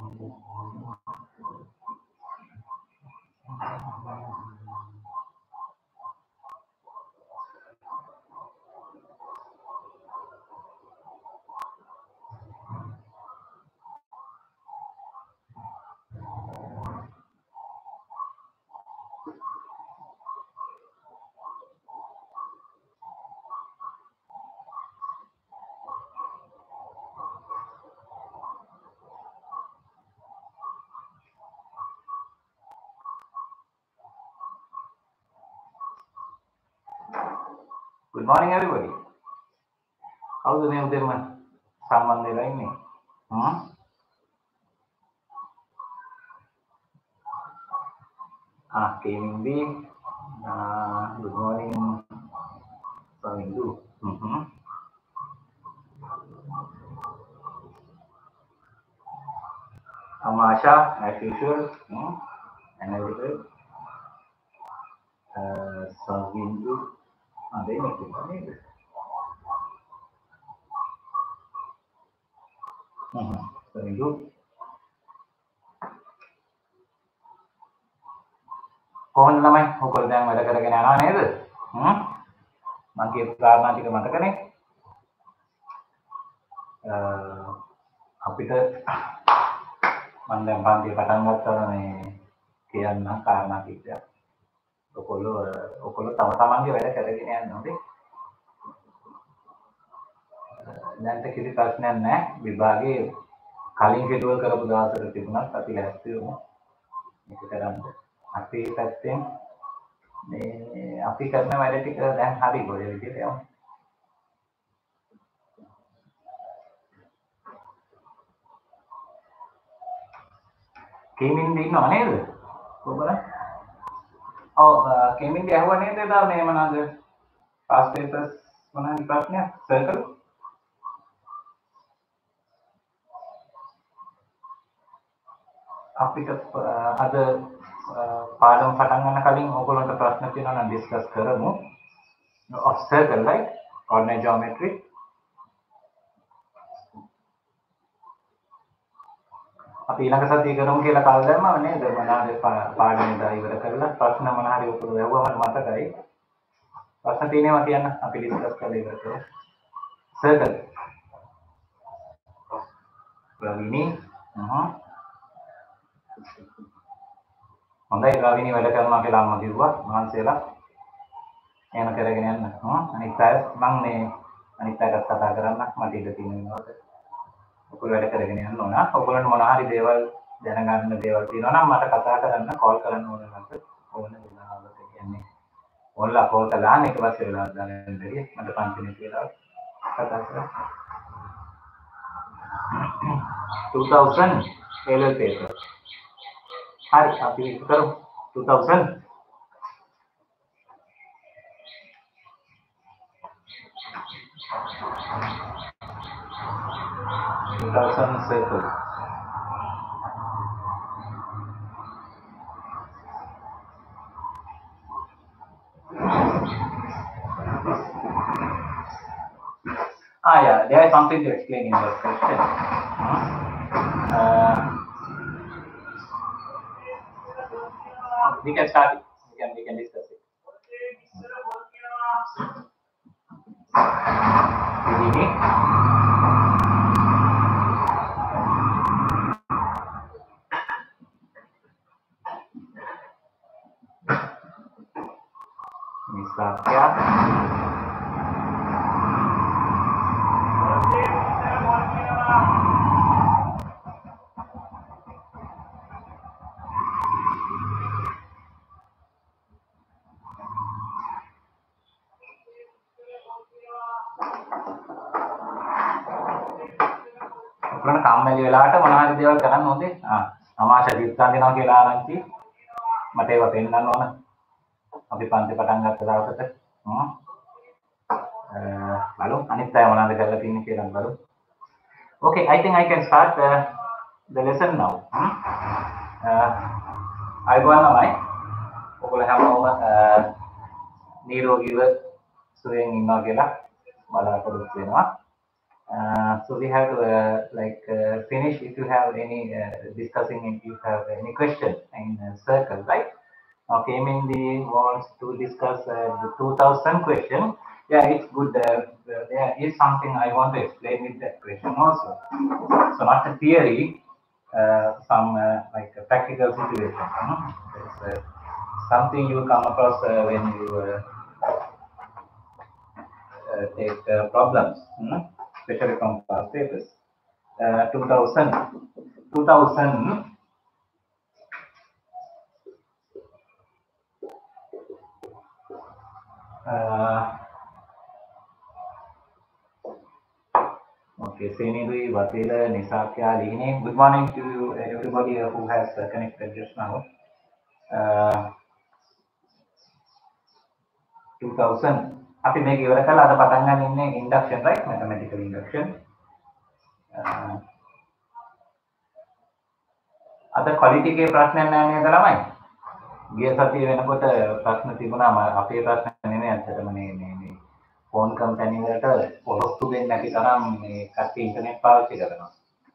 Good morning, everybody. How's the name there, someone they like me? Came in good morning, Hindu. Amasha, as usual, and everybody. Hindu, they make it. Hindu. කොහොමද ළමයි ඔයගොල්ලෝ දැන් වැඩ කරගෙන යනවා නේද? මම කියපු කාරණා ටික මතකනේ? අපිට මම දැන් පන්තිය පටන් ගත්තා මේ කියන්න කාරණා කිව්වා. ඔයගොල්ලෝ තම තමන්ගේ වැඩ කරගෙන යන්න ඕනේ. දැන් කිසි ප්‍රශ්නයක් නැහැ. විභාගේ කලින් ෂෙඩියුල් කරපු දවසට තිබුණත් අපි ලැස්ති වෙමු. මේක කරන්න. අපි පැත්තෙන් මේ අපි කරන වැඩ ටික දැන් හරි ඔය විදිහට යමු. කේමින් ඉන්නව නේද? කොහොමද? ඔව් කේමින් ඇහුවා නේද එදා මේ මොනවාද? පාස් පේපර්ස් මොනවාද ප්‍රශ්නයක්? සර්කල් අපිට අද පාඩම් පටන් ගන්න කලින් ඕගොල්ලන්ට ප්‍රශ්න තියෙනවා නම් ඩිස්කස් කරමු. of circle, right? Coordinate geometry. අපි ඊළඟ සතියේ කරමු කියලා කල් දැම්මම නේද? මොනවාද පාඩම් දා ඉවර කරලා ප්‍රශ්න මොන හරි ඔයගොල්ලෝ යවුවම මතකයි. ප්‍රශ්න තියෙනවා කියන්න අපි ඩිස්කස් කරලා ඉවර කරමු. circle. ප්‍රවීණි හොඳයි රාවිනි වැඩ කරනවා කියලා අම්මා කිව්වා මහන්සියලා එහෙම කරගෙන යන්න අනිත් අය මම මේ අනිත් අයත් කතා කරන්න මට ඉඳ තියෙනවාද ඔයගොල්ලෝ වැඩ කරගෙන යන්න ඕන ඔයගොල්ලන්ට මොන හරි දේවල් දැනගන්න දේවල් තියෙනවා නම් මට කතා කරන්න කෝල් කරන්න ඕන නැත්නම් ඕන වෙලාවකට කියන්නේ ඔයාලා කෝල් කරලා ඊට පස්සේ වෙලාවක් දාන්න බැරිය මට 5 මිනිත් වෙලාවක් කතා කරන්න 2000 LL paper Hari api terus 2000 circle yeah, there is something to explain in the question. We can start it. We can discuss it. Ini. Misalnya. ඔයාලට කම්මැලි වෙලාවට මොන හරි දේවල් කරන්න ඕනේ. අමාශ දිස්කන් දෙනවා කියලා ආරංචි. මට ඒව පෙන්නන්න ඕන. අපි පන්ති පටන් ගත්ත දවසට. බලමු අනිත් අය මොනවද කරලා තියෙන්නේ කියලා බලමු. Okay, I think I can start the lesson now. අයබෝවන් ළමයි. ඔයගොල්ලෝ හැමෝම නිරෝගීව සුවයෙන් ඉන්නවා කියලා බලාපොරොත්තු වෙනවා. So we have to finish if you have any discussing, if you have any question in circle, right? Okay, Mindy wants to discuss the 2000 question. Yeah, it's good. There is something I want to explain with that question also. So not a theory, some like a practical situation. It's something you come across when you take problems, especially from past papers. 2000, 2000. Okay, Senidui, Vatila, Nisakya, Lini. Good morning to everybody who has connected just now. 2000. අපි මේක ඉවර කළා අද පටන් ගන්න ඉන්නේ induction, right? Mathematical induction. අද quality එකේ ප්‍රශ්නයක් නැහැ නේද ළමයි? ගිය සතියේ වෙනකොට ප්‍රශ්න තිබුණාම අපේ ප්‍රශ්න නෙමෙයි අතටම මේ ෆෝන් කම්පැනි වලට පොරොත්තු දෙන්නේ නැති තරම් මේ කට්ටිය ඉන්ටර්නෙට් පාවිච්චි කරනවා.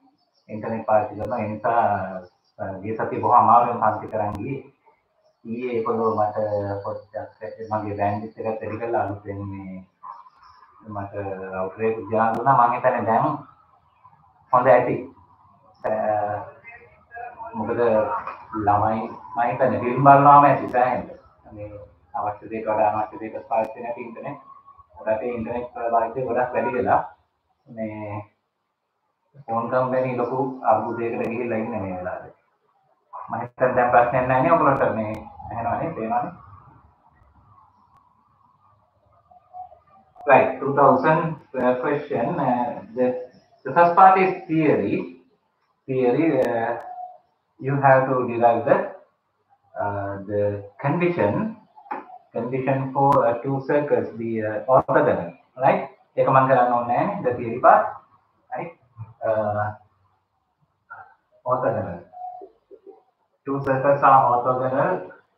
ඒ නිසා ගිය සතියේ බොහොම අමාරුවෙන් පාවිච්චි කරන් ගියේ. ඊයේ ඒගොල්ලෝ මට පොඩ්ඩක් මගේ බෑන්ඩ්විඩ්ත් එකත් වැඩි කරලා අලුතෙන් මේ මට රවුටර් එක ගියා දුන්නා. මම හිතන්නේ දැන් හොඳ ඇති. මොකද ළමයි මම හිතන්නේ ෆිල්ම් බලනවාම ඇති සෑහෙන්න. මේ අවශ්‍ය දෙයක වඩා අනවශ්‍ය දෙයක පාවිච්චි නැති ඉන්ටර්නෙට්. රටේ ඉන්ටර්නෙට් පාවිච්චි ගොඩක් වැඩි වෙලා මේ ෆෝන් කම්පැනි ලොකු අර්බුදයකට ගිහිල්ලා ඉන්නේ මේ වෙලාවේ. මම හිතන්නේ දැන් ප්‍රශ්නයක් නැහැ නේ ඔයගොල්ලන්ට මේ ඇහෙනවනේ තේරෙනවනේ. Right, 2000 question. The first part is theory. You have to derive the condition for two circles be orthogonal, right? ඒක මම කරන්න ඕනේ නැහැ the theory part, right? Orthogonal. Two circles are orthogonal.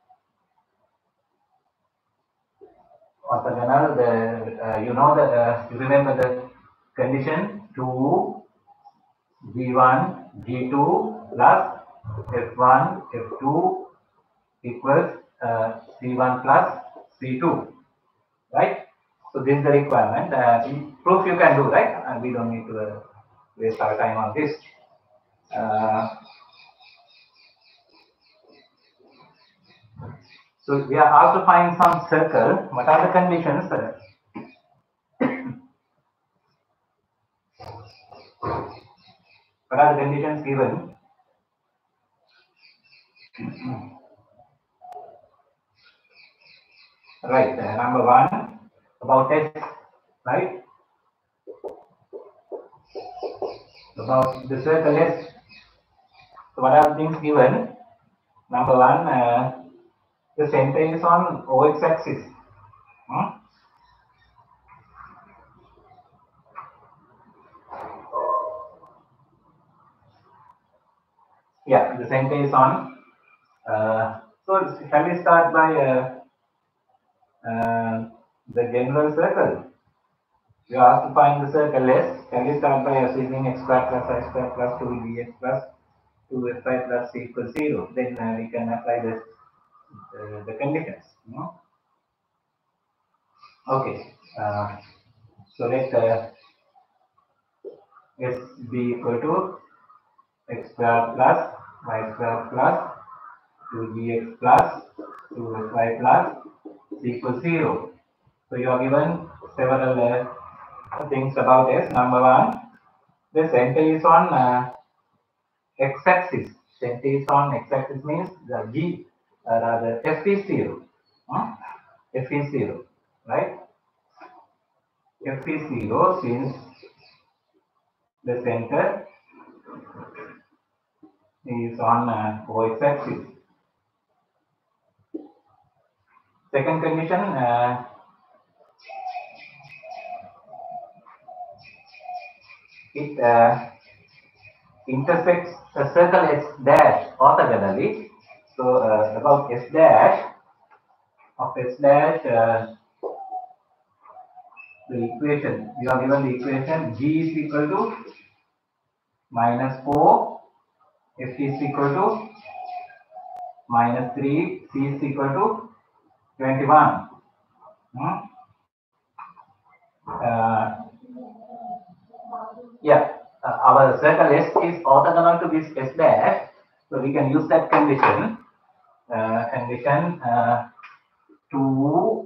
You know that you remember the condition 2g1 g2 plus f1 f2 equals c1 plus c2, right? So this is the requirement. Proof you can do, right? And we don't need to waste our time on this. So we are asked to find some circle. What are the conditions? What are the conditions given? Right. Number one, about S, right? About the circle S. So what are the things given? Number one, the center is on OX axis. Yeah, the center is on. So shall we start by the general circle? You have to find the circle S. Shall we start by assuming x squared plus y squared plus 2bx plus 2fy plus c equals 0? Then we can apply the conditions. Okay. So let S be equal to x squared plus y squared plus 2gx plus 2fy plus c equals 0. So you are given several things about S. Number one, the center is on x-axis. Center is on x-axis means the g, rather f is 0. F is 0, right? F is 0 since the center is on x-axis. Second condition, it intersects a circle S dash orthogonally. So about S dash of S dash, the equation, you are given the equation G is equal to minus 4, F is equal to minus 3, C is equal to 21. Our circle S is orthogonal to this S dash, so we can use that condition. To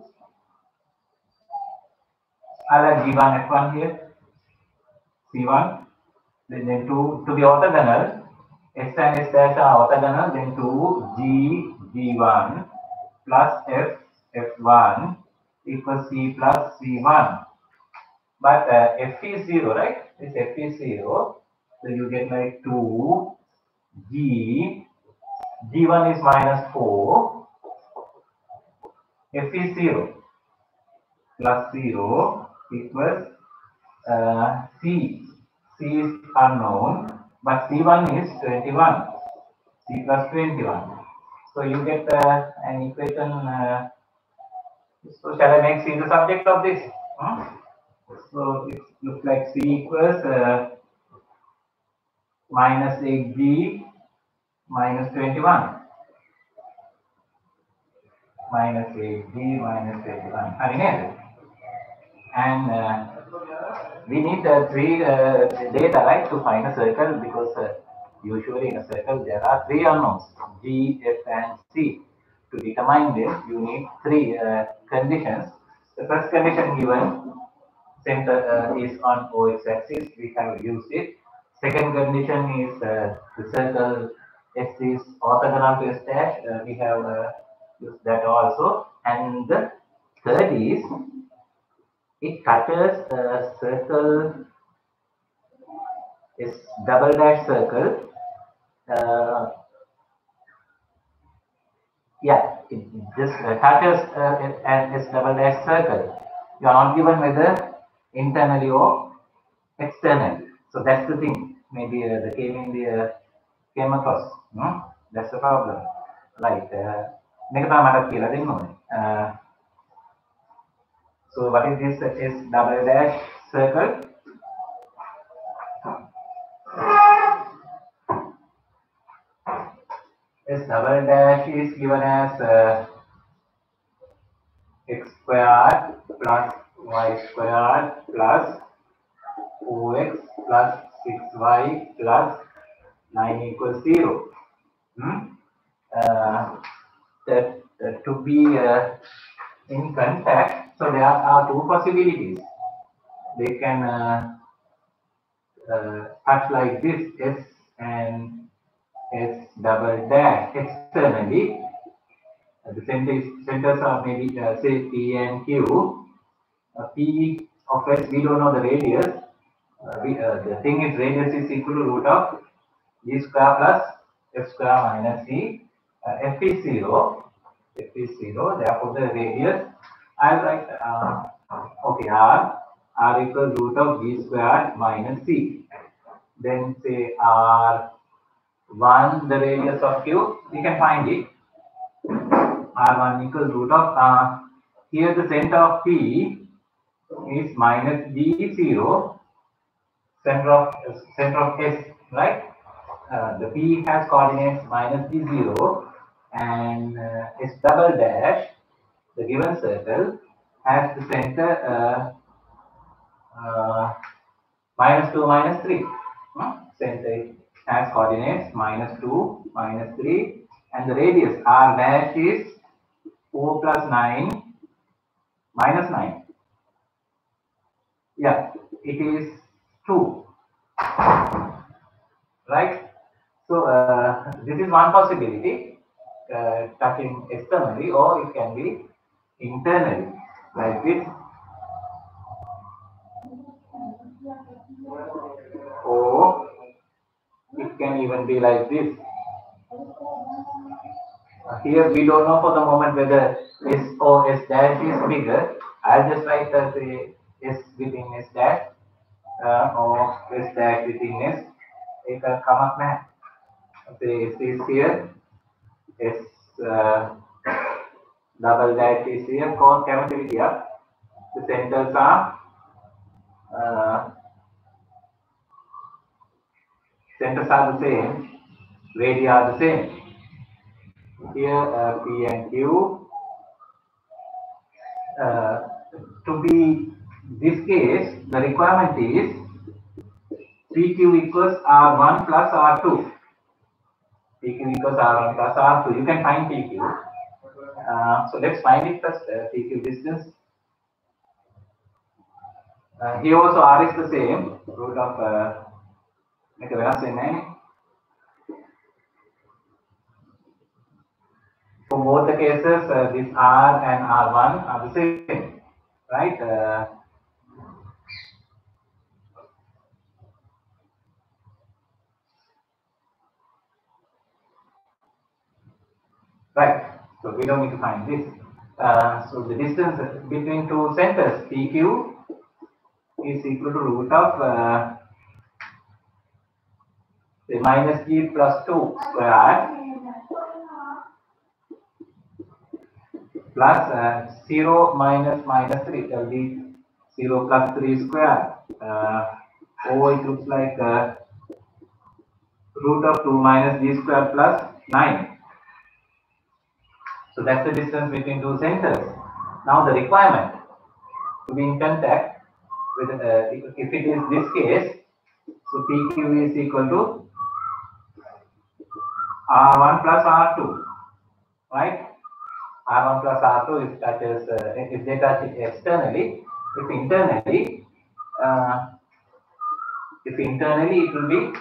I like G1 F1 here, C1. Then to be orthogonal, S and S dash are orthogonal. Then to G1 plus F F1 equals C plus C1. But F is 0, right? This F is 0. So you get like 2 G1 is minus 4. F is 0 plus 0 equals C. C is unknown, but C1 is 21. C plus 21. So you get an equation. So shall I make C the subject of this? So it looks like C equals minus 8G minus 21. Minus 8G minus 21. And we need three data, right, to find a circle, because usually in a circle there are three unknowns, G, F, and C. To determine this, you need three conditions. The first condition given, center is on OX axis, we have used it. Second condition is the circle S is orthogonal to S dash, we have used that also. And the third is it touches a circle is double dash circle. It just touches and is double dash circle. You are not given whether internally or externally. So that's the thing. Maybe the came in the came across. No? That's the problem. Right. So what is this? Is double dash circle. This double dash is given as x squared plus y squared plus 4x plus 6y plus 9 equals 0. To be in contact, so there are two possibilities. They can touch like this, S and S double dash externally. The centers are maybe say P and Q. P of S, we don't know the radius. The thing is, radius is equal to root of G square plus F square minus C. F is 0. F is 0. Therefore, the radius, I'll write okay, R equals root of G square minus C. Then say R1, the radius of Q, we can find it. R1 equals root of, here the center of P is minus G0, center of S, right? The P has coordinates minus G0, and S double dash, the given circle, has the center minus 2, minus 3. Center has coordinates minus 2, minus 3, and the radius R dash is 4 plus 9 minus 9. Yeah, it is 2. Right? So this is one possibility, touching externally, or it can be internally, like this, or it can even be like this. Here we don't know for the moment whether S or S dash is bigger. I'll just write the S within S dash or S dash within S. It can come up now. Say S is here, S double dash is here, cause chemically here. The centers are Centers are the same. Radii are the same. Here P and Q. To be this case, the requirement is PQ equals R1 plus R2. PQ equals R1 plus R2. You can find PQ. So let's find it first. PQ distance. Here also R is the same. Root of for both the cases, this R and R1 are the same, right? Right. So we don't need to find this. So the distance between two centers, PQ, is equal to root of say minus G plus 2 square plus 0 minus minus 3. That will be 0 plus 3 square. Over it looks like root of 2 minus G square plus 9. So that's the distance between two centers. Now the requirement to be in contact with if it is this case, so PQ is equal to R1 plus R2, right? R1 plus R2 if touches if they touch it externally. Uh, if internally it will be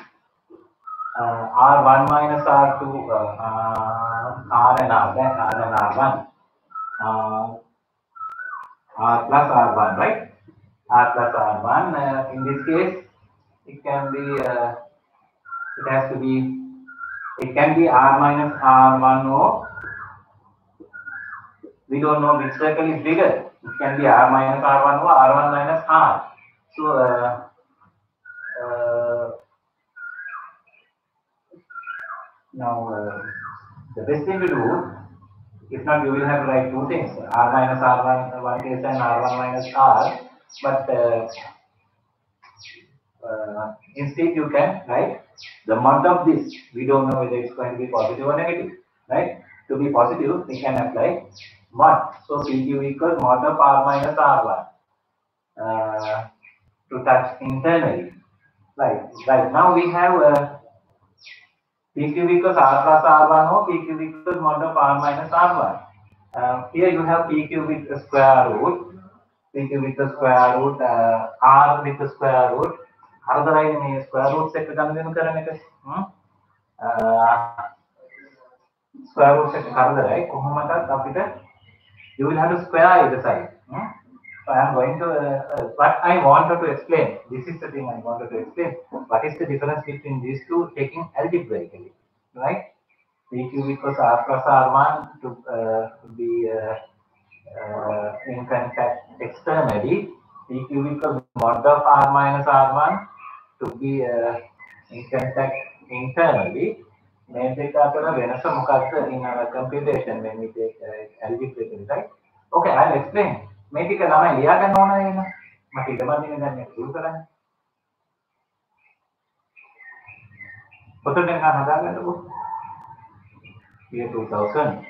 R1 minus R2 R and R, then R and R1. R plus R1, right? R plus R1. In this case, it can be, it has to be, it can be R minus R1 or we don't know which circle is bigger. It can be R minus R1 or R1 minus R. So, now the best thing to do, if not, you will have to write two things: R minus R1 one case and R1 minus R. But instead, you can write the mod of this. We don't know whether it's going to be positive or negative, right? To be positive, we can apply mod. So PQ equals mod of R minus R1 to touch internally. Right. Now we have PQ equals R plus R1 or PQ equals mod of R minus R1. Here you have PQ with the square root, PQ with the square root, R with the square root. Haradarai මේ square root එක ගන්න කරන එක. Square root එක කරදරයි. කොහොමදත් අපිට you will have to square either side. So I am going to, what I wanted to explain, this is the thing I wanted to explain. What is the difference between these two taking algebraically, right? PQ equals R plus R1 to be in contact externally. PQ equals mod of R minus R1 to be in contact internally. මේ දෙක අතර වෙනස මොකක්ද in our computation when we take algebraically, right? Okay, I'll explain. මේ ටික ළමයි ලියා ගන්න ඕන නේද? මට ඉතමදින දැන් මේක සුළු කරන්න. පොතෙන් ගන්න හදාගන්නකො. Year 2000.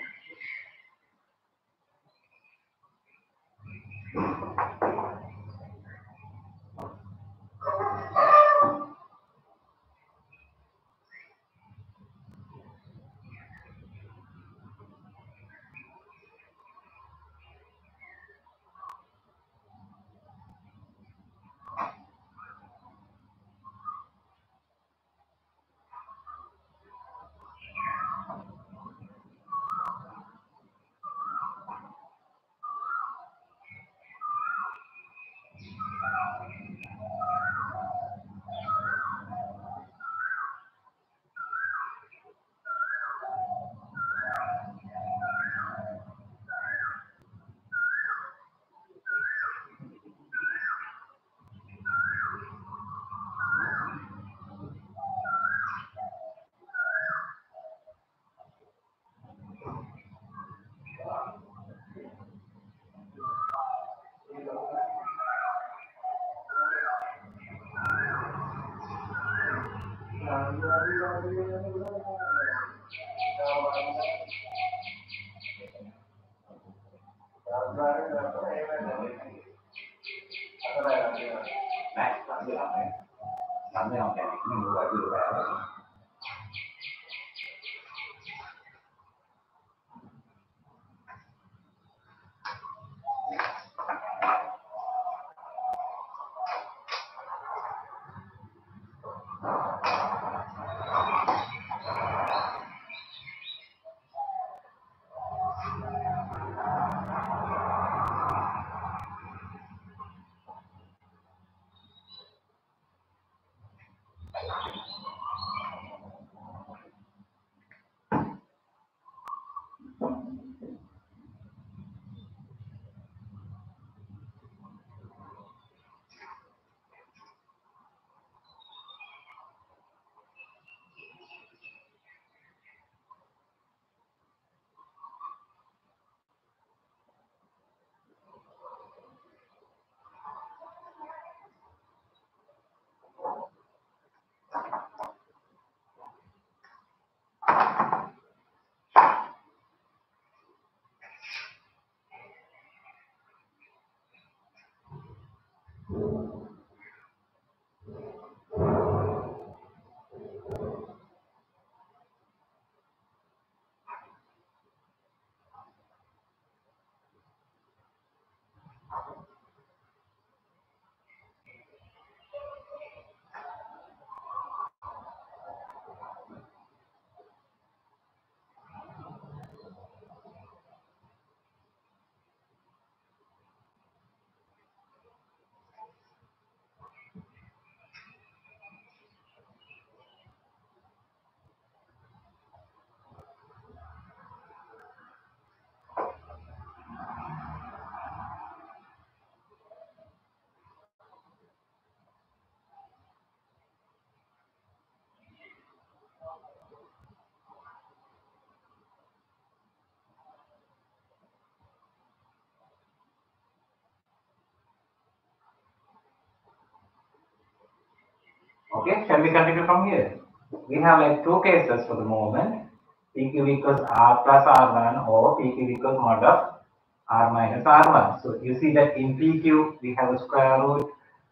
Okay, shall we continue from here? We have like two cases for the moment. PQ equals R plus R1 or PQ equals mod of R minus R1. So you see that in PQ we have a square root.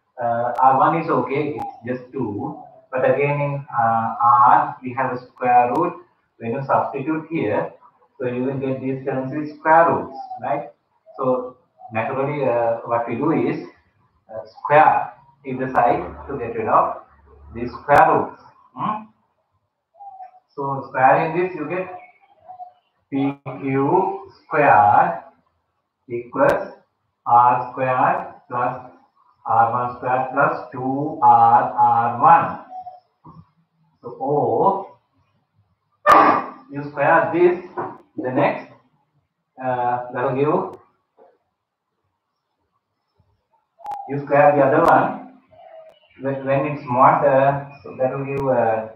R1 is okay, it's just 2. But again in R we have a square root. When you substitute here, so you will get these terms with square roots, right? So naturally what we do is square either side to get rid of these square roots. So squaring this you get PQ squared equals R squared plus R1 squared plus 2R1. So O, you square this, the next that will give, you square the other one when it's mod, so that will give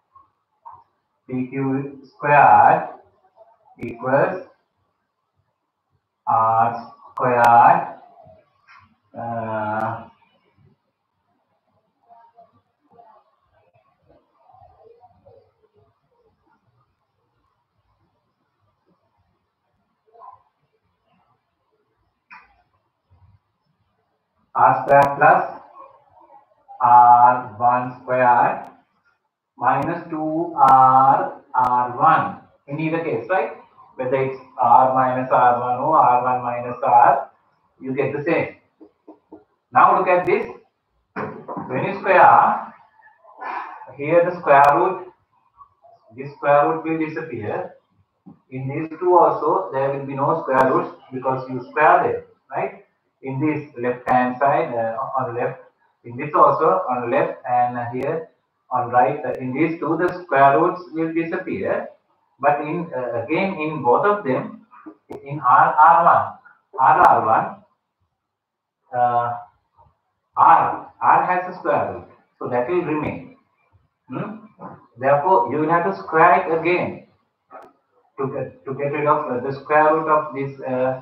PQ squared equals R squared R squared plus R1 squared minus 2R R1 in either case, right? Whether it's R minus R1 or R1 minus R, you get the same. Now look at this. When you square, here the square root, this square root will disappear. In these two also, there will be no square roots because you square them, right? In this left hand side, on left, in this also on left and here on right, in these two the square roots will disappear, but in again in both of them, in R1, R has a square root, so that will remain. Therefore, you will have to square it again to get rid of the square root of this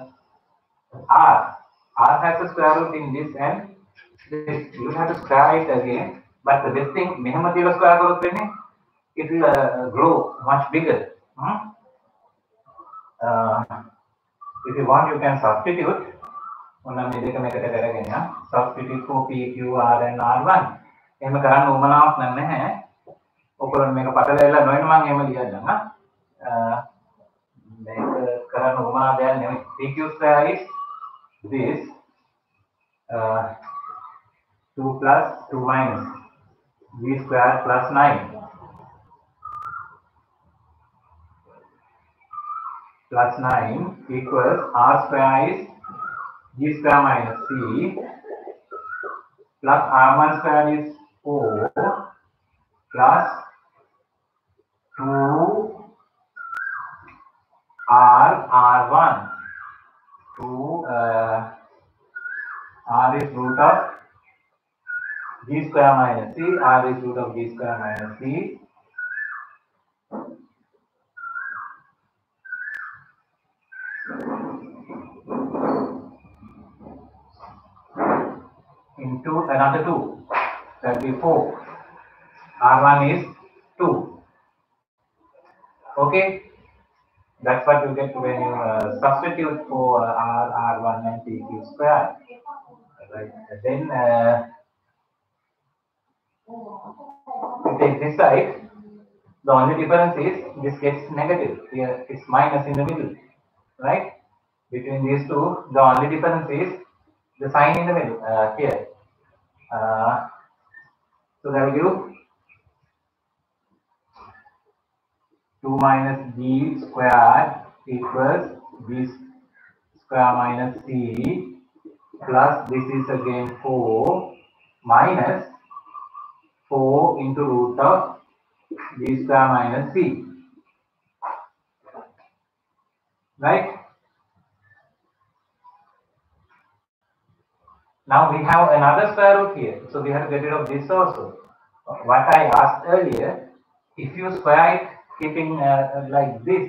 R. R has a square root in this and this. You will have to square it again. But this thing, මෙහෙම තියලා square කරොත් වෙන්නේ it will grow much bigger. If you want, you can substitute. Substitute for P, Q, R and R1. එහෙම කරන්න උවමනාවක් නැහැ. ඔයගොල්ලෝ මේක පටලැවිලා නොවන මම එහෙම ලියන්න නා. මේක කරන්න උවමනා දෙයක් නෙමෙයි. PQ square is this 2 plus 2 minus G square plus 9 plus 9 equals R square is G square minus C plus R1 square is 4 plus 2 R1. 2 R is root of G square minus C. R is root of G square minus C. Into another 2. That will be 4. R1 is 2. Okay. That's what you get when you substitute for R1 and PQ square. Right. Then you take this side. The only difference is this gets negative. Here it's minus in the middle. Right? Between these two, the only difference is the sign in the middle here. So that will give 2 minus G squared equals G square minus C plus this is again 4 minus 4 into root of G square minus C. Right? Now we have another square root here. So we have to get rid of this also. What I asked earlier, if you square it keeping like this,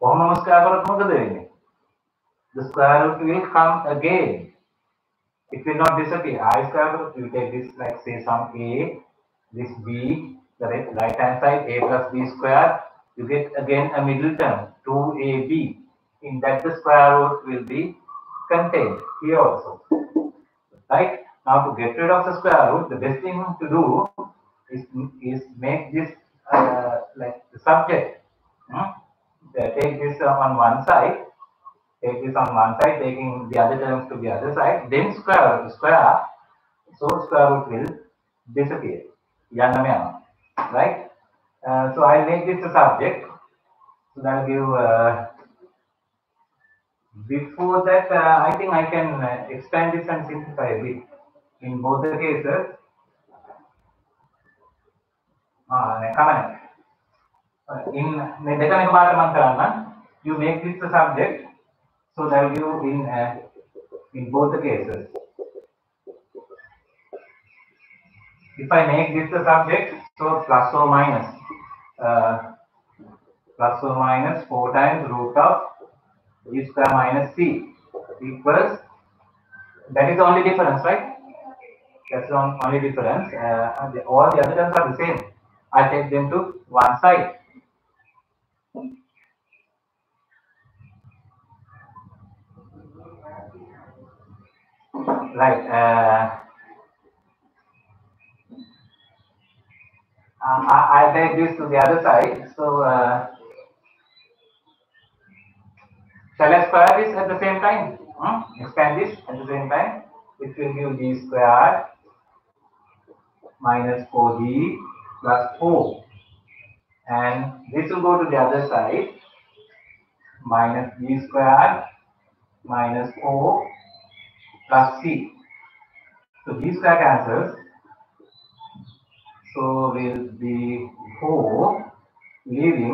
the square root will come again. It will not disappear. I square root, you take this like say some A, this B, the right hand side, A plus B square, you get again a middle term, 2AB. In that the square root will be contained here also. Right? Now to get rid of the square root, the best thing to do is make this like the subject. Take this on one side, taking the other terms to the other side, then square, so square root will disappear. Right? So I'll make this a subject. So that will give. Before that, I think I can expand this and simplify a bit. In both the cases, you make this the subject, so that will give in both the cases. If I make this the subject, so plus or minus 4 times root of G square minus C equals, that is the only difference, right? That's the only difference. All the other terms are the same. I take them to one side. Right. I take this to the other side. So shall I square this at the same time? Expand this at the same time. It will give G squared minus 4G plus 4. And this will go to the other side. Minus G squared minus 4 plus C. So G square cancels. So will be 4, leaving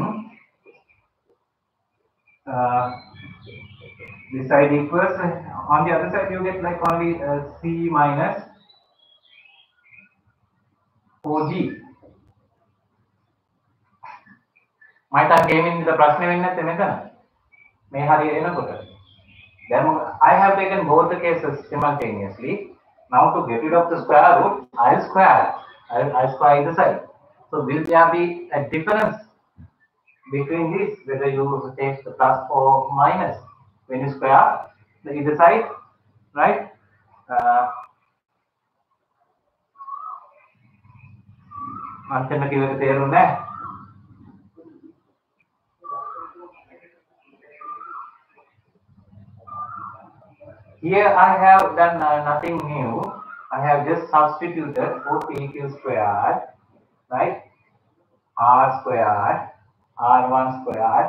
this side equals, on the other side you get like only C minus 4G. My time came in the prashne වෙන්නේ නැත්නම් මේ හරිය එනකොට. Then I have taken both the cases simultaneously. Now to get rid of the square root, I'll square either side. So So will there be a difference between this, whether you take the plus or minus when you square the either side, right? Alternative තේරුණා. Here I have done nothing new. I have just substituted 4pq squared, right? R squared, R1 squared,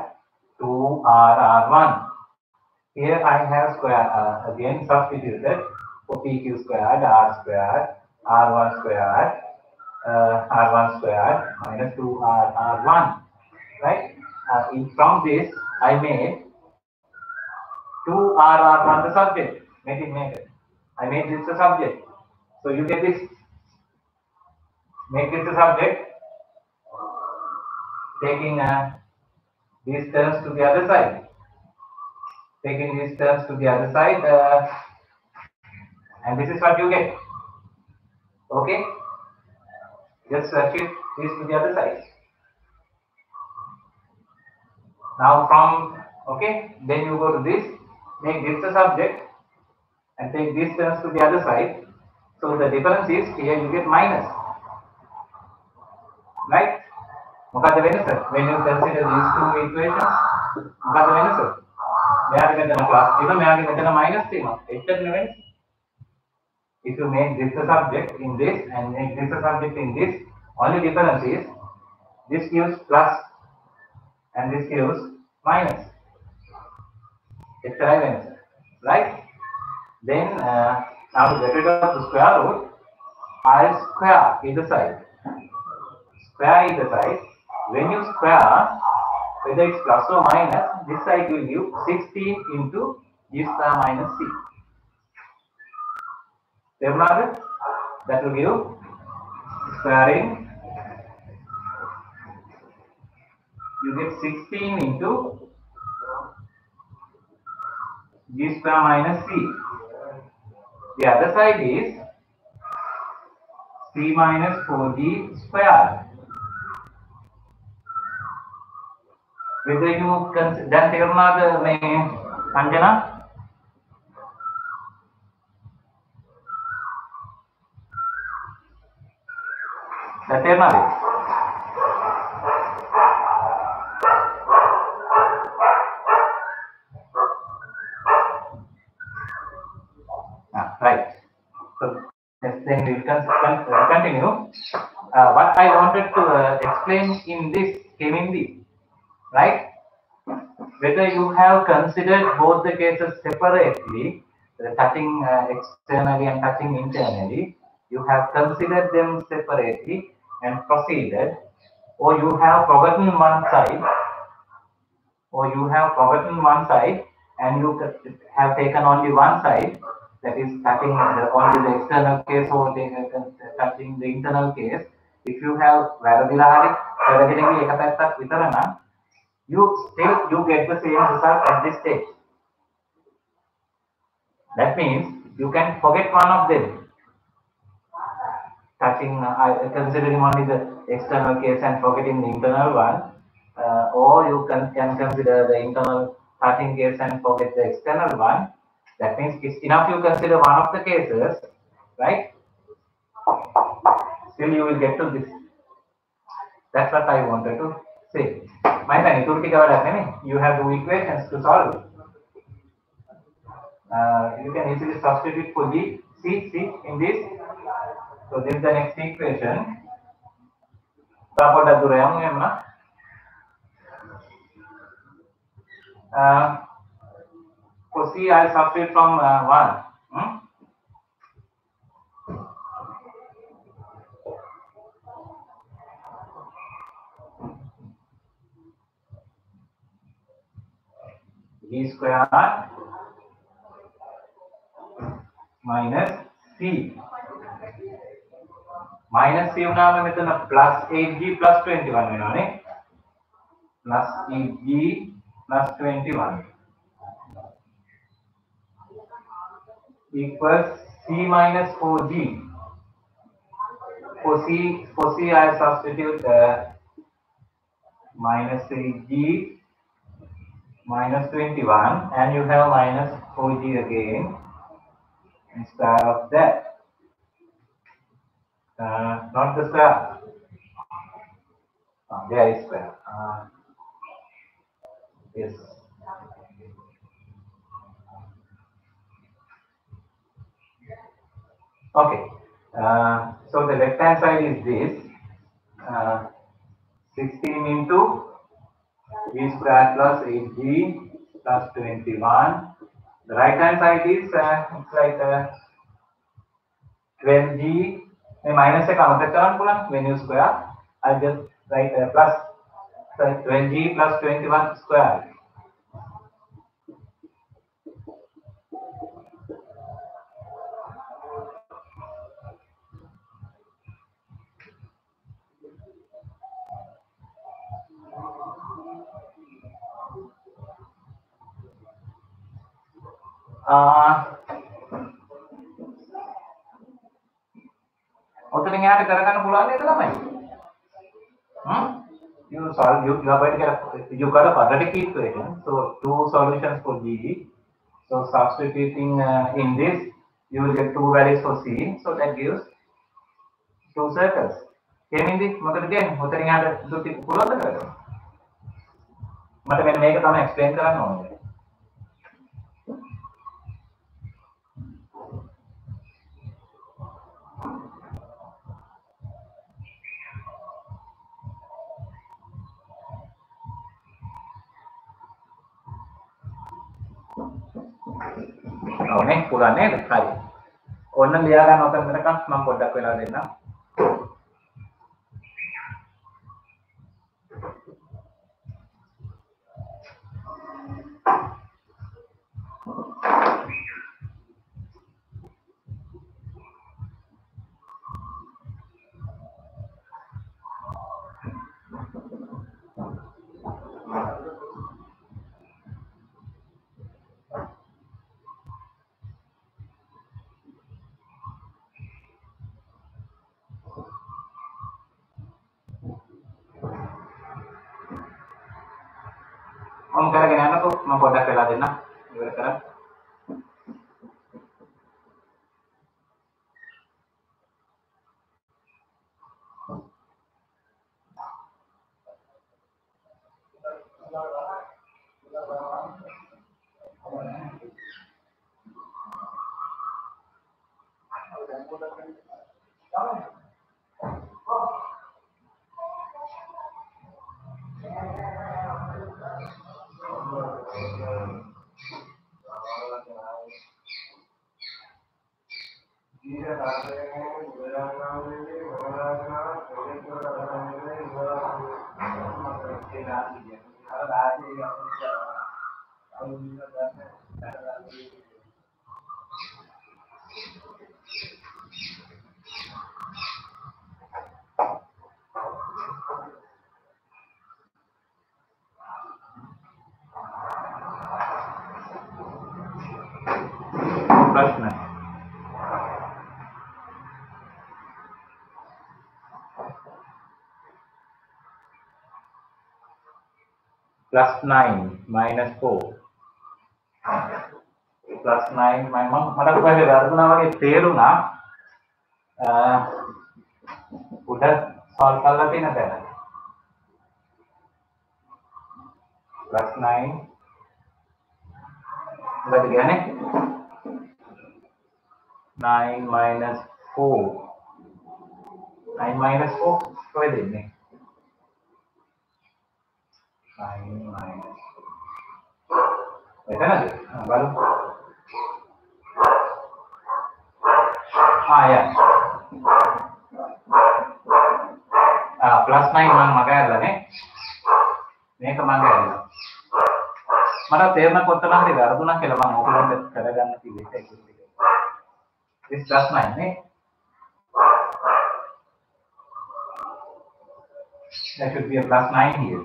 2R1. Here I have again substituted 4pq squared, R squared, R1 squared, R1 squared minus 2R1, right? From this, I made 2R1 the subject. Make it. I made this the subject. So you get this. Make this the subject. Taking these terms to the other side. Taking these terms to the other side. And this is what you get. Okay? Just shift this to the other side. Now from, okay, then you go to this. Make this the subject. And take these terms to the other side. So the difference is here you get minus. Right? When you consider these two equations, if you make this a subject in this and make this a subject in this, only difference is this gives plus and this gives minus. It's the right answer, right? Then now to get rid of the square root, I'll square either side. Square either side. When you square, whether it's plus or minus, this side will give 16 into g square minus c. That will give squaring. You get 16 into g square minus c. The other side is c minus 4g squared. Whether you consider then තේරුණාද මේ අංජනා? දැන් තේරුණාද? Right. So then we continue. What I wanted to explain in this came in this. Right? Whether you have considered both the cases separately, touching externally and touching internally, you have considered them separately and proceeded, or you have forgotten one side, and you have taken only one side, that is touching only the external case or touching the internal case. If you have you get the same result at this stage. That means you can forget one of them. Touching, considering only the external case and forgetting the internal one, or you can consider the internal touching case and forget the external one. That means it's enough you consider one of the cases, right? Still you will get to this. That's what I wanted to say. You have two equations to solve. You can easily substitute for G, C in this. So this is the next equation. For C, I'll substitute from 1. G squared minus C. Minus C उन्हां में तो plus 8G plus 21 में ना plus 8G plus 21 equals C minus 4G. for C I substitute minus 3g minus 21, and you have minus 4g again instead of that. Not the square. There is square. Yes. Okay. So the left hand side is this. 16 into g square plus 8g plus 21. The right hand side is it's like 12g. Minus එක අමතක කරන්න පුළුවන් when you square. I just write plus 12g plus 21 square. ඔතනින් එහාට කරගන්න පුළුවන් නේද ළමයි? You solve, you are going to get you got a quadratic equation, so two solutions for g. So substituting in this, you will get two values for c, so that gives two circles. Kemindi මොකද කියන්නේ? ඔතනින් එහාට දුටි පුළුවන්ද කරගන්න? මට මෙන්න මේක තමයි explain කරන්න ඕනේ. ඕනේ පුළුවන් නේද? හරි. ඔන්න ලියා ගන්න ඔතන වෙනකන් මම පොඩ්ඩක් වෙලා දෙන්නම්. මම කරගෙන යනකො මම පොඩ්ඩක් වෙලා දෙන්නම්. ඉවර කරන්න. प्रश्न +9 -4 +9 මට කොහෙද වැරදුනා වගේ තේරුණා උඩ සෝල්ව් කරලා තියෙන තැන +9 මොකද කියන්නේ 9 - 4 9 - 4 කොහෙද ඉන්නේ 9 - එතනද බලමු ya +9 මම මගහැරලා නේ මේක මගහැරලා මට තේරෙන කොතනද වැරදුනා කියලා මම ඔයගොල්ලන්ට කරගන්න කිව්වේ ඒක this +9 නේ there should be a +9 here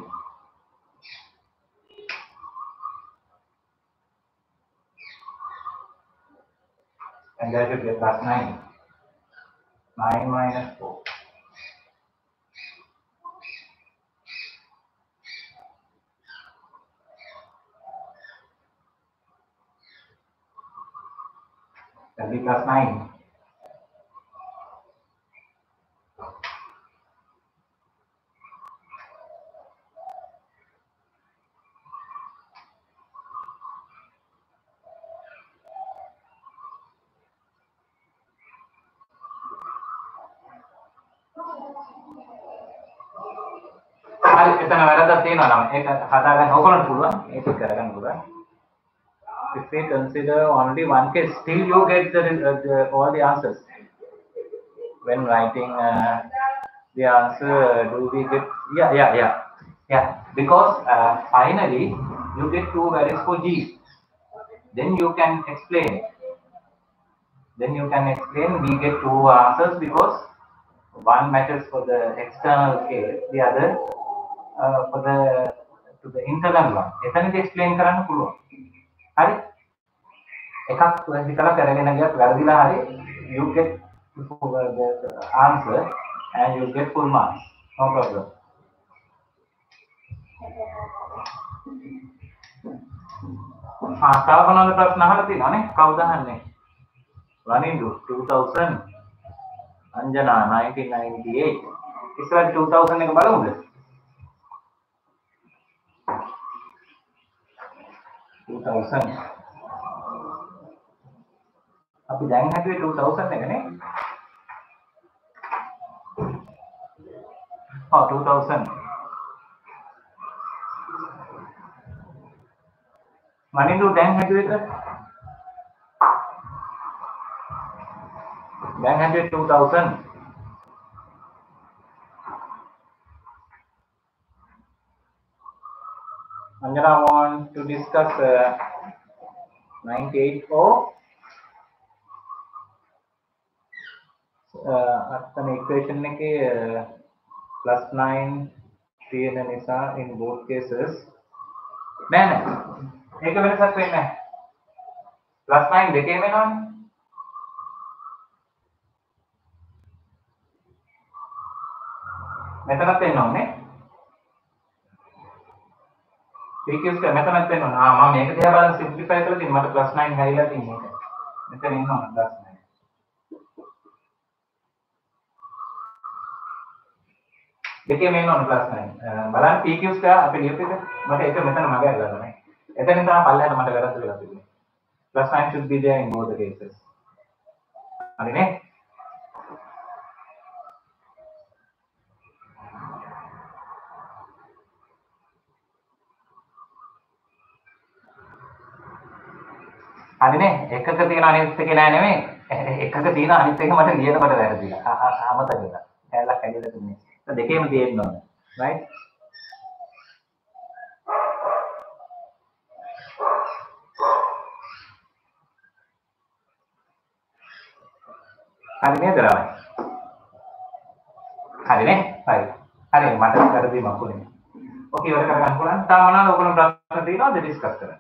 and there should be a +9 9 - 4 B plus 9. හරි එතන වැරද්දක් තියෙනවා නම් ඒක හදාගන්න ඕකලන්න පුළුවන් ඒක කරගන්න පුළුවන්. If we consider only one case, still you get all the answers. When writing the answer, do we get yeah? Because finally you get two values for G. Then you can explain. We get two answers because one matters for the external case, the other for the to the internal one. එතනදී explain කරන්න පුළුවන්. හරි? එකක් හිතලා කරගෙන ගියත් වැරදිලා හරි you get the answer and you get full marks. No problem. තව මොනවද ප්‍රශ්න අහලා තියෙනවනේ? කවුද අහන්නේ? Ranindu 2000 Anjana 1998. ඉස්සරහ 2000 එක බලමුද? 2000 අපි දැන් හැදුවේ 2000 එකනේ. ඔව් 2000 Ranindu දැන් හැදුවේ එක දැන් හැදුවේ 2000 Anjana want to discuss 98 or අත්තන equation එකේ +9 තියෙන නිසා in both cases නෑ ඒක වෙනසක් වෙන්නේ නැහැ +9 දෙකේම එනවනේ මෙතනත් එන්න ඕනේ PQs එක මෙතනත් එන්න ඕනේ මම මේක දිහා බලන් සිම්ප්ලිෆයි කරලා තින් මට +9 හැරිලා තින්නේ ඒක මෙතන එන්න ඕනේ +9 දෙකේම එන්න ඕනේ +9 බලන්න PQs එක අපි ලියපෙද මට ඒක මෙතන මගේ අරලා නැහැ එතනින් තමයි පල්ලෙහාට මට වැරද්ද වෙලා තිබුණේ +9 should be there in both the cases හරිනේ හරිනේ එකක තියෙන අනිත් එකේ නෑ නෙමෙයි එකක තියෙන අනිත් එක මට ලියනකොට වැරදිලා අමතක වෙලා කැලක් ඇවිල්ලා තින්නේ දෙකේම තියෙන්න ඕනේ right හරි නේද රාමයි හරිනේ හරි මට වැරදීමක් වුණේ ඕකේ ඉවර කරගන්න පුළුවන් තාම මොනවාද ඔයගොල්ලෝ ප්‍රශ්න තියෙනවද ඩිස්කස් කරන්න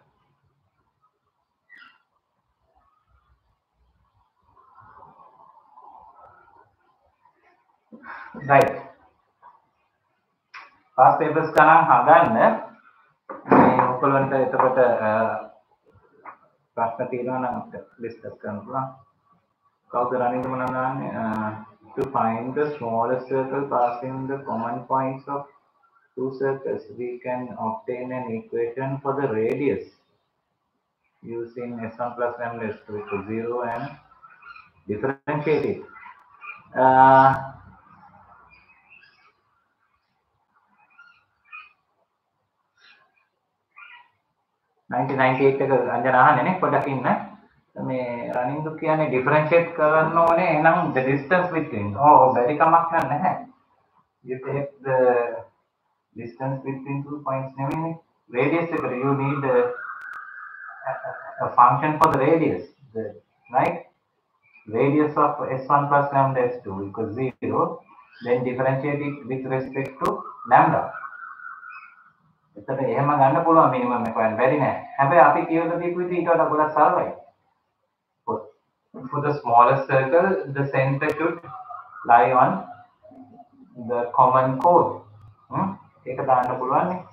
right past papers ගණන් හදන්න මේ ඔයගොල්ලන්ට එතකොට ප්‍රශ්න තියෙනවා නම් අපිට ඩිස්කස් කරන්න පුළුවන් කවුද රනින්ද මොනවද ගන්නේ to find the smallest circle passing the common points of two circles we can obtain an equation for the radius using s1 plus lambda s2 equals 0 and differentiate it 1998 එක අංජන අහන්නේ නේ පොඩ්ඩක් ඉන්න මේ රනින්දු කියන්නේ ඩිෆරෙන්ෂিয়েට් කරන්න ඕනේ එහෙනම් the distance between බැරි කමක් නැහැ you take the distance between two points නෙමෙයි radius එකට you need a function for the radius right radius of s1 plus lambda s2 equals 0 then differentiate it with respect to lambda එතන එහෙම ගන්න පුළුවන් minimum එක ගන්න බැරි නෑ. හැබැයි අපි කියලා දීපු විදිහ ඊට වඩා ගොඩක් සරලයි. For the smallest circle, the center should lie on the common chord. ඒක දාන්න පුළුවන් නේ.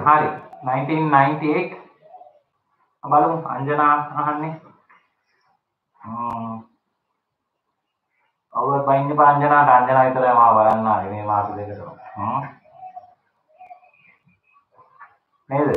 හරි 1998 බලමු අංජනා අහන්නේ ඔව් බයින්න පාංජනාට අංජනා විතරයි මාව බලන්න ආවේ මේ මාස දෙකටම නේද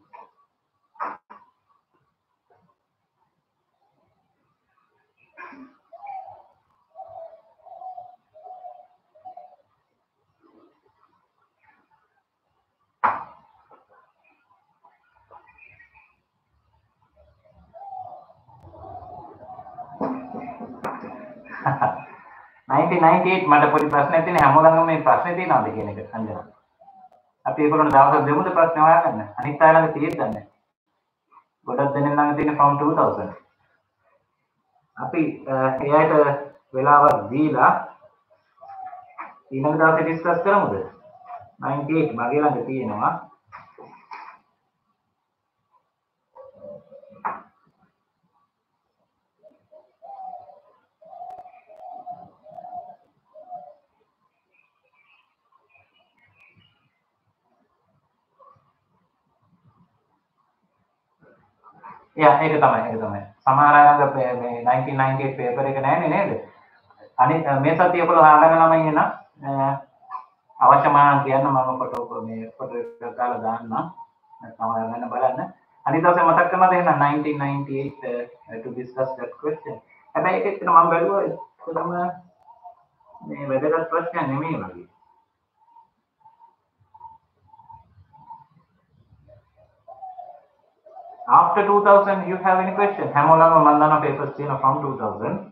1998 මට පොඩි ප්‍රශ්නයක් තියෙන හැමෝලඟම මේ ප්‍රශ්නේ තියෙනවද කියන එක අංජනා. අපි ඒගොල්ලෝ දවසක් දෙමුද ප්‍රශ්න හොයාගන්න. අනිත් අය ළඟ තියෙද්ද නැහැ. ගොඩක් දෙනෙක් ළඟ තියෙන from 2000. අපි ඒ අයට වෙලාවක් දීලා ඊළඟ දවසේ ඩිස්කස් කරමුද? 98 මගේ ළඟ තියෙනවා. ඒක තමයි. සමහර අය ළඟ මේ 1998 පේපර් එක නැහැනේ නේද? අනිත් මේ සතිය ඔයගොල්ලෝ හොයාගෙන ළමයි එන අවශ්‍ය මාන කියන්න මම ෆොටෝ එක දාලා දාන්නම්. නැත්නම් ඔයාලා බලන්න. අනිත් දවසේ මතක් කරනවා දෙන්න 1998 to discuss that question. හැබැයි ඒකෙත් මම බැලුවා කොහොම මේ වැදගත් ප්‍රශ්නයක් නෙමෙයි වගේ. After 2000, you have any question? Hamolama Mandana papers from 2000.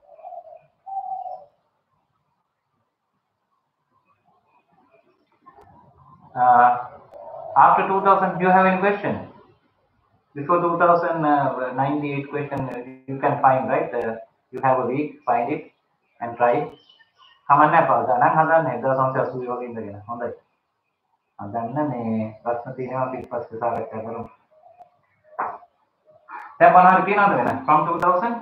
After 2000, you have any question? Before 2098 question, you can find, right? You have a week, find it and try. Kamanna pa danang hadan hedda samsya asui wage indagena hondai hadanna me ප්‍රශ්න තියෙනවා අපි පස්සේ සාකච්ඡා කරමු දැන් බලන්න තියනවද වෙන from 2000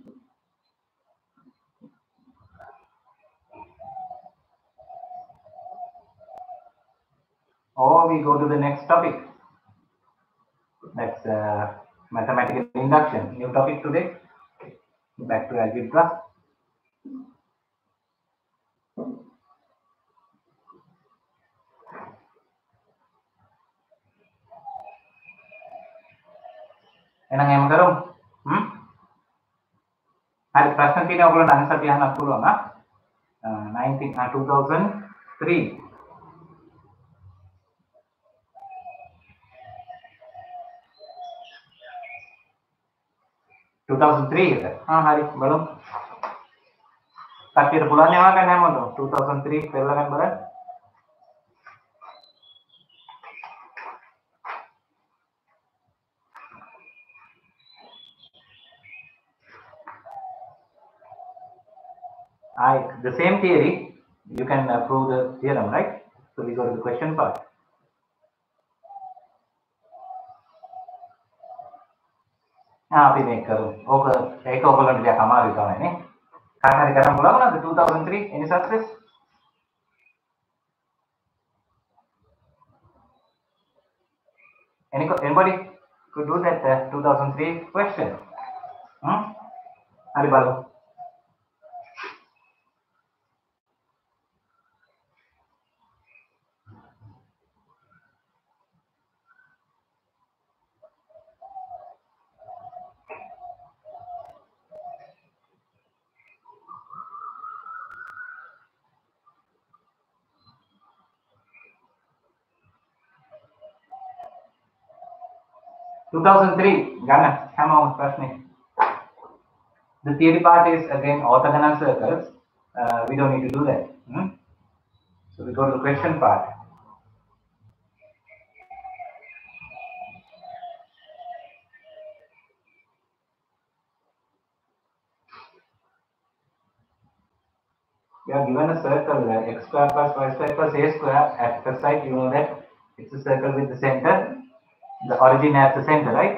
or we go to the next topic. That's mathematical induction. New topic today. Back to algebra. එහෙනම් එහෙම කරමු. හරි ප්‍රශ්න තියෙනවා ඔයගොල්ලන්ට අනිත් සතිය අහන්නත් පුළුවන් 2003 2003 එක. හරි බලමු. කට්ටියට පුළුවන් නේ හොයාගන්න හැමෝටම 2003 පෙරලා ගන්න බලන්න. The same theory, you can prove the theorem, right? So we go to the question part. අපි මේක කරමු. ඕක ඒක ඔයගොල්ලන්ට ටිකක් අමාරුයි තමයි නේ. කාට හරි කරන්න පුළුවන් නේද 2003 any success? Anybody could do that 2003 question? හරි බලමු. Gana, come on, Prashni. The theory part is again orthogonal circles. We don't need to do that. So we go to the question part. We are given a circle x square plus y square plus a square. At first sight, you know that it's a circle with the center. The origin at the center, right?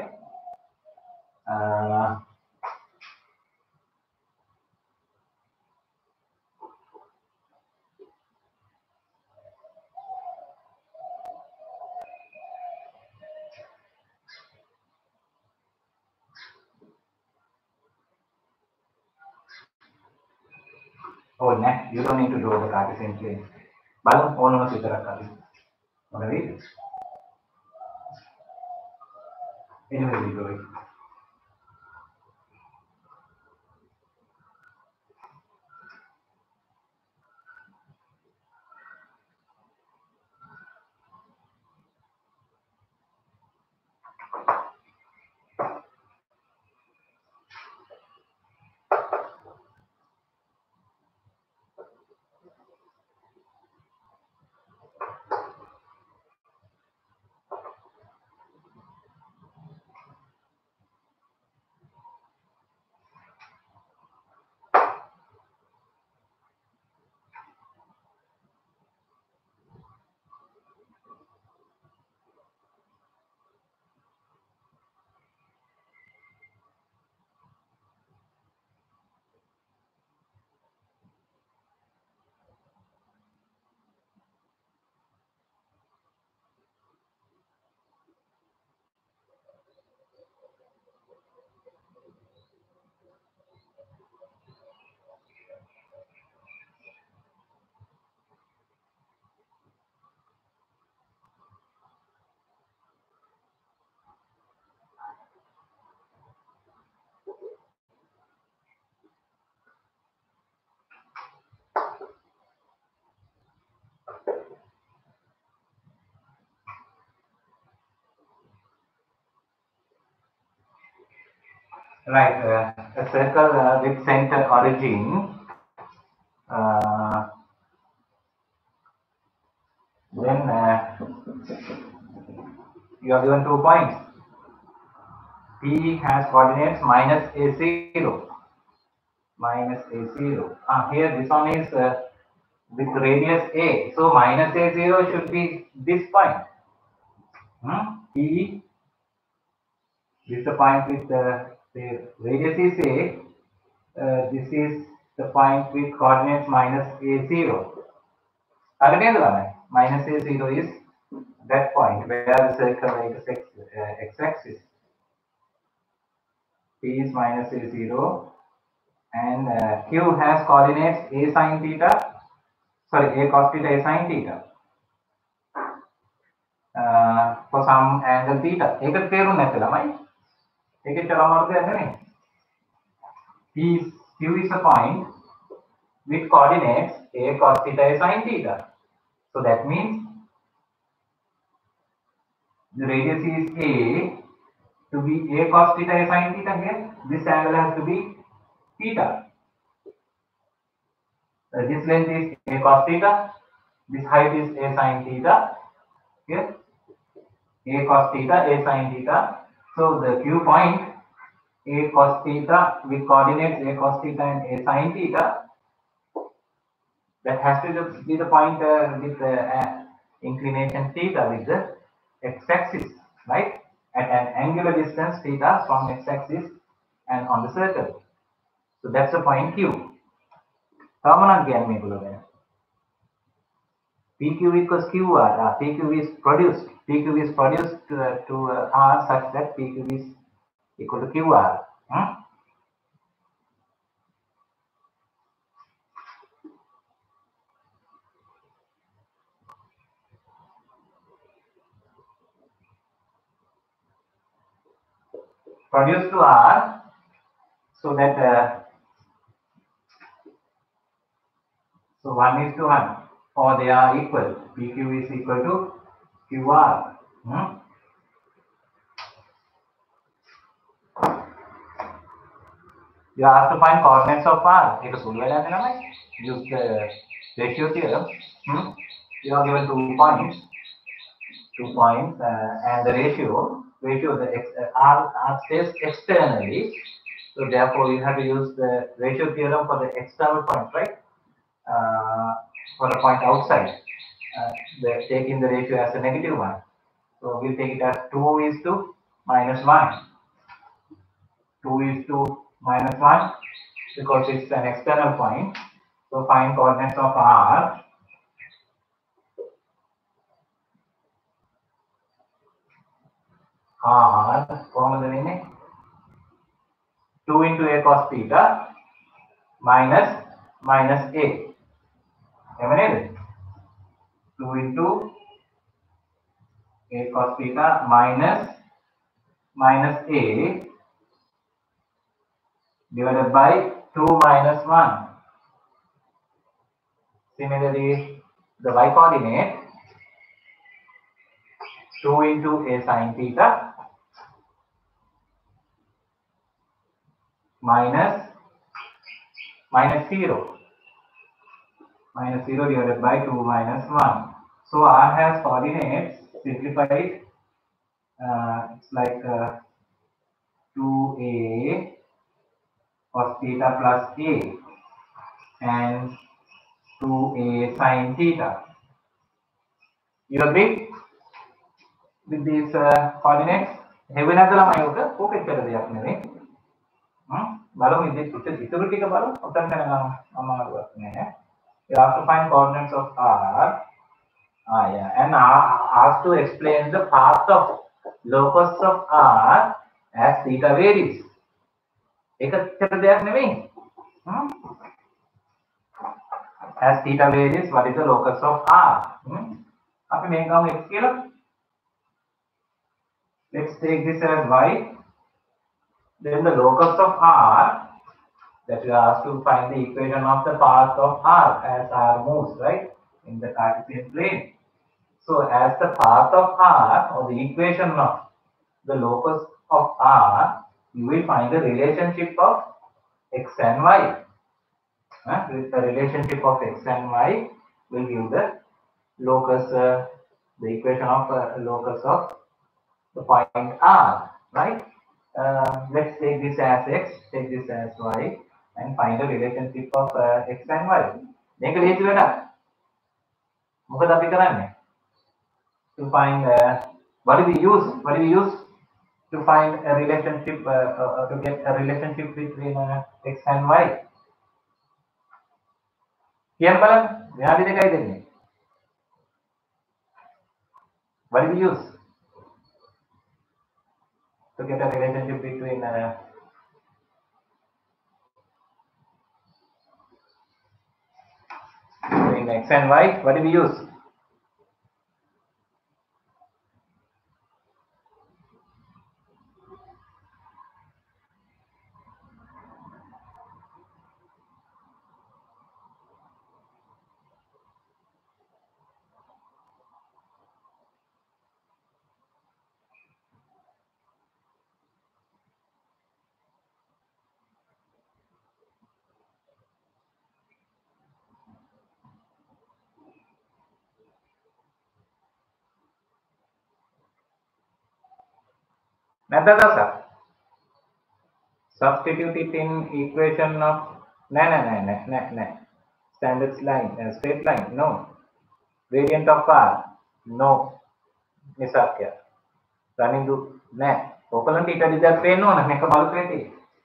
Oh, nah, you don't need to draw the Cartesian plane. Balang ono sitara kali. Alright. Anyway, we draw it. Right, a circle with center origin. Uh, then you are given 2 points. P has coordinates minus a0. Minus a0. Here this one is with radius a. So minus a0 should be this point. P, this is the point with the radius is a. This is the point with coordinates minus a0. Minus a0 is that point where the circle intersects x-axis. P is minus a0 and Q has coordinates a sine theta, sorry, a cos theta, a sine theta for some angle theta. ඒක තේරුම් නැත්ද ළමයි? ඒකේ අමාරුද නැහැ. Q is a point with coordinates a cos theta, a sine theta. So that means the radius is a to be a cos theta, a sine theta here. This angle has to be theta. This length is a cos theta. This height is a sine theta. Here, a cos theta, a sine theta. So the Q point a cos theta with coordinates a cos theta and a sine theta. That has to be the point with the inclination theta with the x-axis, right? At an angular distance theta from x-axis and on the circle. So that's the point Q. PQ equals QR. PQ is produced. PQ is produced to R such that PQ is equal to QR. Produced to R so that so 1:1 or they are equal. PQ is equal to QR. You have to find coordinates of R. Use the ratio theorem. You are given 2 points. 2 points and the ratio the R stays externally. So therefore you have to use the ratio theorem for the external point, right? For the point outside. Taking the ratio as a negative one. So we'll take it as 2:-1. 2:-1 because it's an external point. So find coordinates of R. Formula meaning 2 into a cos theta minus minus a. එහෙම නේද? 2 into a cos theta minus a divided by 2 minus 1. Similarly, the y coordinate 2 into a sin theta minus 0 divided by 2 minus 1. So R has coordinates simplified. It's like 2a cos theta plus a and 2a sin theta. You agree with these coordinates? Heaven as lamai oka focus kara deyak නෙවෙයි. බලමු ඉතින් ඉතුරු ටික බලමු. ඔතන යනවා අමාරුවක් නෑ. You have to find coordinates of R. Yeah, and asked to explain the path of locus of R as theta varies. ඒක චර දෙයක් නෙවෙයි. As theta varies, what is the locus of R? අපි මේක ගමු x කියලා. Let's take this as y. Then the locus of R, that we are asked to find the equation of the path of R as R moves, right, in the Cartesian plane. So as the path of R, or the equation of the locus of R, you will find the relationship of x and y. With the relationship of x and y will give the locus, the equation of locus of the point R, right? Let's take this as x, take this as y, and find the relationship of x and y. මේක ලේසි වැඩක්. මොකද අපි කරන්නේ? To find what do we use to find a relationship, to get a relationship between x and y? කියන්න බලන්න. විනාඩි දෙකයි දෙන්නේ. What do we use to get a relationship between x and y? What do we use? Method of substitute it in equation of standard line, straight line, no. Gradient of R, no. Misakya running to ne ඔකලන්ට ඊට දෙයක් පේන්න ඕන මේක බලු ප්‍රේටි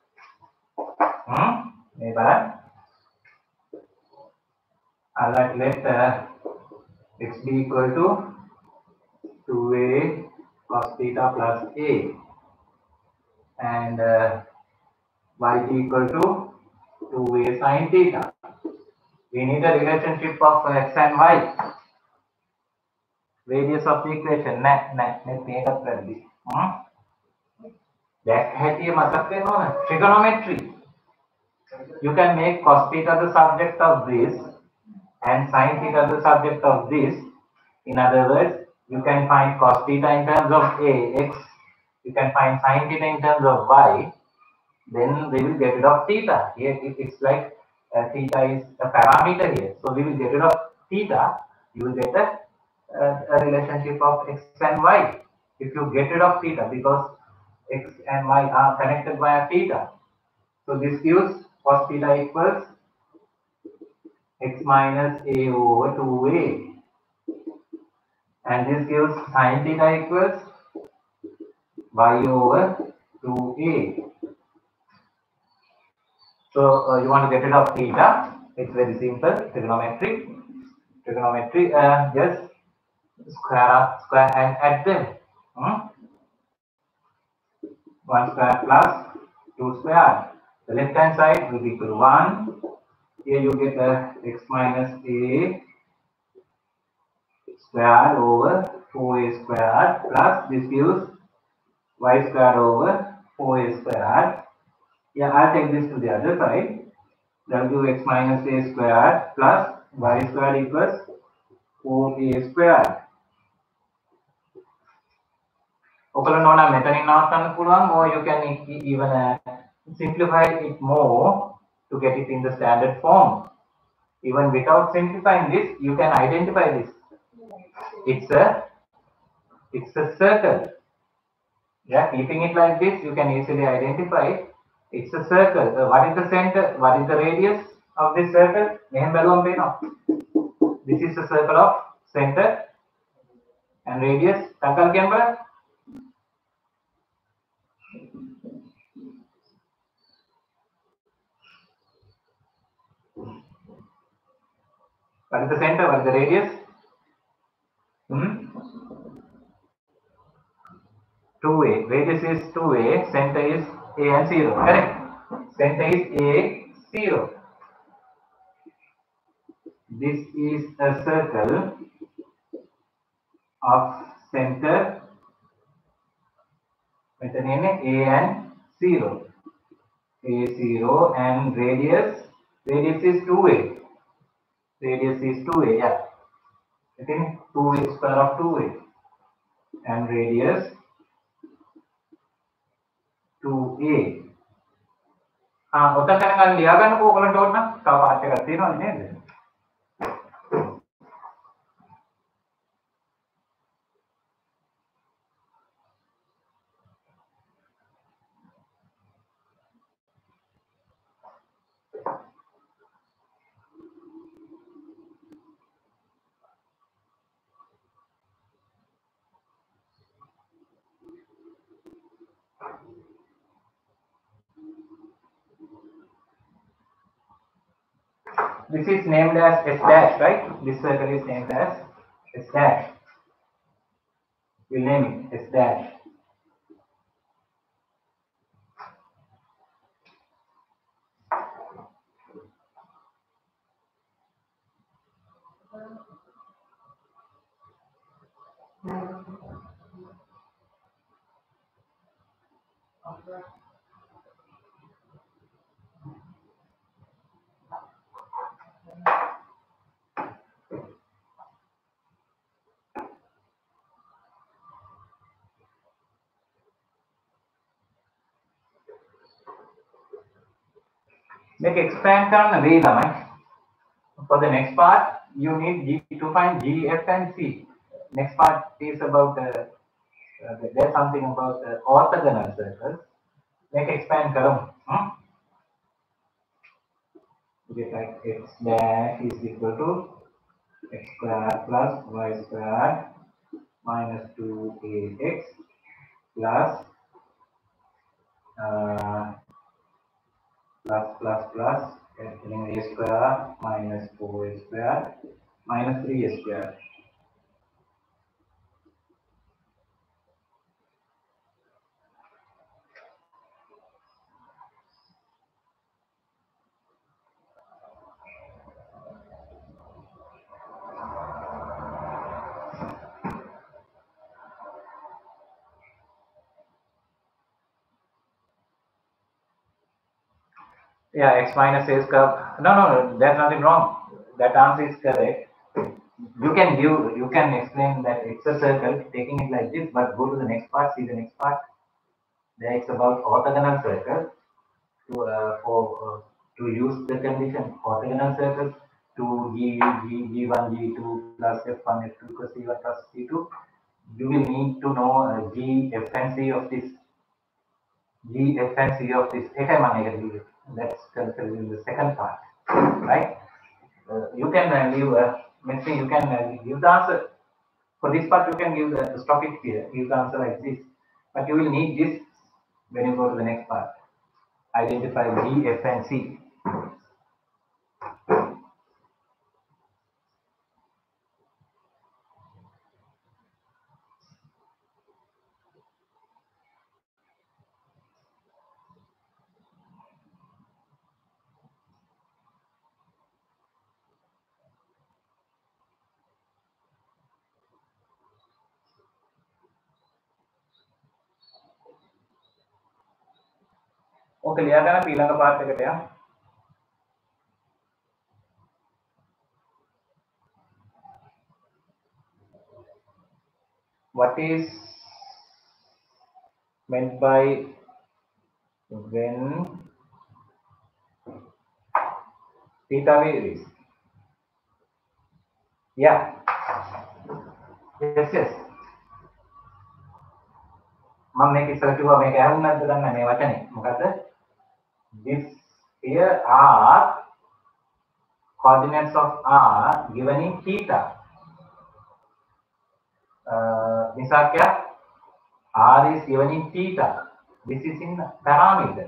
මේ බලන්න let x be equal to 2a cos theta plus a and y is equal to 2a sin theta. We need a relationship of x and y. Radius of the equation මේකත් වැරදි. දැක් හැටිය මතක් වෙන්න ඕන. Trigonometry. You can make cos theta the subject of this and sin theta the subject of this. In other words, you can find cos theta in terms of x, you can find sin theta in terms of y, then we will get rid of theta. Here it's like theta is a parameter here, so we will get rid of theta, you will get a relationship of x and y. If you get rid of theta, because x and y are connected by a theta, so this gives cos theta equals x minus a over 2a, and this gives sin theta equals y over 2a. So you want to get rid of theta, it's very simple. Trigonometry, just square and add them. 1 square plus 2 square. The left hand side will be equal to 1 Here you get x minus a squared over 4a squared plus this gives y squared over 4a squared. Yeah, I'll take this to the other side. That will give x minus a squared plus y squared equals 4a squared. ඔකලන ඕන මෙතනින් නවත්තන්න පුළුවන්, or you can even simplify it more to get it in the standard form. Even without simplifying this, you can identify this. It's a circle. Yeah, keeping it like this, you can easily identify it. It's a circle. What is the center? What is the radius of this circle? This is the circle of center and radius. What is the center? What is the radius? 2a. Radius is 2a. Center is a and 0. Correct? Center is a, 0. This is a circle of center a and 0. A0 and radius is 2a. Radius is 2a, yeah. I think 2a square of 2a. And radius 2a. ඔතන ගන්න ලියා ගන්නකෝ ඔයගලන්ට ඕන නම් තව part එකක් තියෙනවද නේද? This is named as S dash, right? This circle is named as S dash. We'll name it S dash. Make expand කරන්න වෙයි ළමයි. For the next part, you need G to find G, F, and C. Next part is about there's something about orthogonal circles. Make expand करो. You get like x dash is equal to x squared plus y squared minus 2ax plus plus a square minus 4a square minus 3a square. Yeah, x minus a square. No, there's nothing wrong. That answer is correct. You can explain that it's a circle, taking it like this, but go to the next part, see the next part. There it's about orthogonal circles. To use the condition orthogonal circles to G1, G2 plus F1, F2 equals C1 plus C2, you will need to know G, F, and C of this. G, F, and C of this. That's considered in the second part, right? You can give, let's say you can give the answer. For this part, you can stop it here, give the answer like this. But you will need this when you go to the next part. Identify G, F, and C. ඕක ලියා ගන්න ඊළඟ part එකට යන්න. What is meant by when theta varies? Yeah. Yes. මම මේක ඉස්සර කිව්වා මේක ඇහුණාද දන්නේ නැහැ මේ වචනේ. මොකද? This here are coordinates of r given in theta. Nisakya, r is given in theta. This is in parameter.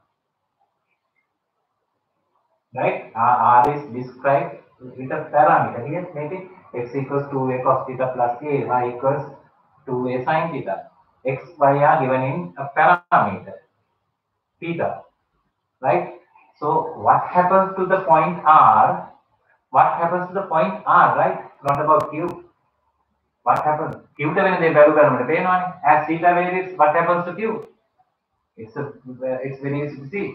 Right? R is described with a parameter. Here make it x equals 2a cos theta plus a, y equals 2a sin theta. X, y are given in a parameter, theta. Right? So what happens to the point R? What happens to the point R, right? Not about Q. What happens? Q ට වෙන දේ value කරනකොට පේනවනේ. As theta varies, what happens to Q? It's very easy to see.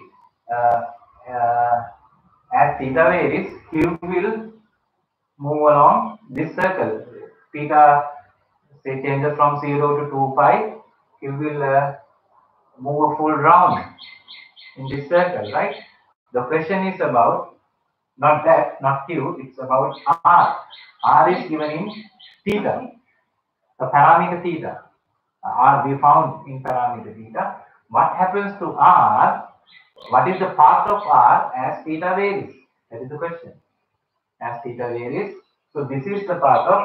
As theta varies, Q will move along this circle. Theta say changes from 0 to 2 pi. Q will move a full round in this circle, right? The question is about not that, not Q, it's about R. R is given in theta, the parameter theta. R we found in parameter theta. What happens to R? What is the path of R as theta varies? That is the question. As theta varies, so this is the path of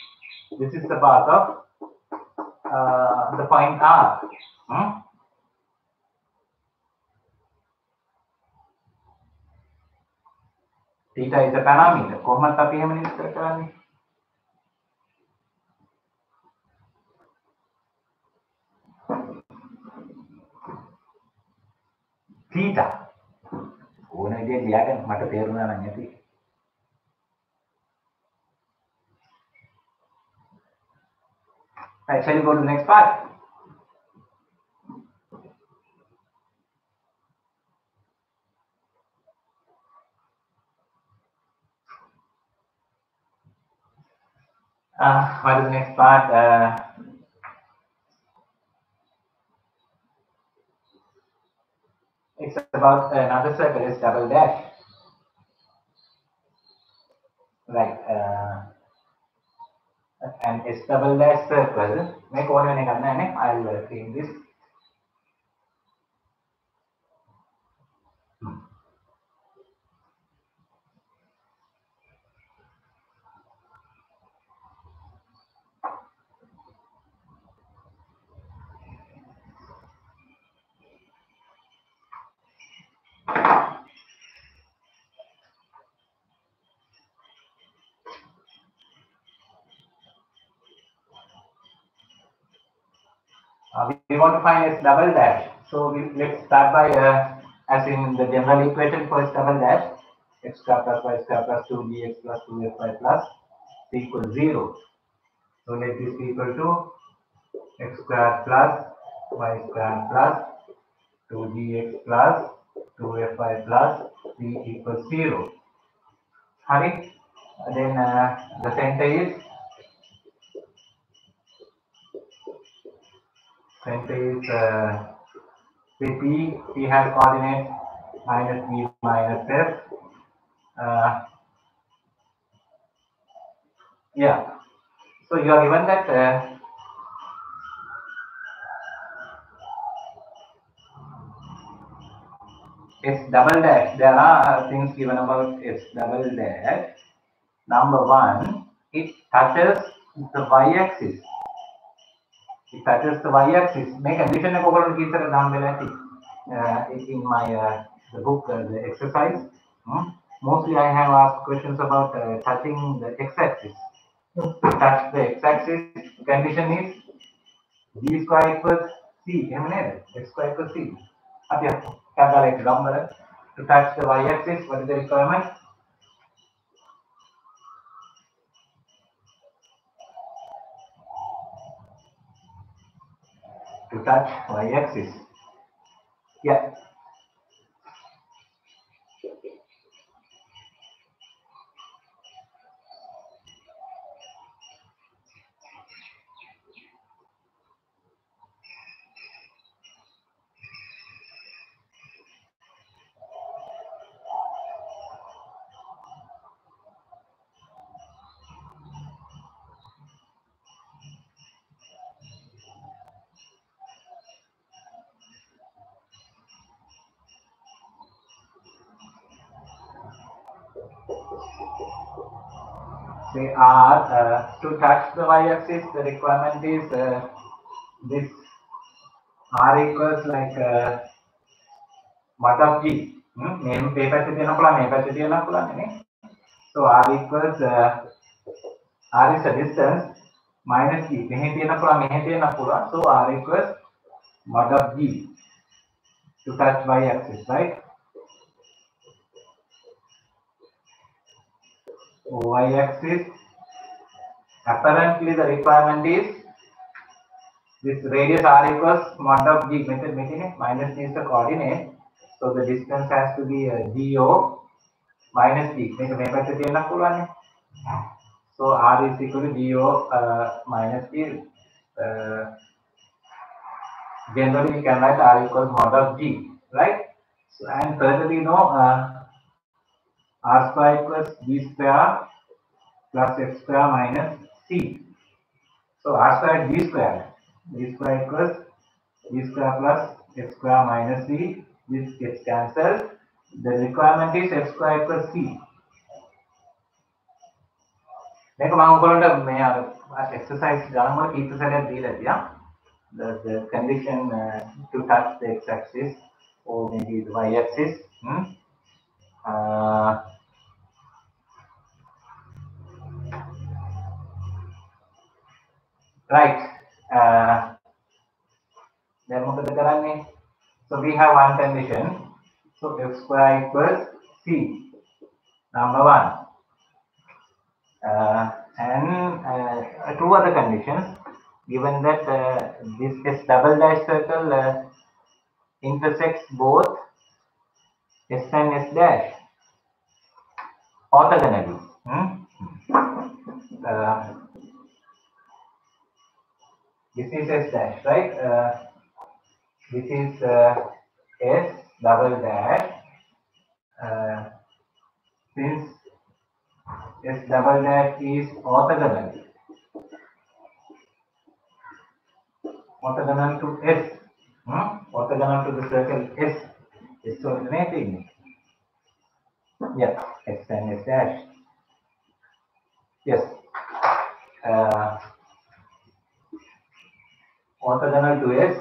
the point R. Theta is a parameter. කොහොමද අපි එහෙම නිශ්චය කරන්නේ? Theta. ඕන විදිහට ලියාගන්න මට තේරුණා නම් ඇති. Right, shall we go to the next part? What is the next part? It's about another circle, is double dash. Right. And S double dash circle. Make one when I'll clean this. We want to find S double dash. So let's start by as in the general equation for S double dash, x square plus y square plus 2bx plus 2fy plus c equals 0. So let this be equal to x square plus y square plus 2gx plus 2fy plus c equals 0. Hurry. Then the center is P has coordinate minus b minus f. Yeah. So you are given that S double dash. There are things given about S double dash. Number one, it touches the y-axis. It touches the y-axis. Make condition in my the book, the exercise. Mostly I have asked questions about touching the x-axis. To touch the x-axis, condition is b square equals c. X square equals c. To touch the y-axis, what is the requirement? To touch y-axis. Yeah. say R to touch the y-axis, the requirement is this R equals like mod of G. Name paper to the so R equals R is a distance minus G. So R equals mod of G to touch y-axis, right? Y-axis, apparently the requirement is this radius R equals mod of G, minus G is the coordinate, so the distance has to be GO minus G. So R is equal to GO minus G. Generally we can write R equals mod of G, right? So, and further we know R square equals G square plus X square minus C. So R square G square equals G square plus X square minus C. This gets cancelled. The requirement is X square equals C. මේක මම ඔයගොල්ලන්ට මේ exercise ගණන්වල කීප සැරයක් දීලා තියා. The condition to touch the x-axis or maybe the y-axis. Right. Then so we have one condition. So x square equals C. Number one. And two other conditions. Given that this S double dash circle intersects both S and S dash orthogonally. This is S dash, right? This is S double dash. Since S double dash is orthogonal to S, orthogonal to the circle S, is coordinating. Yes, S and S dash. Yes. Orthogonal to S.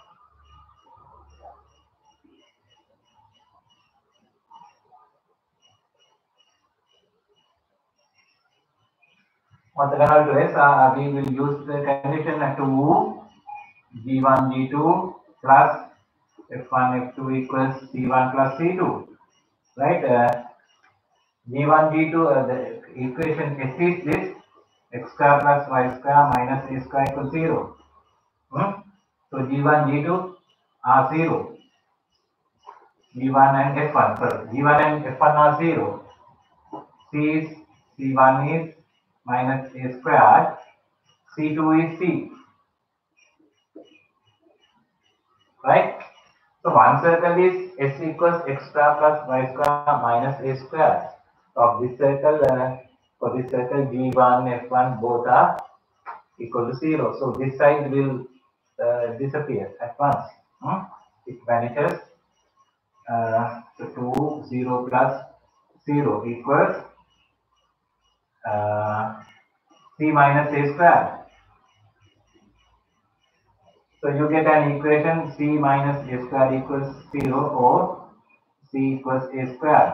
Orthogonal to S, we will use the condition 2 G1 G2 plus F1 F2 equals C1 plus C2, right? G1 G2, the equation S is this, x square plus y square minus a square equals 0. So G1 G2 are 0. G1 and F1, sorry, G1 and F1 are 0. C1 is minus a square, C2 is C. Right? So one circle is S equals x square plus y square minus a square. Of this circle, for this circle G1, F1 both are equal to 0. So this side will disappear at once. It vanishes. So 2, 0 plus 0 equals C minus a square. So you get an equation C minus a square equals 0 or C equals a square.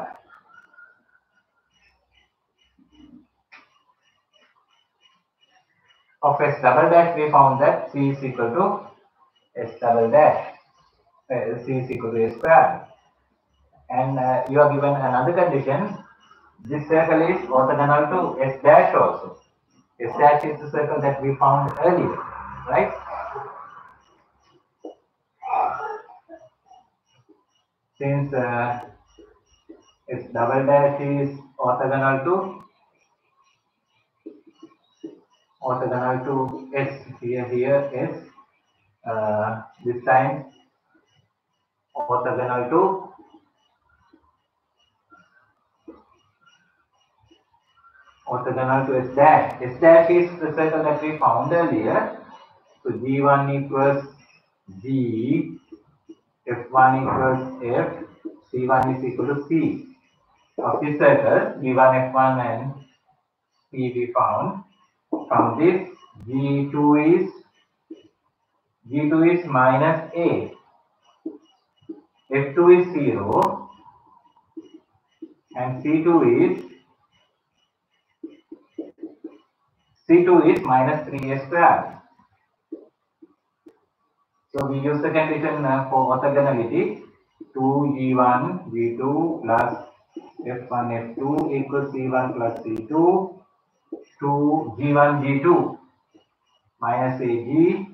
Of S double dash, we found that C is equal to S double dash. C is equal to a square. And you are given another condition. This circle is orthogonal to S dash also. S dash is the circle that we found earlier, right? Since S double dash is orthogonal to S, here S, this time orthogonal to S dash. S dash is the circle that we found earlier. So G1 equals G, F1 equals F, C1 is equal to C. of the circles G1, F1 and P we found. From this G2 is minus A, F2 is 0 and C2 is minus 3A square. So we use the condition for orthogonality 2G1 G2 plus F1 F2 equals C1 plus C2 2G1 G2 minus AG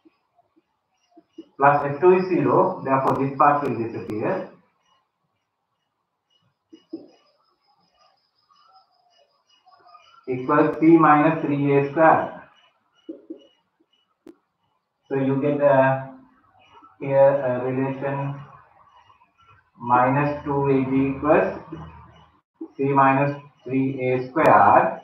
plus F2 is 0, therefore this part will disappear. Equals C minus 3A square. So you get here a relation minus 2AG equals C minus 3A square.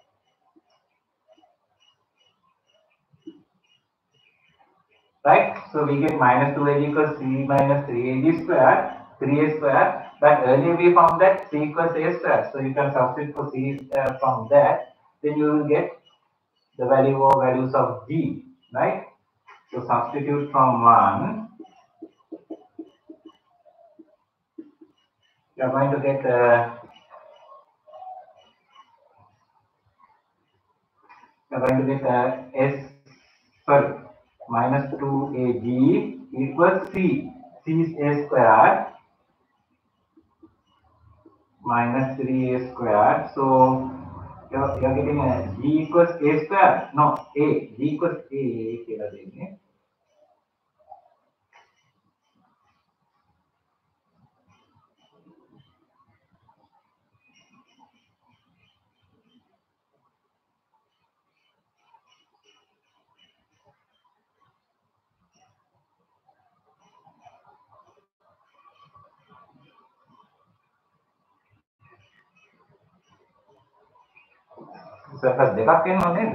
Right? So we get minus 2AG equals C minus 3AG square, 3A square. But earlier we found that C equals A square. So you can substitute for C from that. Then you will get the value or values of G. Right? So substitute from 1. You are going to get S, sorry, minus 2AG equals C. C is A squared minus 3A squared. So you're getting a G equals A squared. No, A. G equals A. Surface දෙකක් එනවා නේද?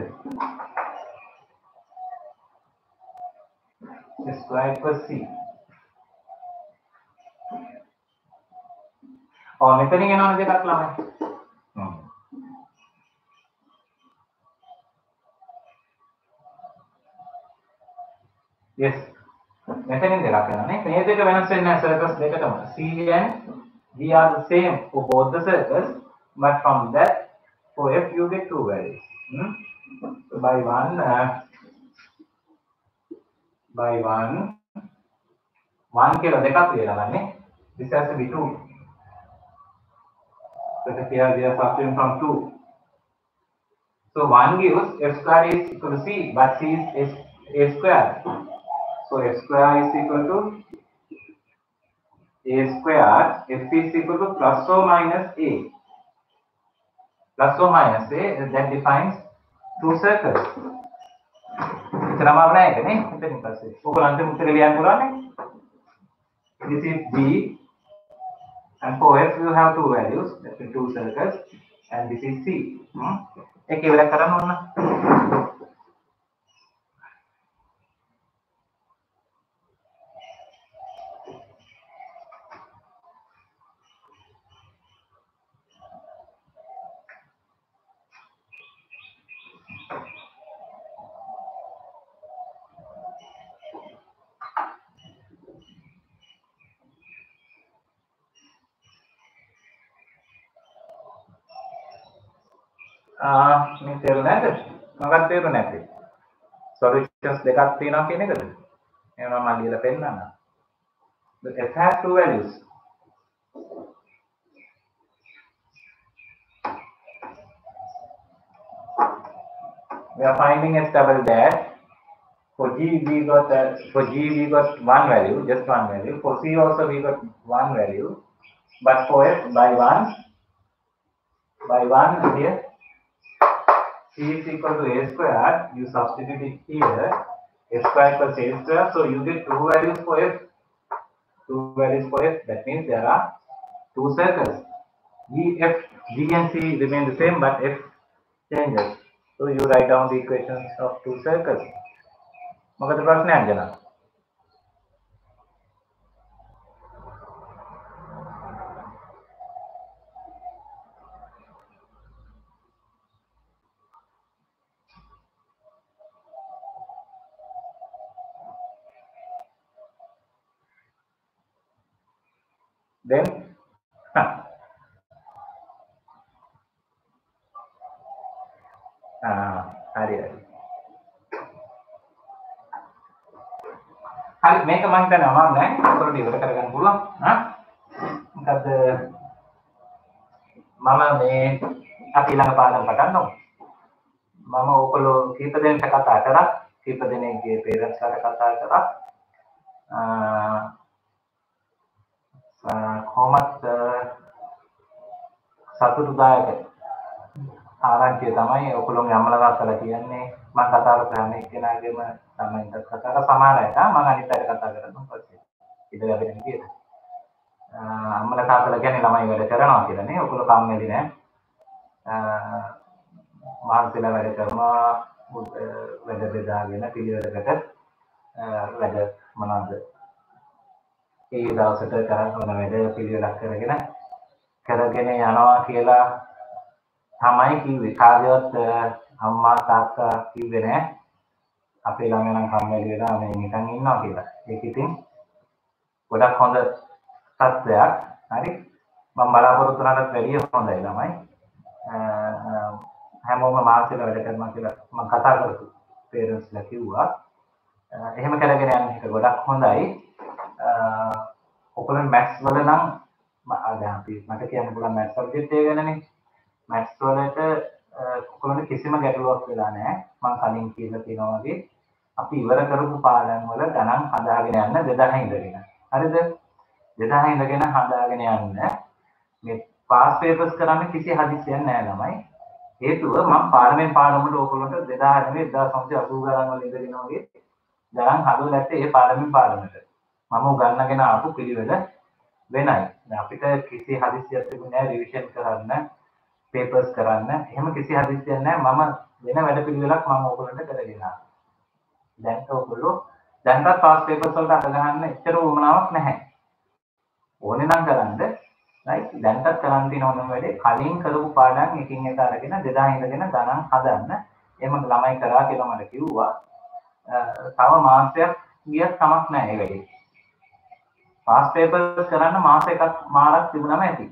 S square equals C. මෙතනින් එනවනේ දෙකක් ළමයි. Yes. මෙතනින් දෙකක් එනවානේ. මේ දෙක වෙනස් වෙන්නේ නැහැ circles දෙකටම. C and G are the same for both the circles, but from that for F you get two values. So by one කියලා දෙකක් ලියලා ගන්නේ. This has to be 2. So here we are substituting from 2. So 1 gives F square is equal to C, but C is A square. So F square is equal to A square. F is equal to plus or minus A. Plus or minus A, that defines two circles. This is G, and for F you have two values, that is two circles, and this is C. මේ තේරුණා නැද්ද? මොකක්ද තේරුණේ නැත්තේ? Solutions දෙකක් තියෙනවා කියන එකද? එහෙනම් මම ලියලා පෙන්නන්නම්. The F has two values. We are finding S double dash. For G we got one value, just one value. For C also we got one value, but for F by one here. C is equal to A square, you substitute it here, S square plus A square, so you get two values for F. That means there are two circles. G and C remain the same, but F changes. So you write down the equations of two circles. මොකද ප්‍රශ්නේ අංජනා? then හරි හරි. හරි මේක මම හිතන්නේ අමාරු නෑ. ඔයගොල්ලෝ ඉවර කරගන්න පුළුවන්. මොකද මම මේ අපි ළඟ පාඩම් පටන් ගමු. මම ඔයගොල්ලෝ කීප දෙනෙක්ට කතා කරා. කීප දෙනෙක්ගේ පේරන්ට්ස්ලාට කතා කරා. කොහොමත් සතුටුදායක ආරංචිය තමයි ඔයගොල්ලෝගේ අම්මලා තාත්තලා කියන්නේ මම කතා කරන එක්කෙනාගේම තමයි කතා කර සමානයි තා මම අනිත් අයට කතා කරනවා පස්සේ ඉතින් අපි කියන අම්මලා තාත්තලා කියන්නේ ළමයි වැඩ කරනවා කියලා නේ ඔයගොල්ලෝ කම්මැලි නෑ මානසික වැඩ කරනවා වැඩ බෙදාගෙන පිළිවෙලකට වැඩ මොනවාද ඒ දවසට කරන වැඩ පිළිවෙලක් කරගෙන යනවා කියලා තමයි කිව්වේ කාගේවත් අම්මා තාත්තා කිව්වේ නෑ අපේ ළමයා නම් කම්මැලි වෙලා මේ නිකන් ඉන්නවා කියලා. ඒක ඉතින් ගොඩක් හොඳ තත්ත්වයක්. හරි. මම බලාපොරොත්තු වෙනකට වැඩිය හොඳයි ළමයි. හැමෝම මාසෙල වැඩ කරනවා කියලා මම කතා කරපු පේරන්ට්ස්ලා කිව්වා. එහෙම කරගෙන යන එක ගොඩක් හොඳයි. ඔයගොල්ලෝ මැත්ස් වල නම් දැන් අපි මට කියන්න පුළුවන් මැත්ස් සබ්ජෙක්ට් එක ගැනනේ. මැත්ස් වලට ඔයගොල්ලන්ට කිසිම ගැටලුවක් වෙලා නැහැ. මම කලින් කියලා තියෙනවා වගේ අපි ඉවර කරපු පාඩම් වල ගණන් හදාගෙන යන්න 2000 ඉඳගෙන. හරිද? 2000 ඉඳගෙන හදාගෙන යන්න. මේ පාස් පේපර්ස් කරන්න කිසි හදිසියක් නැහැ ළමයි. හේතුව මම පාඩමෙන් පාඩමට ඔයගොල්ලන්ට 2000 නෙවෙයි 1980 ගණන් වල ඉඳගෙන වගේ ගණන් හදලා නැත්තේ ඒ පාඩමෙන් පාඩමට. මම උගන්වගෙන ආපු පිළිවෙල වෙනයි. දැන් අපිට කිසි හදිසියක් තිබුණේ නැහැ රිවිෂන් කරන්න. පේපර්ස් කරන්න එහෙම කිසි හදිස්සියක් නැහැ මම වෙන වැඩ පිළිවෙලක් මම ඔයගොල්ලන්ට කරගෙන ආවා. දැන් ඔයගොල්ලෝ දැන්වත් පාස් පේපර්ස් වලට අත ගහන්න එච්චර උවමනාවක් නැහැ. ඕනේ නම් කරන්න. රයිට් දැන්වත් කරන් තියෙන ඕනම වැඩේ කලින් කරපු පාඩම් එකින් එක අරගෙන 2000 ඉඳගෙන ගණන් හදන්න. එහෙම ළමයි කරා කියලා මට කිව්වා. තව මාසයක් ගියත් කමක් නැහැ ඒ වැඩේ. පාස් පේපර්ස් කරන්න මාස එකක් මාරක් තිබුණම ඇති.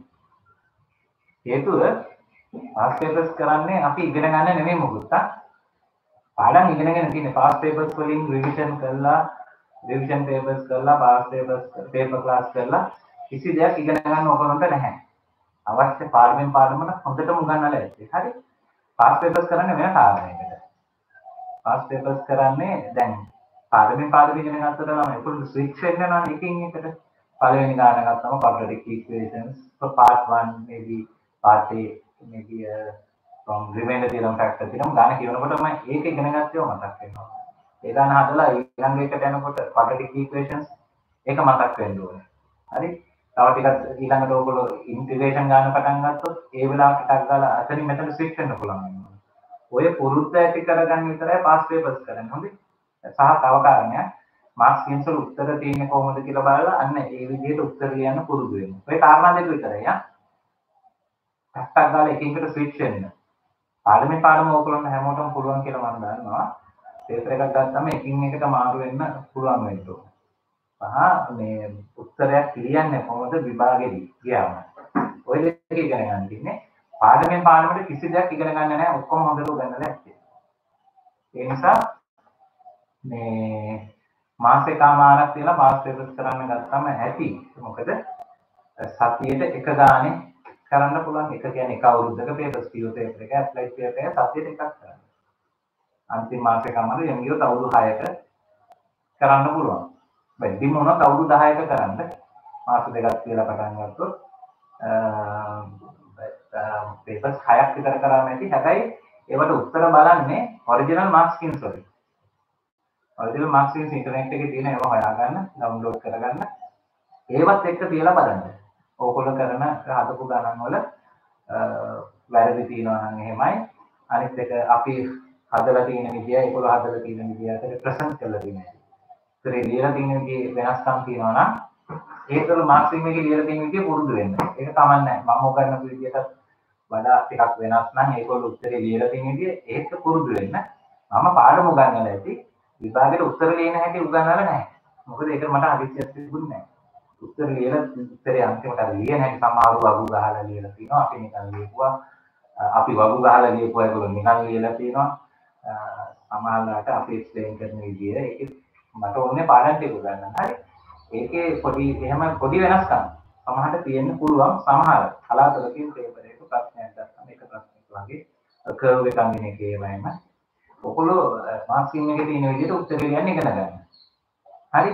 හේතුව පාස් පේපර්ස් කරන්නේ අපි ඉගෙන ගන්න නෙමෙයි මොකුත් පාඩම් ඉගෙනගෙන තියෙන පාස් පේපර්ස් වලින් රිවිෂන් කරලා රිවිෂන් පේපර්ස් කරලා පාස් පේපර්ස් පේපර් ක්ලාස් කරලා කිසි දෙයක් ඉගෙන ගන්න ඕකනොන්ට නැහැ අවශ්‍ය පාඩමෙන් පාඩමට හොඳටම උගන්වලා ඇති හරි පාස් පේපර්ස් කරන්නේ වෙන කාරණයකට පාස් පේපර්ස් කරන්නේ දැන් පාඩමෙන් පාඩම ඉගෙන ගන්නකොට ළමයි ඒකත් ස්විච් වෙන්න නම් එකින් එකට පළවෙනි ගාන ගත්තම quadratic equations for part 1 maybe part 8 maybe from remainder theorem factor theorem ගාන කියනකොටම ඒක ඉගෙන ගත්තේ මතක් වෙනවා. ඒ ගාන හදලා ඊළඟ එකට යනකොට quadratic equations ඒක මතක් වෙන්න ඕනේ. හරි? තව ටිකක් ඊළඟට ඕගොල්ලෝ ඉන්ටිග්‍රේෂන් ගාන පටන් ගත්තොත් ඒ වෙලාවට ටිකක් ගාලා අතනින් මෙතන ස්විච් වෙන්න පුළුවන් වෙනවා. ඔය පුරුද්ද ඇති කරගන්න විතරයි පාස් පේපර්ස් කරන්නේ. හොඳයි. සහ තව කාරණයක් මාක්ස් ස්කීම්ස් වල උත්තර තියෙන්නේ කොහොමද කියලා බලලා අන්න ඒ විදිහට උත්තර ලියන්න පුරුදු වෙන්න. ඔය කාරණා දෙක විතරයි යා. ටක් ගාලා එකින් එකට ස්විච් වෙන්න. පාඩමේ පාඩම ඕගොල්ලන්ට හැමෝටම පුළුවන් කියලා මම දන්නවා. පේපර් එකක් ගත්තම එකින් එකට මාරු වෙන්න පුළුවන් වෙන්න ඕන. පහ මේ උත්තරයක් ලියන්නේ කොහොමද විභාගෙදී ගියාම. ඔය දෙක ඉගෙන ගන්න තින්නේ. පාඩමෙන් පාඩමට කිසි දෙයක් ඉගෙන ගන්න නැහැ. ඔක්කොම හොඳට උගන්වලා ඇත්තේ. ඒ නිසා මේ මාසෙකමාරක් තියලා පාස් පේපර්ස් කරන්න ගත්තම ඇති. මොකද සතියේට එක ගානේ කරන්න පුළුවන්. එක කියන්නේ එක අවුරුද්දක පේපර්ස් PO පේපර් එක ඇප්ලයි පේපර් එක සතියේට එකක් කරන්න. අන්තිම මාසෙකමාර යම් ගියොත් අවුරුදු 6ක කරන්න පුළුවන්. වැඩිම වුණත් අවුරුදු 10ක කරන්න. මාස දෙකක් කියලා පටන් ගත්තොත් පේපර්ස් 6ක් විතර කරාම ඇති. හැබැයි ඒවට උත්තර බලන්නේ ඔරිජිනල් මාක්ස් ස්කීම්ස් වලින්. ඔරිජිනල් මාක්ස් ස්කීම්ස් ඉන්ටර්නෙට් එකේ තියෙන ඒවා හොයාගන්න, ඩවුන්ලෝඩ් කරගන්න. ඒවත් එක්ක තියලා බලන්න. ඕගොල්ලෝ කරන හදපු ගණන් වල වැරදි තියෙනවා නම් එහෙමයි. අනිත් එක අපි හදලා තියෙන විදිය, ඒගොල්ලෝ හදලා තියෙන විදිය අතර ප්‍රසන්ට් කරලා තියෙනවා. ඒතරේ ලියලා තියෙන විදිහේ වෙනස්කම් තියෙනවා නම් ඒකවල මාක්ස් ස්කීම් එකේ ලියලා තියෙන විදිය පුරුදු වෙන්න. ඒක කමන්නේ නැහැ. මම උගන්වපු විදියට වඩා ටිකක් වෙනස් නම් ඒගොල්ලෝ උත්තරේ ලියලා තියෙන විදිය ඒක පුරුදු වෙන්න. මම පාඩම උගන්වලා ඇති. විභාගෙට උත්තර ලියන හැටි උගන්වලා නැහැ. මොකද ඒක මට අවිශ්වාසයක් තිබුණේ නැහැ. උත්තර ලියලා උත්තරේ අන්තිමට අර ලියන හැටි සමහරව වගු ගහලා ලියලා තියෙනවා. අපි නිකන් ලියපුවා. අපි වගු ගහලා ලියපුවා ඒගොල්ලෝ නිකන් ලියලා තියෙනවා. සමහරවිට අපි එක්ස්ප්ලেইন කරන විදිය ඒක මට ඕනේ පාඩම් ටික ගන්න. හරි. ඒකේ පොඩි එහෙම පොඩි වෙනස්කම් සමහරට තියෙන්න පුළුවන්. සමහර කලාතුරකින් පේපර් එක ප්‍රශ්නයක් ගත්තාම එක ප්‍රශ්නයක් වගේ කර්ව් එක අඳින එකේ වයිම ඔයගොල්ලෝ මාර්ක් ස්කීම් එකේ තියෙන විදිහට උත්තර ලියන්න ඉගෙන ගන්න. හරි.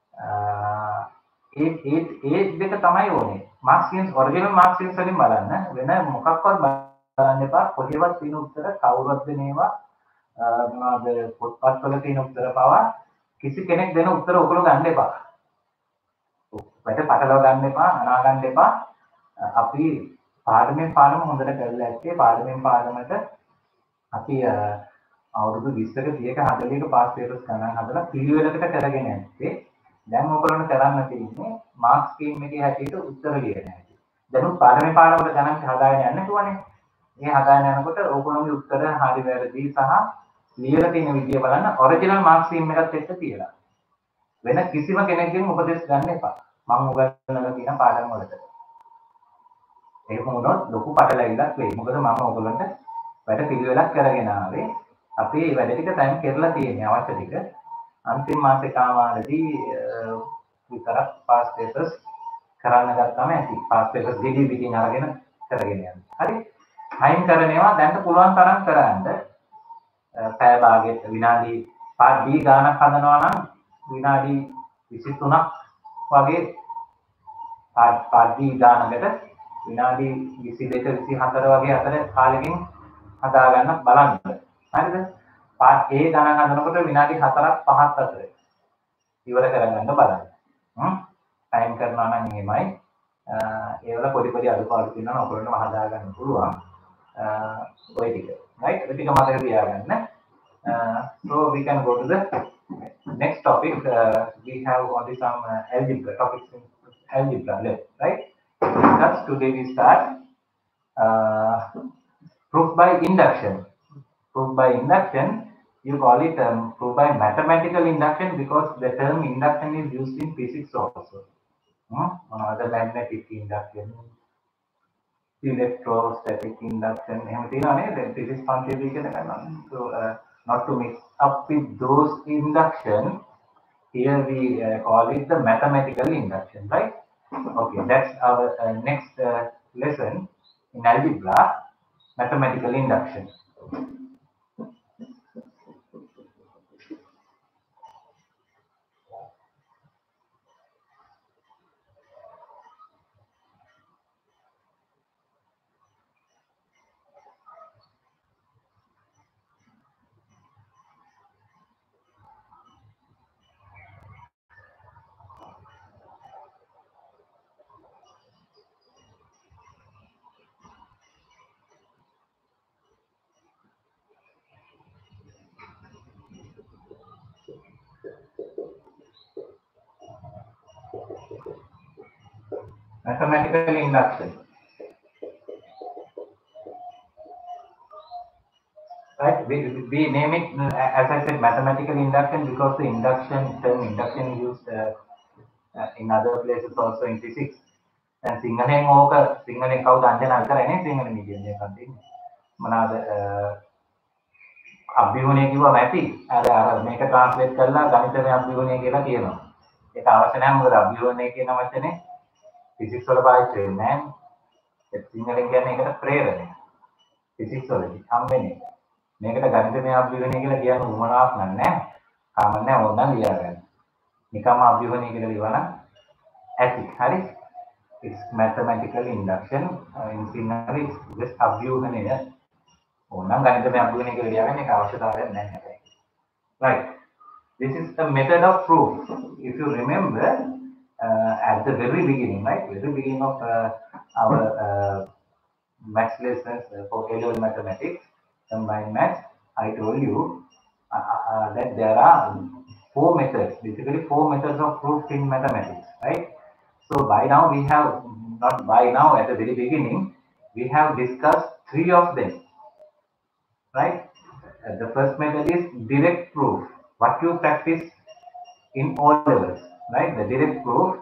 ඒ දෙක තමයි ඕනේ. Mark scheme original mark scheme වලින් බලන්න වෙන මොකක්වත් බලන්න එපා. කොහේවත් තියෙන උත්තර කවුරුත් දෙනේවා මොනවාද පොත්පත් වල තියෙන උත්තර පවා කිසි කෙනෙක් දෙන උත්තර ඔයගොල්ලෝ ගන්න එපා. වැඩ පටලව ගන්න එපා, අනා ගන්න එපා. අපි පාඩමෙන් පාඩම හොඳට කරලා ඇත්තේ පාඩමෙන් පාඩමට අපි අවුරුදු 20ක 30ක 40ක පාස් පේපර්ස් ගණන් හදලා පිළිවෙලකට කරගෙන ඇත්තේ. දැන් ඔයගොල්ලන්ට කරන්න තියෙන්නේ මාර්ක් ස්කීම් එකේ හැටියට උත්තර ලියන හැටි. දැන් පාඩමේ පාඩමකට ගණන් හදාගෙන යන්න කිව්වනේ. මේ හදාගෙන යනකොට ඕගොල්ලෝගේ උත්තර හරි වැරදි සහ ලියලා තියෙන විදිය බලන්න ඔරිජිනල් මාර්ක් ස්කීම් එකත් එක්ක තියලා. වෙන කිසිම කෙනෙක්ගෙන් උපදෙස් ගන්න එපා. මම උගන්වලා තියෙන පාඩම් වලට. ඒක මොනොත් ලොකු පටලැවිල්ලක් වෙයි. මොකද මම ඔයගොල්ලන්ට වැඩ පිළිවෙලක් කරගෙන ආවේ. අපි මේ වැඩ ටික දැන් කරලා තියෙන්නේ අවශ්‍ය ටික. අන්තිම මාසේ කාමාවදී විතරක් පාස් පේපර්ස් කරන්න ගත්තාම ඇති. පාස් පේපර්ස් දිගින් දිගින් අරගෙන කරගෙන යන්න. හරි. අයින් කරන ඒවා දැන් පුළුවන් තරම් කරන්න. පැය භාගෙට විනාඩි පාඩ B ගානක් හදනවා නම් විනාඩි 23ක් වගේ පාඩ B ගානකට විනාඩි 22 24 වගේ අතර කාලෙකින් හදා ගන්න බලන්න. හරිද? පාඩ A ගණන් හදනකොට විනාඩි 4ක් 5ක් අතර ඉවර කරගන්න බලන්න. ටයිම් කරනවා නම් එහෙමයි. ඒවල පොඩි පොඩි අඩුපාඩු තියෙනවා ඔයගොල්ලන්ට හදා ගන්න පුළුවන්. ඔය ටික. right? ඔය ටික මතක තියාගන්න. So we can go to the next topic. We have only some algebra topics in algebra left, right? Thus today we start proof by induction. Proof by induction, you call it proof by mathematical induction because the term induction is used in physics also. Other magnetic induction, electrostatic induction, physics so not to mix up with those induction, here we call it the mathematical induction, right? Okay, that's our next lesson in algebra, mathematical induction. Mathematical induction. Right, we name it as I said mathematical induction because the term induction is used in other places also in physics. And සිංහලෙන් ඕක සිංහලෙන් කවුද අන්ජනා කරන්නේ Sinhala medium එකක් තියෙන්නේ. මොනවාද අභිහුණය කිව්වම ඇති. අර මේක ට්‍රාන්ස්ලේට් කරලා ගණිතමය අභිහුණය කියලා කියනවා. ඒක අවශ්‍ය නැහැ මොකද අභිහුණය කියන වචනේ ෆිසික්ස් වල පාවිච්චි වෙන්නේ නැහැ. ඒ සිංහලෙන් කියන්නේ ඒකට ප්‍රේරණය. ෆිසික්ස් වලදී හම්බෙන්නේ. මේකට ගණිතමය අභිහුණය කියලා කියන උවමනාවක් නැහැ. කාමන්නේ ඕනනම් ලියා ගන්න. නිකම්ම අභිහුණය කියලා ලියවනම් ඇති. හරි? It's mathematical induction. In Sinhala it's just අභිහුණය. ඕනනම් ගණිතමය අභිහුණය කියලා ලියා ගන්න එක අවශ්‍යතාවයක් නැහැ. Right. This is the method of proof. If you remember, at the very beginning, right? Very beginning of our maths lessons for A-level mathematics, combined maths, I told you that there are 4 methods, basically 4 methods of proof in mathematics, right? So by now we have, not by now, at the very beginning, we have discussed 3 of them, right? The first method is direct proof, what you practice in all levels, right? The direct proof,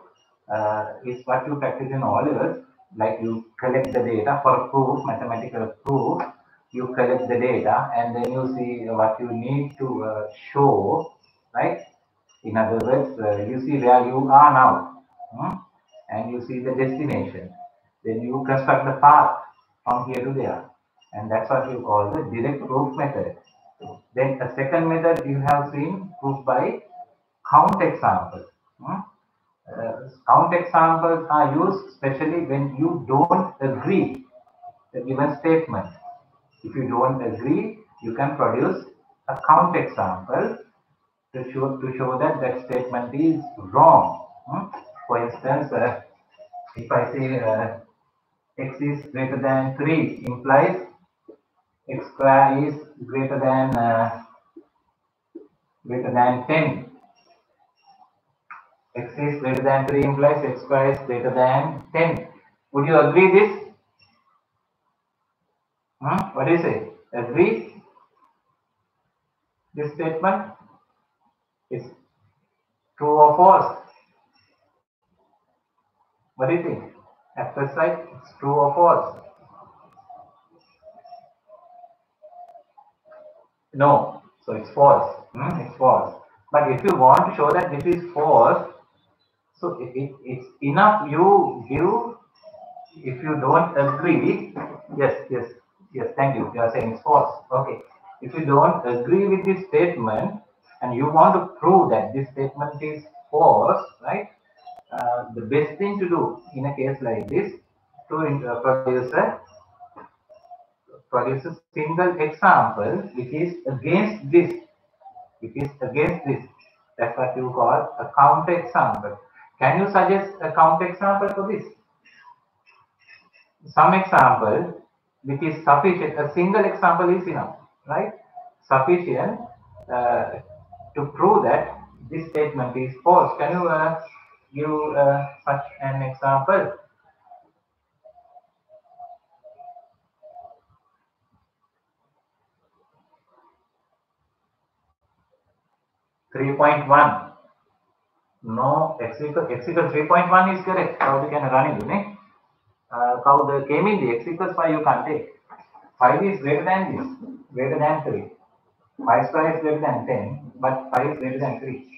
is what you practice in all years. Like you collect the data for proof, mathematical proof. You collect the data and then you see what you need to show, right? In other words, you see where you are now, and you see the destination. Then you construct the path from here to there, and that's what you call the direct proof method. Then a second method you have seen proof by count examples. Count examples are used especially when you don't agree the given statement. If you don't agree, you can produce a count example to show that that statement is wrong. For instance, if I say x is greater than 3 implies x square is greater than 10. X is greater than 3 implies x square is greater than 10. Would you agree this? What do you say? Agree this statement is true or false? What do you think? At first sight, it's true or false? No, so it's false. It's false. But if you want to show that this is false, so it's enough you give. If you don't agree, yes, thank you. You are saying it's false. Okay. If you don't agree with this statement and you want to prove that this statement is false, right? The best thing to do in a case like this to produce a single example which is against this. That's what you call a counter example. Can you suggest a counter example for this? Some example which is sufficient, a single example is enough, right? Sufficient to prove that this statement is false. Can you give such an example? 3.1. No, x equals 3.1 is correct. How you can run it, how the came in the x equals 5 you can't take. 5 is greater than this, greater than 3. 5 square is greater than 10, but 5 is greater than 3.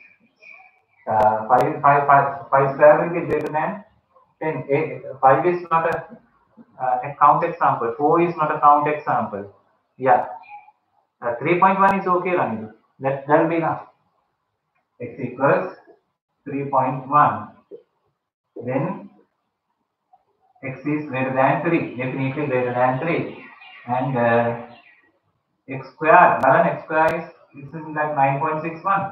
5 square will be greater than 10. 5 is not a count example. 4 is not a count example. Yeah. 3.1 is okay, Ranil. That will be enough. X equals 3.1. Then x is greater than 3. Definitely greater than 3. And x square, x square is like 9.61.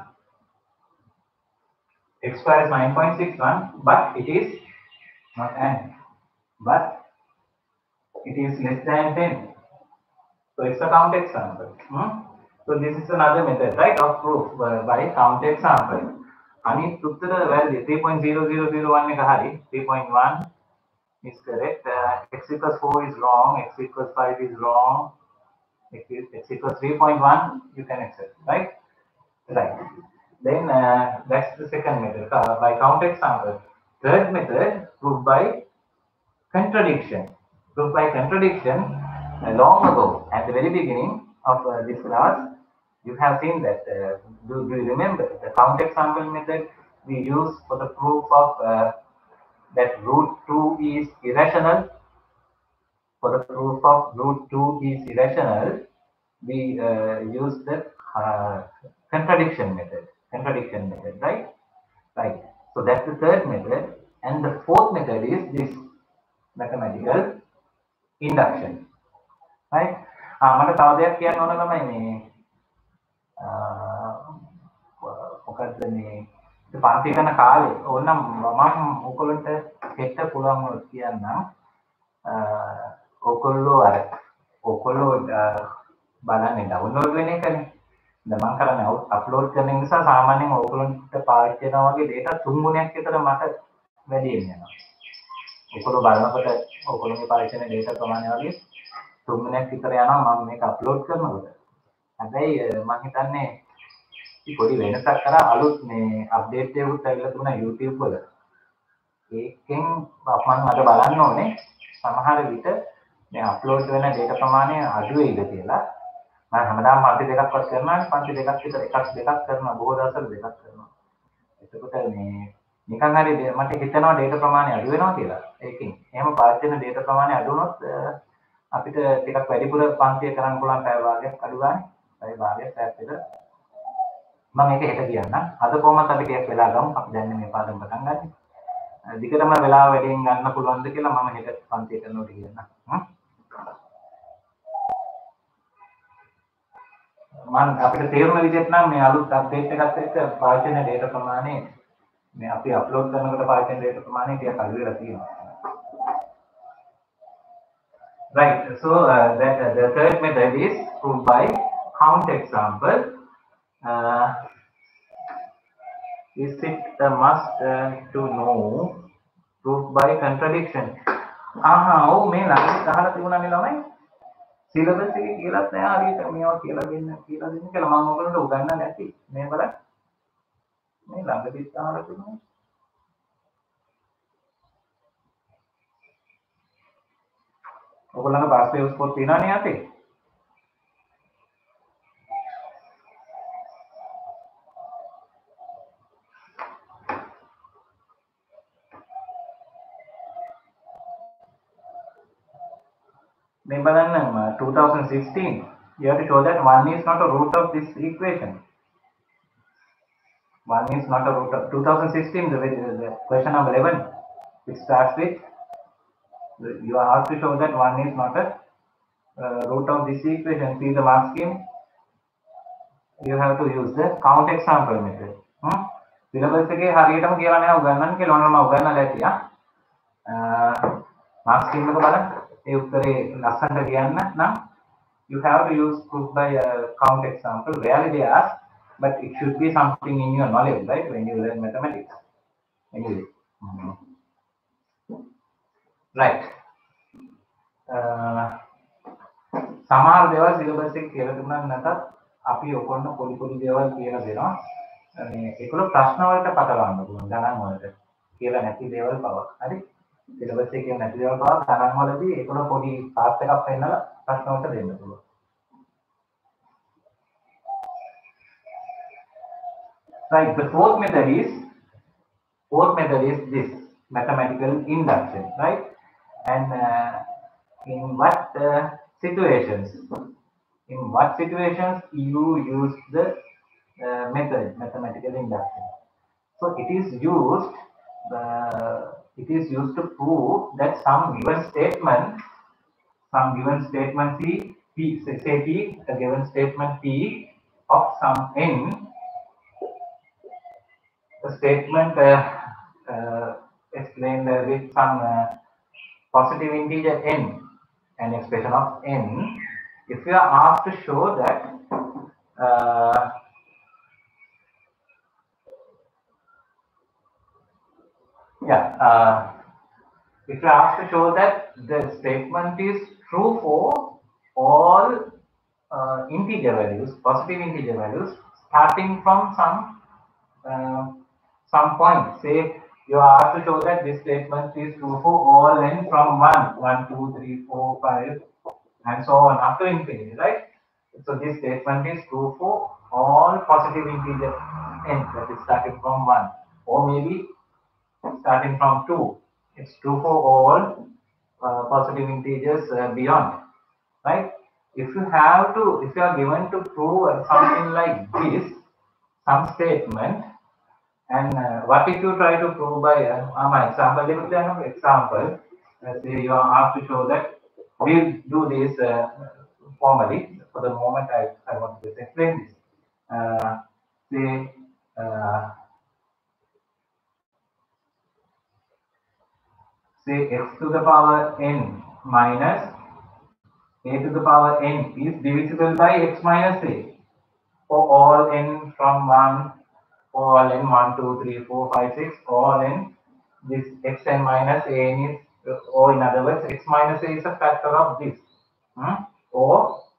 X square is 9.61, but it is not n, but it is less than 10. So it's a count example. So this is another method, right, of proof by count example. Ani uttara value 3.0001 එක හරි 3.1 is correct. X equals 4 is wrong. X equals 5 is wrong. X equals 3.1 you can accept, right? Right. Then that's the second method by count example. Third method, proof by contradiction. Proof by contradiction. Long ago, at the very beginning of this class, you have seen that. Do you remember the count example method we use for the proof of that root 2 is irrational? For the proof of root 2 is irrational, we use the contradiction method. Right? Right. So that's the third method. And the fourth method is this mathematical induction. Right? මට තව දෙයක් කියන්න ඕන තමයි මේ මොකද්ද මේ පන්ති කරන කාලේ ඕනම් මම ඔයගොල්ලන්ට හෙට පුළුවන් වුණොත් කියන්නම් ඔයගොල්ලෝ බලන්නේ ඩවුන්ලෝඩ් වෙන එකනේ. දැන් මම කරන්නේ අප්ලෝඩ් කරන නිසා සාමාන්‍යයෙන් ඔයගොල්ලන්ට පාවිච්චි කරනවා වගේ data 3 ගුණයක් විතර මට වැඩි වෙනවා. ඔයගොල්ලෝ බලනකොට ඔයගොල්ලෝගේ පාවිච්චි කරන data ප්‍රමාණය වගේ 3 ගුණයක් විතර යනවා මම මේක අප්ලෝඩ් කරනකොට. හැබැයි මම හිතන්නේ පොඩි වෙනසක් කරා අලුත් මේ අප්ඩේට් එකකුත් ඇවිල්ලා තිබුණා YouTube වල. ඒකෙන් මම අද බලන්න ඕනේ සමහර විට මේ අප්ලෝඩ් වෙන data ප්‍රමාණය අඩු වෙයිද කියලා. මම හැමදාම පන්ති දෙකක්වත් කරනවා පන්ති දෙකක් විතර එකක් දෙකක් කරනවා බොහෝ දවස්වල දෙකක් කරනවා. එතකොට මේ නිකන් හරි මට හිතෙනවා data ප්‍රමාණය අඩු වෙනවා කියලා. ඒකෙන් එහෙම පාවිච්චි කරන data ප්‍රමාණය අඩු වුණොත් අපිට ටිකක් වැඩිපුර පන්තිය කරන්න පුළුවන් පැය භාගයක් අඩු ගන්න. පැය භාගයක් පැයක් විතර. මම ඒක හෙට කියන්නම්. අද කොහොමද අපි ටිකක් වෙලා ගමු. අපි දැන් මේ පාඩම පටන් ගන්න. දිගටම වෙලාව වැඩියෙන් ගන්න පුළුවන්ද කියලා මම හෙට පන්තිය කරනකොට කියන්නම්. මම අපිට තේරුණ විදිහට නම් මේ අලුත් අප්ඩේට් එකත් එක්ක පාවිච්චි කරන data ප්‍රමාණය මේ අපි අප්ලෝඩ් කරනකොට පාවිච්චි කරන data ප්‍රමාණය ටිකක් අඩු වෙලා තියෙනවා. Right. So the third method is proved by count example. Is it a must to know proved by contradiction? ඔව් මේ ළඟදී අහලා තිබුණා නේ ළමයි. සිලබස් එකේ කියලාත් නෑ හරියට මේවා කියලා දෙන්න කියලා මම ඔයගොල්ලන්ට උගන්වන්න නැති. මේ බලන්න. මේ ළඟදී අහලා තිබුණා. ඔයගොල්ලන්ගේ පාස්පෝර්ට් පොත් තියෙනවනේ අතේ. මේ බලන්න 2016 you have to show that 1 is not a root of this equation. 1 is not a root of 2016 the question number 11 it starts with you are asked to show that 1 is not a root of this equation. See the mark scheme. You have to use the count example method. Syllabus එකේ හරියටම කියලා නෑ උගන්වන්න කියලා ඕනම උගන්වලා ඇති mark scheme එක බලන්න. ඒ උත්තරේ ලස්සනට කියන්න නම් you have to use proof by count example. Rarely they ask, but it should be something in your knowledge, right? When you learn mathematics. Anyway. Right. සමහර දේවල් සිලබස් එකේ කියලා දුන්නා නැත්නම් අපි ඔකොන්න පොඩි දේවල් කියලා දෙනවා. මේ ඒකවල ප්‍රශ්න වලට පටලවන්න පුළුවන් ගණන් වලට. කියලා නැති දේවල් පවා. හරි? සිලබස් එකේ නැති දේවල් පවා ගණන් වලදී ඒකවල පොඩි පාත් එකක් පෙන්නලා ප්‍රශ්න වලට දෙන්න පුළුවන්. Right, the fourth method is this mathematical induction, right? And in what situations you use the method mathematical induction? So it is used to prove that some given statement P, say P, a given statement P of some n, the statement explained with some positive integer n, an expression of n. If you are asked to show that if you are asked to show that the statement is true for all integer values, positive integer values, starting from some point. Say you are asked to show that this statement is true for all n from 1, 2, 3, 4, 5, and so on up to infinity, right? So this statement is true for all positive integer n, that is starting from 1, or maybe starting from 2. It's true for all positive integers beyond, right? If you are given to prove something like this, some statement, and what if you try to prove by my example? Say you are asked to show that we'll do this formally. For the moment, I want to just explain this. Say x to the power n minus a to the power n is divisible by x minus a for all n from 1, for all n 1, 2, 3, 4, 5, 6, all n, this xn minus an is, or in other words, x minus a is a factor of this, or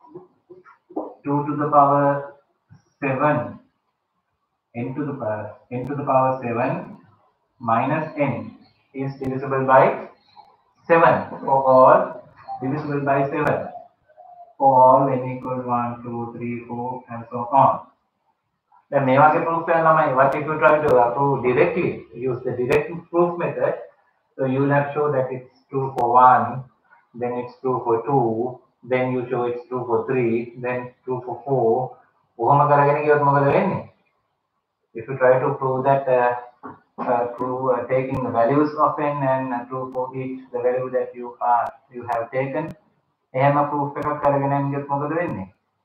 2 to the power 7, n to the power 7 minus n. is divisible by 7 for all, divisible by 7 for all n equals 1, 2, 3, 4 and so on. Then මේ වගේ proof එක ළමයි, what if you try to prove directly, use the direct proof method, so you will have show that it's true for 1, then it's true for 2, then you show it's true for 3, then it's true for 4. කොහොම කරගෙන ගියොත් මොකද වෙන්නේ? If you try to prove that through taking the values of n and true for each the value that you have taken, එහෙම proof එකක් කරගෙන යනකොට මොකද වෙන්නේ?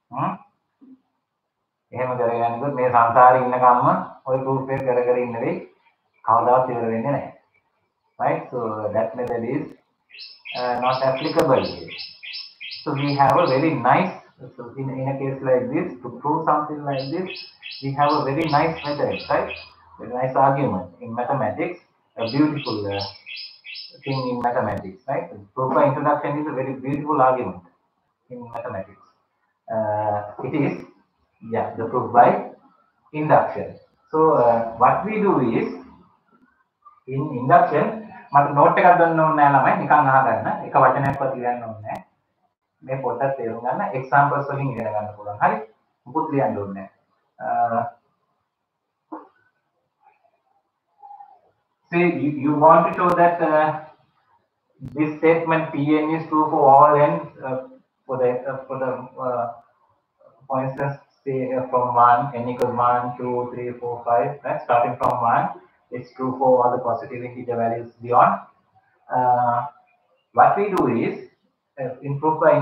එහෙම කරගෙන යනකොට මේ සංසාරේ ඉන්න කම්ම ඔය proof එක කර කර ඉන්න වෙයි, කවදාවත් ඉවර වෙන්නේ නැහැ. Right? So that method is not applicable here. So we have a very nice, so in a case like this, to prove something like this, we have a very nice method, right? A nice argument in mathematics, a beautiful thing in mathematics, right? Proof by introduction is a very beautiful argument in mathematics. It is, yeah, the proof by induction. So what we do is, in induction, මට note එකක් දෙන්න ඕනේ නැහැ ළමයි, නිකන් අහගන්න. එක වචනයක්වත් ලියන්න ඕනේ නැහැ. මේ පොතත් තේරුම් ගන්න, examples වලින් ඉගෙන ගන්න පුළුවන්. හරි? මුකුත් ලියන්න ඕනේ නැහැ. Say you want to show that this statement Pn is true for all n for instance, say from 1, n equals 1, 2, 3, 4, 5, right? Starting from 1, it's true for all the positive integer values beyond. What we do is, in proof by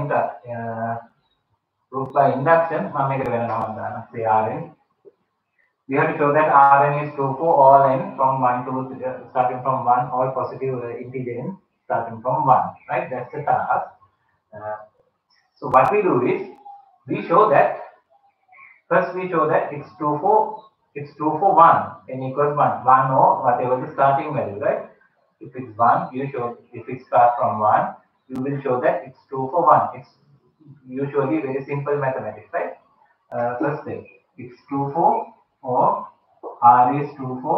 induction, say Rn. We have to show that Rn is true for all n from 1 to starting from 1, all positive integer n starting from 1, right? That's the task. So what we do is, we show that first we show that it's true for 1, n equals 1 or whatever the starting value, right? If it's 1, you show, if it starts from 1, you will show that it's true for 1. It's usually very simple mathematics, right? First thing, it's true for, or R is true for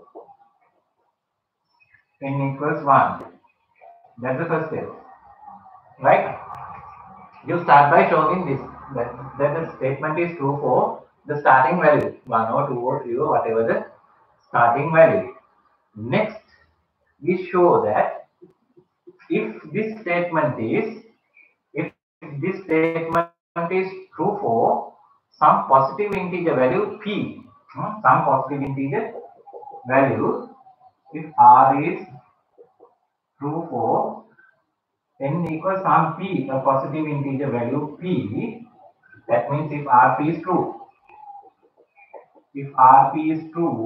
n equals 1. That's the first step, right? You start by showing this, that the statement is true for the starting value, 1 or 2 or 3 or whatever the starting value. Next, we show that if this statement is true for some positive integer value p, some positive integer value, if R is true for n equals some p, a positive integer value p, that means if Rp is true, if Rp is true,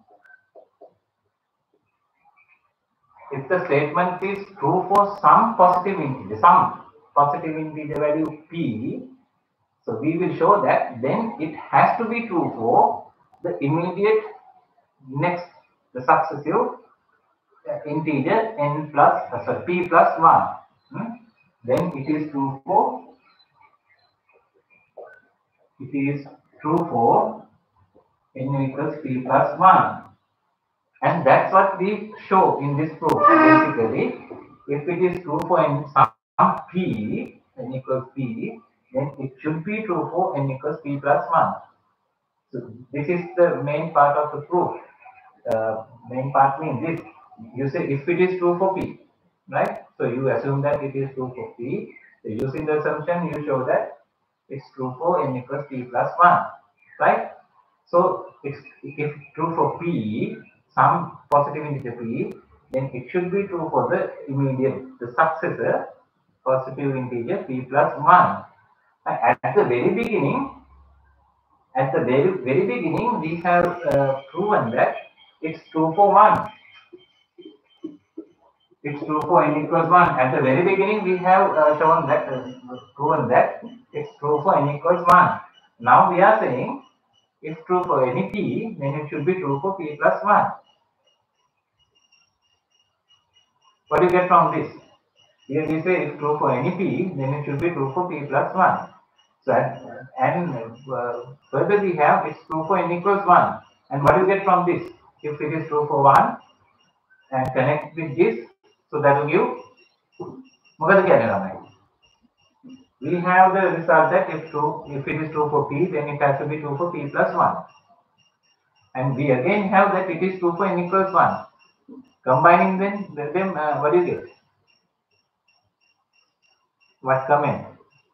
if the statement is true for some positive integer value p, so we will show that then it has to be true for the immediate next, the successive integer n plus p plus 1. Then it is true for n equals p plus 1. And that's what we show in this proof. Basically, if it is true for some p, n equals p, then it should be true for n equals p plus 1. So this is the main part of the proof. Main part means this. You say if it is true for p, right? So you assume that it is true for p. So using the assumption, you show that it's true for n equals p plus 1, right? So if true for p, some positive integer p, then it should be true for the immediate, the successor positive integer p plus 1. At the very beginning, we have proven that it's true for 1. It's true for n equals 1. At the very beginning, we have shown that, proven that it's true for n equals 1. Now we are saying if true for any p, then it should be true for p plus 1. What do you get from this? Here we say if true for any p, then it should be true for p plus 1. So further we have it's true for n equals 1. And what do you get from this? If it is true for 1, and connect with this, so that will give මොකද කියන්නේ ළමයි? We have the result that if it is true for p, then it has to be true for p plus 1. And we again have that it is true for n equals 1. Combining them, what do you get? What comment?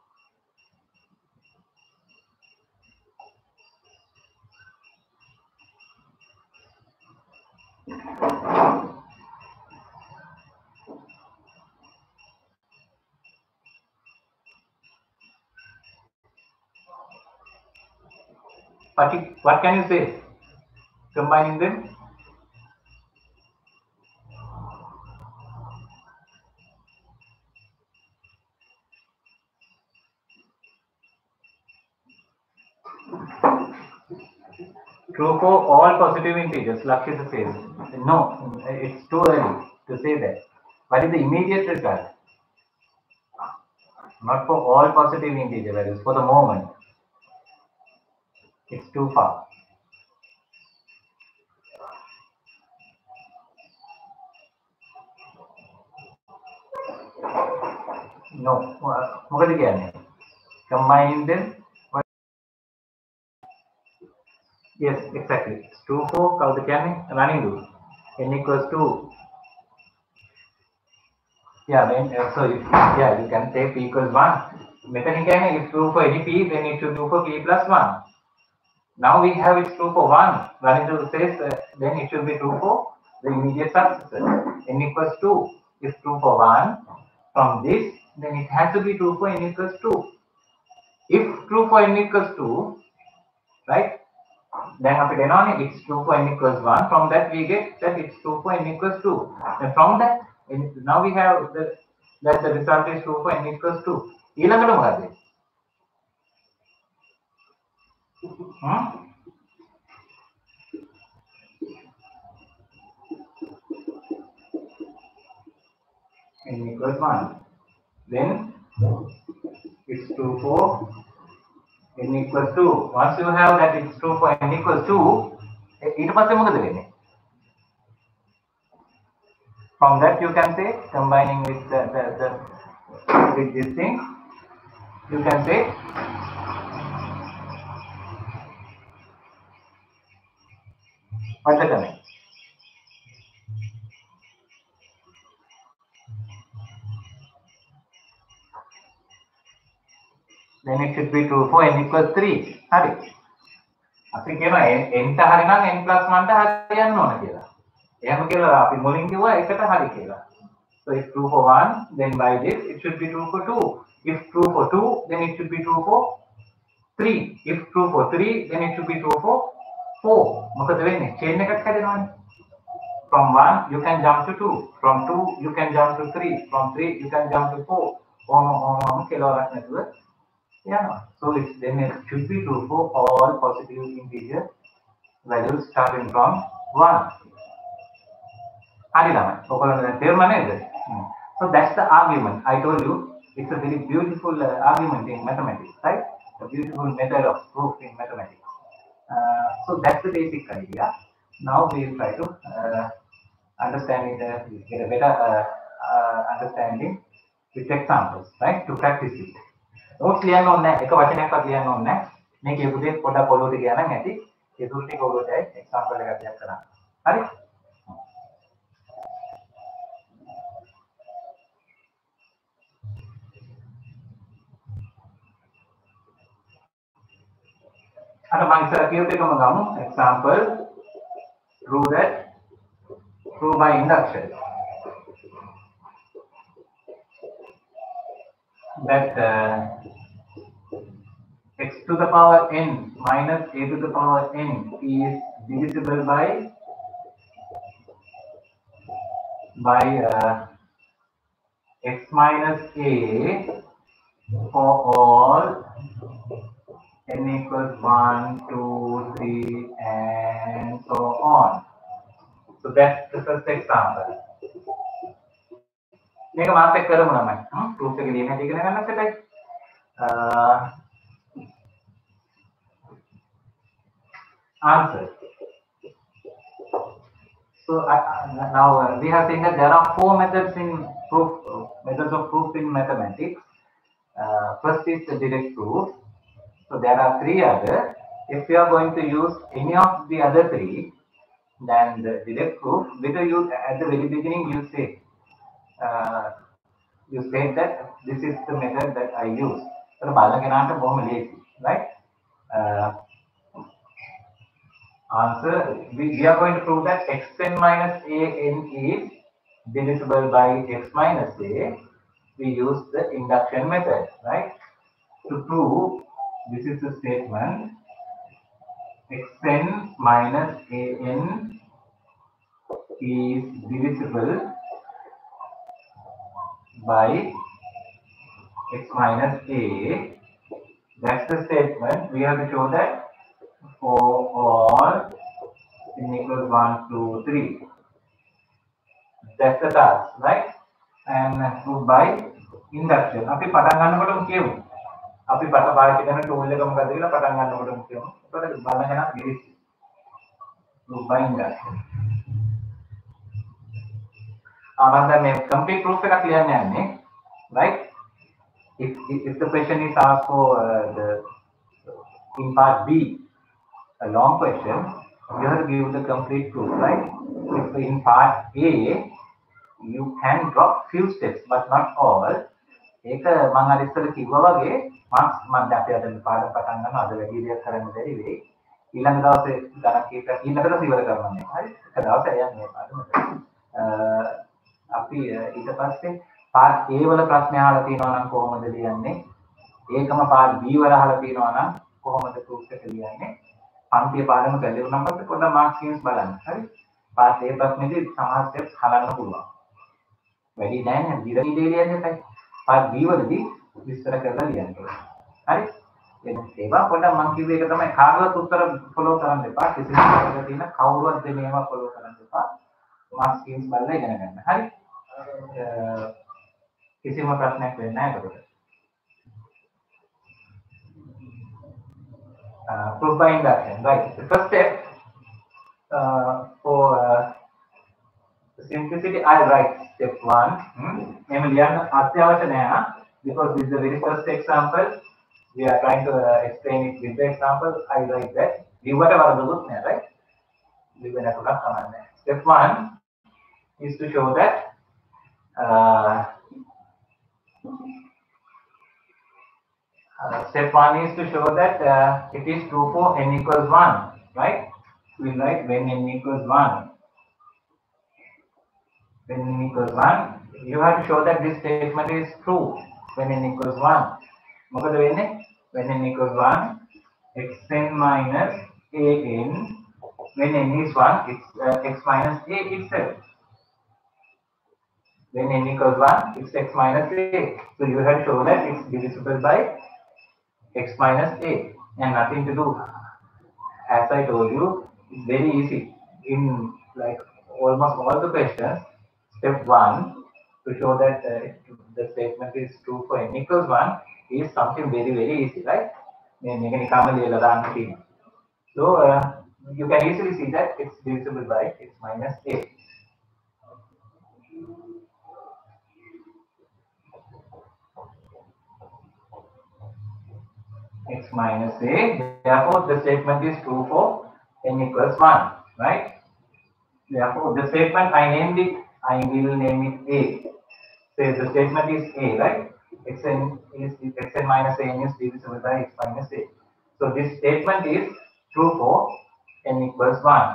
What can you say? Combining them? True for all positive integers, Lakshya says. No, it's too early to say that. What is the immediate result? Not for all positive integer values, for the moment. It's too far. No, මොකද කියන්නේ? Combining them. Yes, exactly. It's true for කවුද කියන්නේ? running loop. N equals to. Yeah, then so you can say p equals 1. මෙතන කියන්නේ if true for any p, then it should be true for p plus 1. Now we have it's true for 1. Running loop says then it should be true for the immediate successor. N equals 2 is true for 1. From this, then it has to be true for n equals 2. If true for n equals 2, right? Then after it's true for n equals 1. From that we get that it's true for n equals 2. And from that, now we have that the result is true for n equals 2. ඊළඟට මොකද? N equals 1. Then it's true for n equals 2. Once you have that it's true for n equals 2, ඊට පස්සේ මොකද වෙන්නේ? From that you can say, combining with with this thing, you can say what's the comment? Then it should be true for n equals 3. හරි. අපි කියනවා n ට හරි නම් n plus 1 ට හරියන්න ඕන කියලා. එහෙම කියලා අපි මුලින් කිව්වා එකට හරි කියලා. So if true for 1, then by this it should be true for 2. If true for 2, then it should be true for 3. If true for 3, then it should be true for 4. මොකද වෙන්නේ? chain එකක් හැදෙනවානේ. From 1 you can jump to 2. From 2 you can jump to 3. From 3 you can jump to 4. ඔහොම කෙලවරක් නැතුව yeah, so then it should be true for all positive integer values starting from 1. So that's the argument. I told you it's a very beautiful argument in mathematics, right? A beautiful method of proof in mathematics. So that's the basic idea. Now we will try to understand it, get a better understanding with examples, right? To practice it. Notes ලියන්න ඕනේ නැහැ. එක වචනයක්වත් ලියන්න ඕනේ නැහැ. මේ කියපු දේ පොඩ්ඩක් ඔලුවට ගියා නම් ඇති. ඒ දුර ටික ඔලුවට ඇයි එක්සැම්පල් එකක් දෙයක් කරන්න. හරි? අර මම ඉස්සර කියපු එකම ගමු. Example, prove by induction. That x to the power n minus a to the power n is divisible by x minus a for all n equals 1, 2, 3 and so on. So that's the first example. මේක මාත් එක්ක කරමු ළමයි. Proof එක ලියන්න හැටි ඉගෙන ගන්නත් එපයි. Answer. So now we have seen that there are four methods in proof, methods of proof in mathematics. First is the direct proof. So there are three other. If you are going to use any of the other three, then the direct proof, whether you at the very beginning you say that this is the method that I use. So right? Uh, Answer, we are going to prove that xn minus an is divisible by x minus a. We use the induction method, right? To prove this is the statement xn minus an is divisible by x minus a. That's the statement. We have to show that for all n equals 1, 2, 3. That's the task, right? And proved by induction. අපි පටන් ගන්නකොටම කියමු. අපි පාවිච්චි කරන tool එක මොකද්ද කියලා පටන් ගන්නකොටම කියමු. එතකොට බලන්න යන ගිරිස් proved by induction. ආවන්ද මේ complete proof එකක් ලියන්න යන්නේ, right? If the question is asked for in part B, a long question, you have to give the complete proof, right? If in part A, you can drop few steps, but not all. ඒක මම අර ඉස්සෙල්ලා කිව්වා වගේ Marx මම දැන් අපි අද පාඩම් පටන් ගන්නවා අද වැඩි දෙයක් කරන්න බැරි වෙයි. ඊළඟ දවසේ ගණන් කීපයක් ඊළඟට ඉවර කරනවා. හරි? එක දවසක් යන්නේ පාඩමට. අපි ඊට පස්සේ පාර්ට් A වල ප්‍රශ්න අහලා තියෙනවා නම් කොහොමද ලියන්නේ? ඒකම පාර්ට් B වල අහලා තියෙනවා නම් කොහොමද ප්‍රූෆ් එක ලියන්නේ? පන්තිය පාඩම කළේ වුණාම පස්සේ පොඩ්ඩක් මාක්ස් ගේම්ස් බලන්න. හරි? පාර්ට් A ප්‍රශ්නේදී සමහර ස්ටෙප්ස් හලන්න පුළුවන්. වැඩි නෑ නේද? දිගට ලියන්නේ නැහැ. පාර්ට් B වලදී විස්තර කරලා ලියන්න ඕනේ. හරි? ඒවා පොඩ්ඩක් මම කිව්ව එක තමයි කාගවත් උත්තර ෆලෝ කරන්න එපා. කිසිම කෙනෙකුට තියෙන කවුරුවත් මේවා ෆලෝ කරන්න එපා. මාක්ස් ගේම්ස් බලලා ඉගෙන ගන්න. හරි? කිසිම ප්‍රශ්නයක් වෙන්නේ නැහැ ඒකට. Proof by induction, right? The first step for simplicity, I write step 1. Because this is the very first example. We are trying to explain it with the example. I write that. Whatever the look, right? Step 1 is to show that step 1 is to show that it is true for n equals 1, right? We write when n equals 1. When n equals 1, you have to show that this statement is true when n equals 1. When n equals 1, xn minus an, when n is 1, it's x minus a itself. When n equals 1, it's x minus a. So you have to show that it's divisible by x minus a and nothing to do. As I told you, it's very easy. In like almost all the questions, step 1 to show that the statement is true for n equals 1 is something very, very easy, right? So you can easily see that it's divisible by x minus a. X minus a, therefore the statement is true for n equals 1, right? Therefore the statement I named it, I will name it a. Say the statement is a, right? Xn minus an is divisible by x minus a. So this statement is true for n equals 1.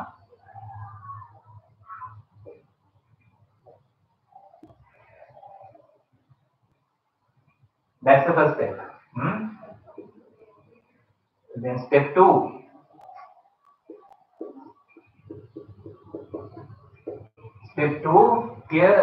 That's the first step. Then step 2. Step 2 here.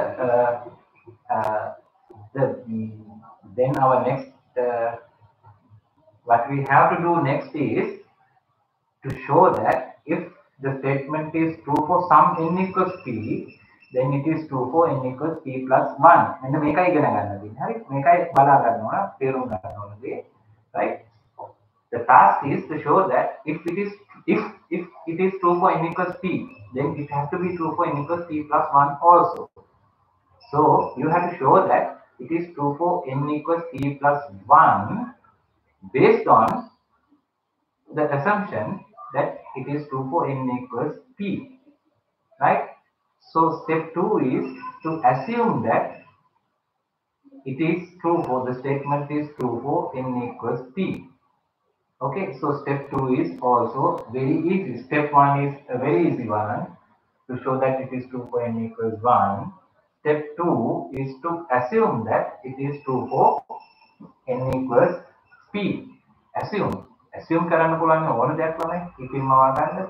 Then our next what we have to do next is to show that if the statement is true for some n equals p, then it is true for n equals p plus 1. And මේකයි ඉගෙන ගන්න තියෙන්නේ. හරි? මේකයි බලා ගන්න ඕන, තේරුම් ගන්න ඕනදී, right? The task is to show that if if it is true for n equals p, then it has to be true for n equals p plus 1 also. So you have to show that it is true for n equals p plus 1 based on the assumption that it is true for n equals p, right? So step 2 is to assume that it is true for the statement is true for n equals p. Okay, so step 2 is also very easy. Step 1 is a very easy one to show that it is true for n equals 1. Step 2 is to assume that it is true for n equals p. Assume කරන්න පුළුවන් ඕන දෙයක් ළමයි ඉතින් මම ගන්න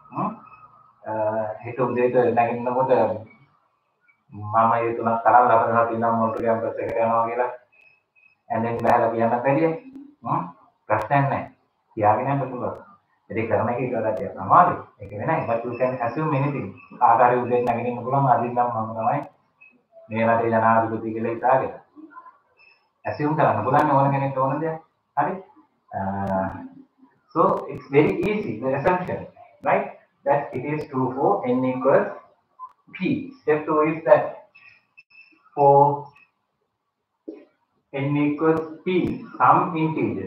හිත උදේට නැගිටිනකොට මම ඒ තුනක් තරම් ලබනවා තියෙනවා මොකද කැම්පස් එකට යනවා කියලා ඇඳෙන් බහලා කියන්න බැරිය ප්‍රශ්නයක් නැහැ කියාගෙන යන්න පුළුවන් ඒක කරන එක ඊට වඩා ටිකක් අමාරුයි ඒක වෙනයි but you can assume anything ආකාරي උදේට නැගිටින්න පුළුවන් අදින් නම් මම තමයි මේ රටේ ජනාධිපති කියලා හිතාගෙන assume කරන්න පුළුවන් ඕන කෙනෙක්ට ඕන දෙයක් හරි so it's very easy the assumption right that it is true for n equals p. Step 2 is that for n equals p some integer,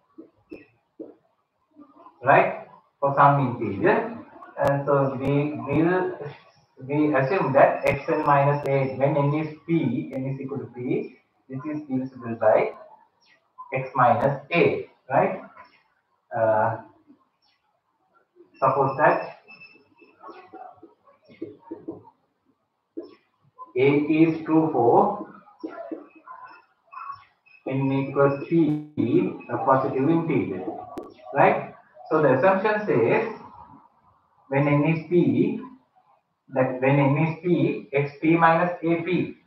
right? For some integer, and so we assume that xn minus a when n is p, n is equal to p, this is divisible by x minus a, right? Suppose that a is true for n equals p, a positive integer, right? So the assumption says when n is p, that when n is p, xp minus ap,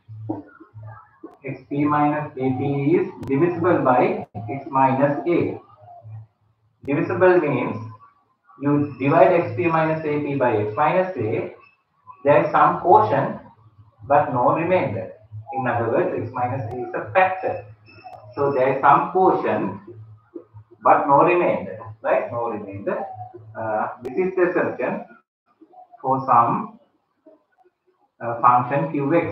xp minus ap is divisible by x minus a. Divisible means you divide xp minus ap by x minus a, there is some quotient but no remainder. In other words, x minus a is a factor. So there is some quotient but no remainder, right? No remainder. This is the assumption for some function qx.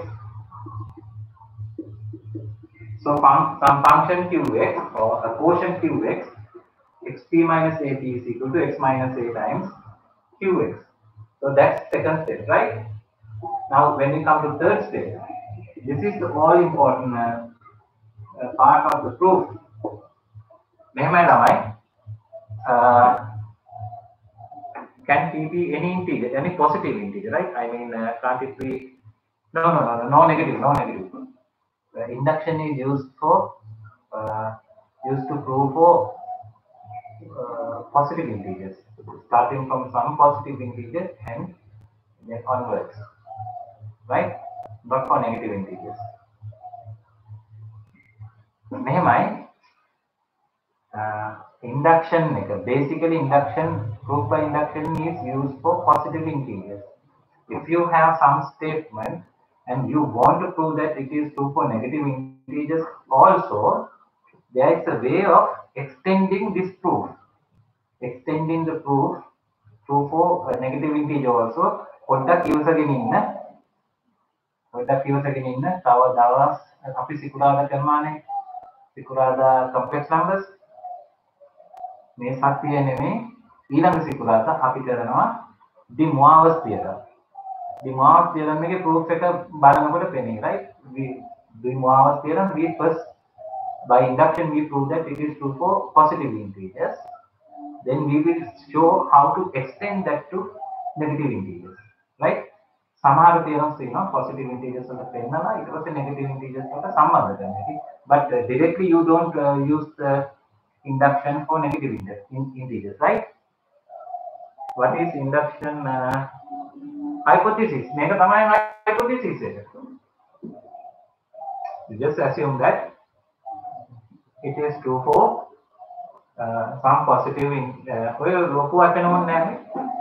So some function qx or a quotient qx, xp minus ap is equal to x minus a times qx. So that's second step, right? Now when we come to third step, this is the all important part of the proof. Can p be any integer, any positive integer, right? I mean, can't it be? No negative. Induction is used for used to prove for positive integers, starting from some positive integer and then onwards, right? But for negative integers. Induction, basically induction, proof by induction is used for positive integers. If you have some statement and you want to prove that it is true for negative integers also, there is a way of extending this proof. Extending the proof true for a negative integer also. පොඩ්ඩක් ඉවසගෙන ඉන්න තව දවස් අපි සිකුරාදා කරනවානේ සිකුරාදා complex numbers මේ සතියේ නෙමෙයි ඊළඟ සිකුරාදා අපි කරනවා Demoivre's theorem. Demoivre's theorem එකේ proof එක බලනකොට පෙනේ, right? Demoivre's theorem, we first by induction we prove that it is true for positive integers. Then we will show how to extend that to negative integers, right? සමහර theorems තියෙනවා positive integers වලට පෙන්නලා ඊට පස්සේ negative integers වලට සම්බන්ධ කරන හැටි. But directly you don't use the induction for negative integers, right? What is induction hypothesis? මේක තමයි hypothesis එක. You just assume that it is true for some positive ඔය ලොකු වචන ඕනේ නැහැ.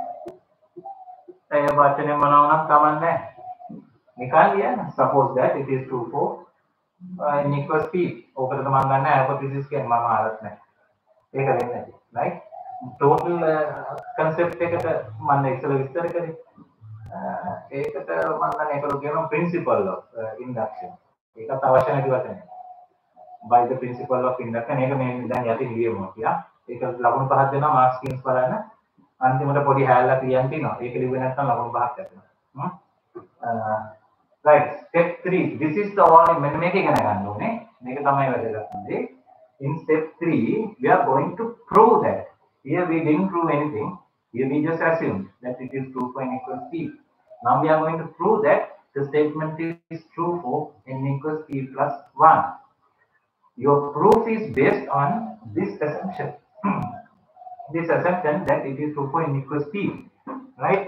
ඒ වචනේ මොනවාක් කමන්නේ නැහැ. Suppose that it is true for n equals p. ඕකට තමයි ගන්න hypothesis කියන්නේ මම ආරත් නැහැ. ඒක වෙන්නේ right? total concept එකට මම ඉස්සෙල්ලා විස්තර කරේ. ඒකට මම දැන් ඒකට කියනවා principle of induction. ඒකත් අවශ්‍ය නැති වචනයක්. by the principle of induction ඒක මේ දැන් යටින් ලියමු කියලා. ඒක ලකුණු පහක් දෙනවා මාක්ස් ස්කීම්ස් බලන්න. අන්තිමට පොඩි හැලලා කියන්න තියෙනවා. ඒක ලිව්වේ නැත්නම් ලකුණු පහක් ඇතිවෙනවා. Right, step 3. This is the one මෙන්න මේක ඉගෙන ගන්න ඕනේ. මේක තමයි වැදගත් දේ. In step 3, we are going to prove that. Here we didn't prove anything. Here we just assumed that it is true for n equals p. Now we are going to prove that the statement is true for n equals p plus 1. Your proof is based on this assumption. This assumption that it is true for n equals p. Right?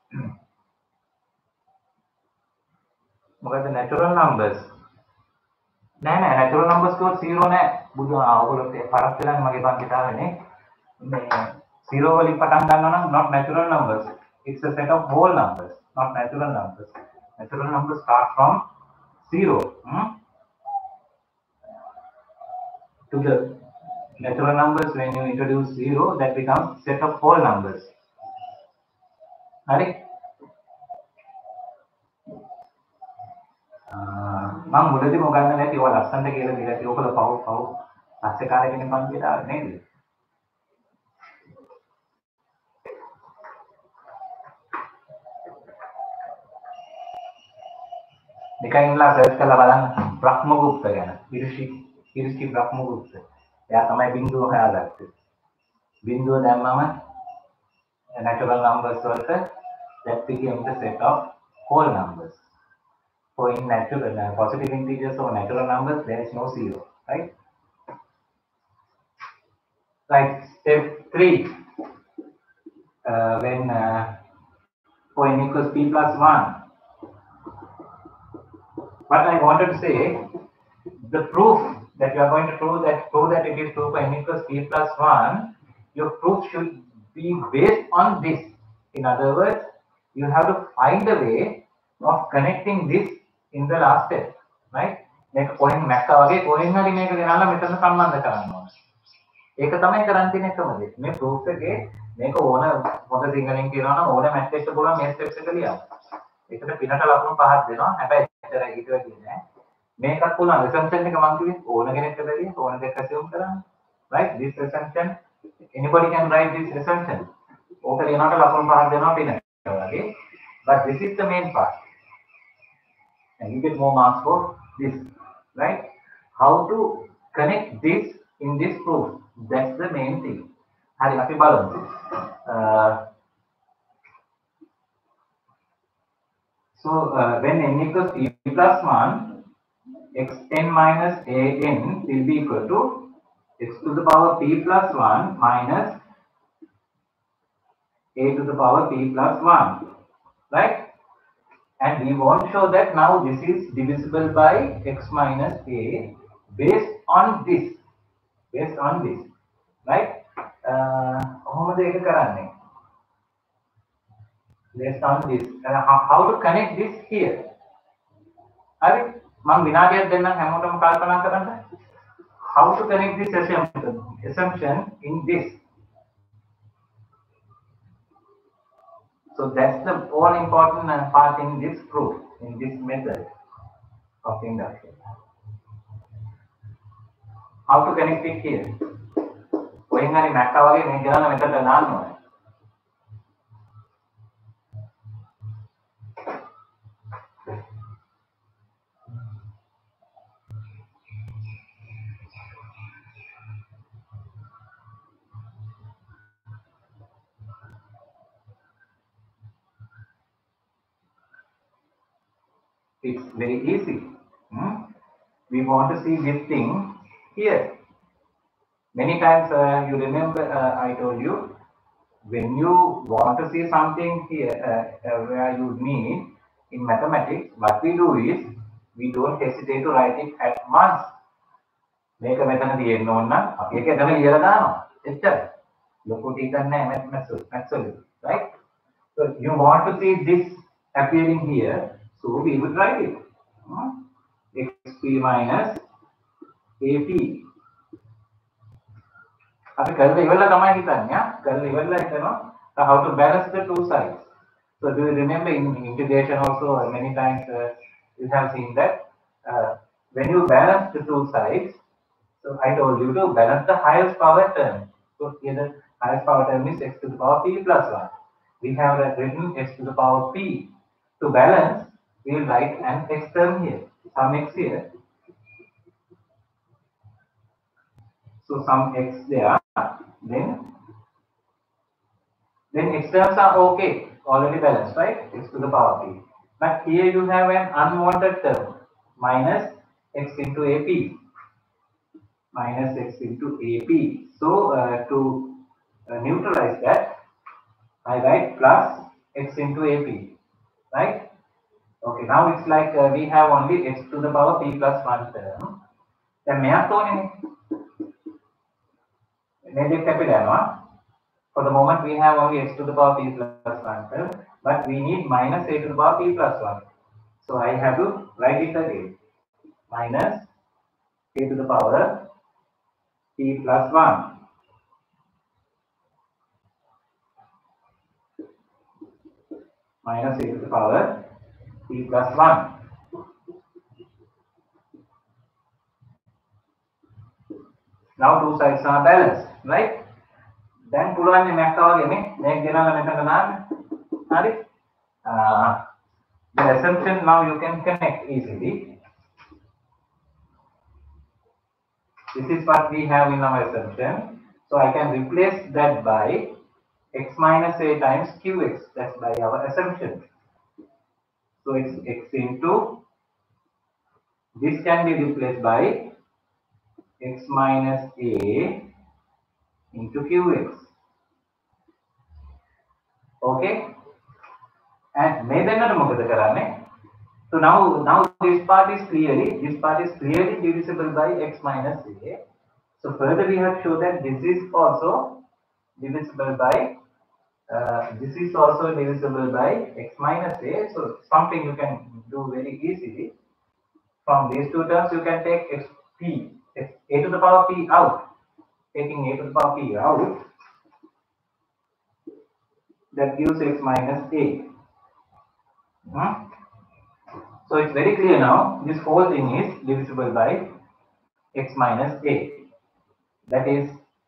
මොකද natural numbers නෑ natural numbers කෝ 0 නෑ බුදුන් ඔයගොල්ලෝ පරක් වෙලානේ මගේ පන්තිට ආවනේ මේ 0 වලින් පටන් ගන්නවා නම් not natural numbers, it's a set of whole numbers, not natural numbers. Natural numbers start from 0 to the natural numbers. When you introduce 0, that becomes set of whole numbers. Right? මම මුලදී මොකක්ද නැති ඔය ලස්සනට කියලා දීලා තියෙ ඔකල පව් පස්සේ කාලේ කෙනෙක් පන්තියට ආවේ නේද? නිකන් ඉන්ලා සර්ච් කරලා බලන්න බ්‍රහ්මගුප්ත ගැන. ඉරිෂි බ්‍රහ්මගුප්ත. එයා තමයි බිඳුව හොයාගත්තේ. බිඳුව දැම්මම natural numbers වලට that became the set of whole numbers. For in natural positive integers or natural numbers, there is no 0, right? Right. Step 3. When for n equals p plus 1. But I wanted to say the proof that you are going to prove that it is true for n equals p plus 1. Your proof should be based on this. In other words, you have to find a way of connecting this in the last step, right? මේක කොහෙන් මැක්කා වගේ කොහෙන් හරි මේක ගෙනල්ලා මෙතන සම්බන්ධ කරන්න ඕනේ. ඒක තමයි කරන් තියෙන එකම දේ. මේ ප්‍රූෆ් එකේ මේක ඕන මොකද සිංහලෙන් කියනවා නම් ඕන මැච් එකකට පුළුවන් මේ ස්ටෙප්ස් එක ලියන්න. ඒකට පිනට ලකුණු පහක් දෙනවා. හැබැයි ඇත්තට හිතුවා කියන්නේ නෑ. මේකත් පුළුවන් assumption එක මම කිව්වේ ඕන කෙනෙක්ට බැරිය ඕන දෙයක් assume කරන්න. Right? This assumption, anybody can write this assumption. ඕක ලියනකොට ලකුණු පහක් දෙනවා පිනට වගේ. But this is the main part. And you get more marks for this, right? How to connect this in this proof? That's the main thing. Hari api balance. So when n equals p plus 1, xn minus an will be equal to x to the power p plus 1 minus a to the power p plus 1, right? And we want to show that now this is divisible by x minus a based on this, right? Based on this, how to connect this here? Are මම විනාඩියක් දෙන්නම් හැමෝටම කල්පනා කරන්න. How to connect this assumption in this? So that's the all important part in this proof, in this method of induction. How to connect it here? කොහෙන් හරි මැක්කා වගේ මේ ගණන මෙතනට දාන්න ඕනේ. It's very easy. We want to see this thing here. Many times you remember I told you, when you want to see something here where you need in mathematics, what we do is we don't hesitate to write it at once. මේක මෙතන තියෙන්න ඕන නම් අපි ඒක එතන ලියලා දානවා. එච්චරයි. ලොකු ටිකක් නෑ maths right? So you want to see this appearing here, so we would write it. xp minus ap. අපි කරලා ඉවරලා තමයි හිතන්නේ ආ කරලා ඉවරලා හිතනවා how to balance the two sides. So do you remember in integration also many times you have seen that when you balance the two sides, so I told you to balance the highest power term. So here the highest power term is x to the power p plus 1. We have written x to the power p. To balance, we will write an x term here, some x here. So some x there, then x terms are okay, already balanced, right? X to the power p. But here you have an unwanted term, minus x into ap. Minus x into ap. So to neutralize that, I write plus x into ap, right? Okay, now it's like we have only x to the power p plus 1 term. Then මෙයක් ඕනේ නේ දෙක කැපිලා යනවා. For the moment we have only x to the power p plus 1 term, but we need minus a to the power p plus 1. So I have to write it again. Minus a to the power p plus 1. Minus a to the power p plus 1. Now two sides are balanced, right? Then පුළුවන් මේ මැක්කා වගේ නේ මේක ගෙනල්ලා මෙතන දාන්න. හරි? The assumption now you can connect easily. This is what we have in our assumption. So I can replace that by x minus a times qx. That's by our assumption. So it's x into, this can be replaced by x minus a into qx. Okay? And මේ දෙන්නට මොකද කරන්නේ? So now this part is clearly divisible by x minus a. So further we have shown that this is also divisible by x minus a. So something you can do very easily. From these two terms you can take a to the power p out. Taking a to the power p out, that gives x minus a. So it's very clear now, this whole thing is divisible by x minus a. That is,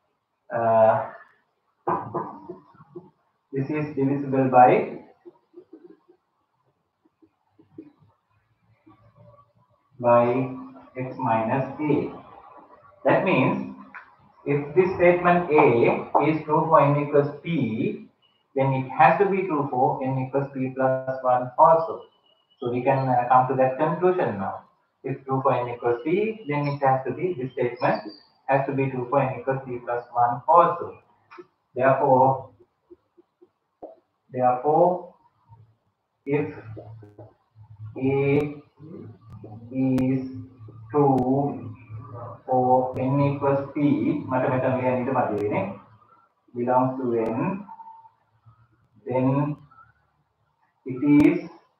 this is divisible by x minus a. That means, if this statement a is true for n equals p, then it has to be true for n equals p plus 1 also. So we can come to that conclusion now. If true for n equals p, then it has to be, this statement has to be true for n equals p plus 1 also. Therefore, if a is true for n equals p, belongs to n, then it is,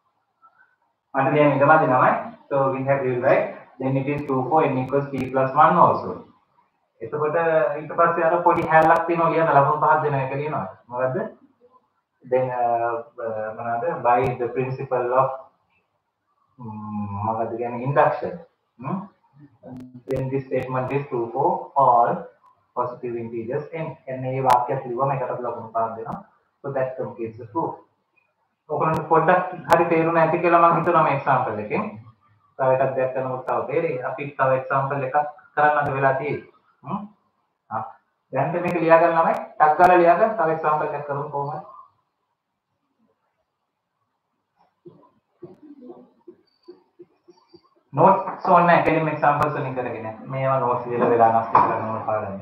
so we have to write, then it is true for n equals p plus 1 also. එතකොට ඊට පස්සේ අර පොඩි හැල්ලක් තියෙනවා ලියන්න ලකුණු පහක් දෙන එක ලියනවා. මොකද්ද? Then මොනවාද? By the principle of මොකද්ද කියන්නේ induction. Then this statement is true for all positive integers n. මේ වාක්‍යය කිව්වම ඒකට ලකුණු පහක් දෙනවා. So that completes the proof. ඔයගොල්ලන්ට පොඩ්ඩක් හරි තේරුණා ඇති කියලා මම හිතනවා මේ example එකෙන්. තව එකක් දැක් කරනකොට තව තේරෙයි. අපි තව example එකක් කරන්නද වෙලා තියෙන්නේ. දැන් මේක ලියා ගන්න ළමයි ටක් ගාලා ලියා ගන්න තව example එකක් කරමු කොහොමද? notes ඕනේ කෙලින්ම examples වලින් කරගෙන. මේවා notes ලියලා වෙලා නැස්ති කරන්න ඕන පාඩම්.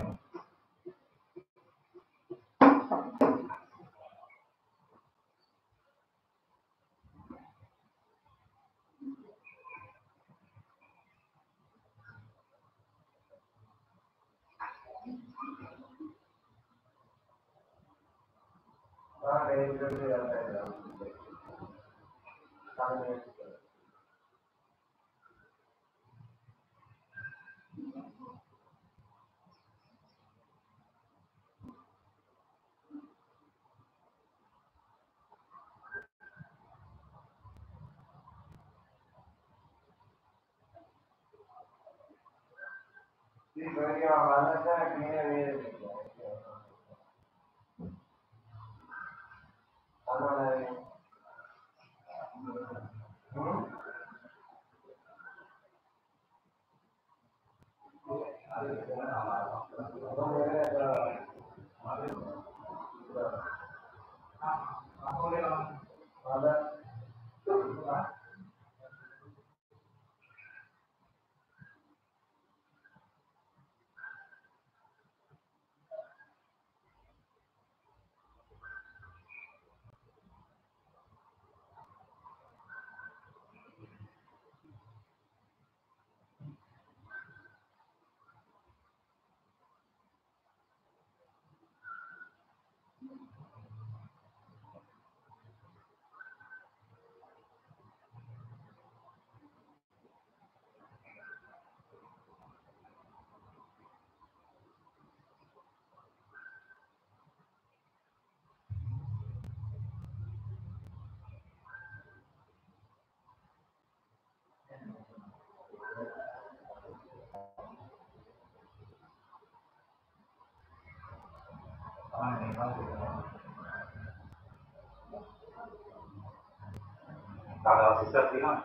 Kalau sisa bilang,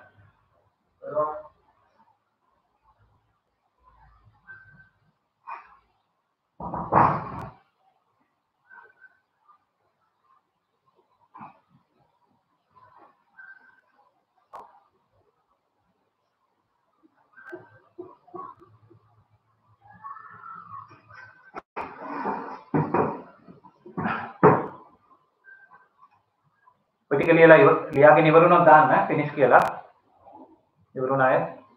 ටික ලියාගෙන ඉවරුනොත් දාන්න ෆිනිෂ් කියලා ඉවරුනාය.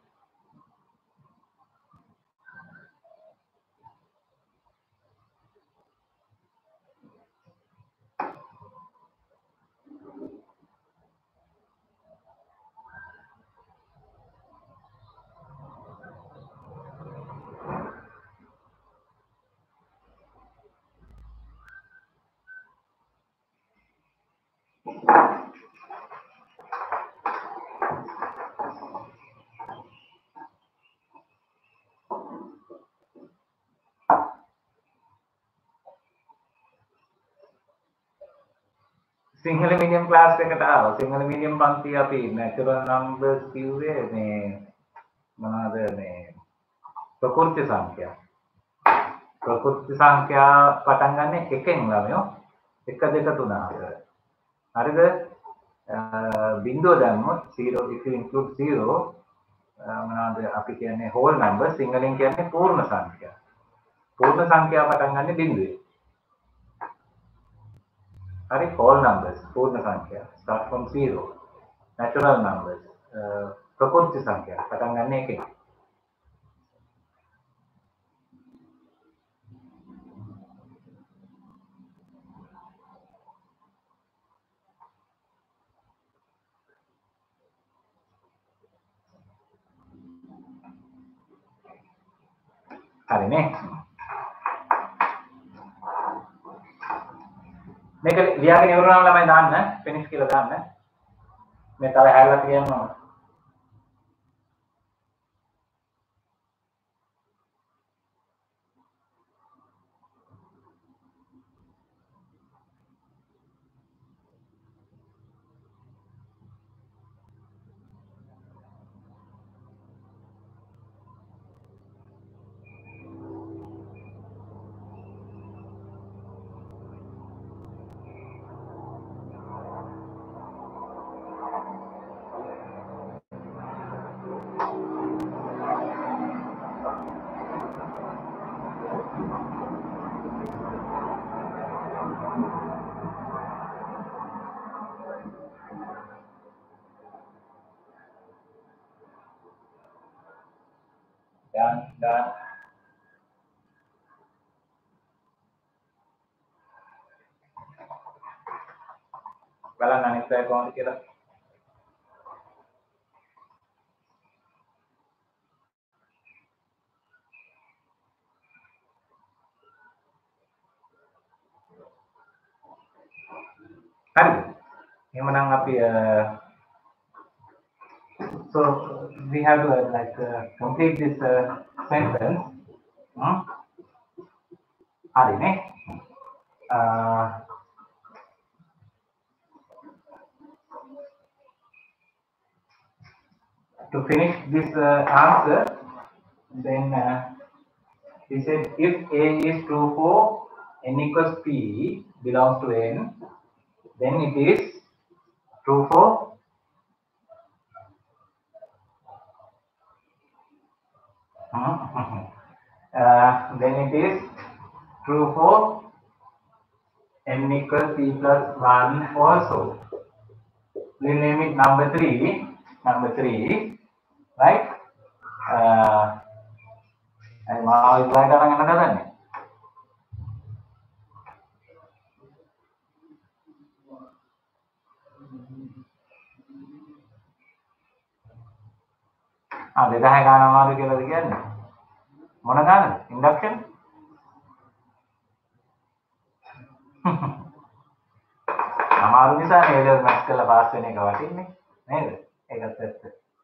සිංහල මීඩියම් ක්ලාස් එකට ආවා. සිංහල මීඩියම් පන්තිය අපි නැචරල් නම්බර්ස් කිව්වේ මේ මොනවාද මේ ප්‍රකෘති සංඛ්‍යා. ප්‍රකෘති සංඛ්‍යා පටන් ගන්න එකෙන් ළමයෝ 1 2 3 4. හරිද? බිංදුව දැම්මොත් 0 if you include 0 මොනවාද අපි කියන්නේ whole number සිංහලෙන් කියන්නේ පූර්ණ සංඛ්‍යා. පූර්ණ සංඛ්‍යා පටන් ගන්න බිංදුවේ. Hari whole numbers, purna sankhya, start from 0. Natural numbers, prakriti sankhya, patan ganne එකෙන්. හරිනේ. මේක ලියාගෙන ඉවරනම ළමයි දාන්න ෆිනිෂ් කියලා දාන්න. මේ තව හැරලා කියනවා. Dan බලන්න අනිත් අය කොහොමද කියලා. හරිද? එහෙමනම් අපි so we have to complete this sentence. hari nih. To finish this answer, then he said if A is true for n equals P belongs to N, then it is true for then it is true for n equals P plus 1 also. We'll name it number 3, right? And now is right around another one. දෙකයි ගන්න අමාරු කියලාද කියන්නේ? මොන ගන්නද? Induction? අමාරු නිසා නේද Max කරලා පාස් වෙන එක වටින්නේ නේද? ඒකත් ඇත්ත.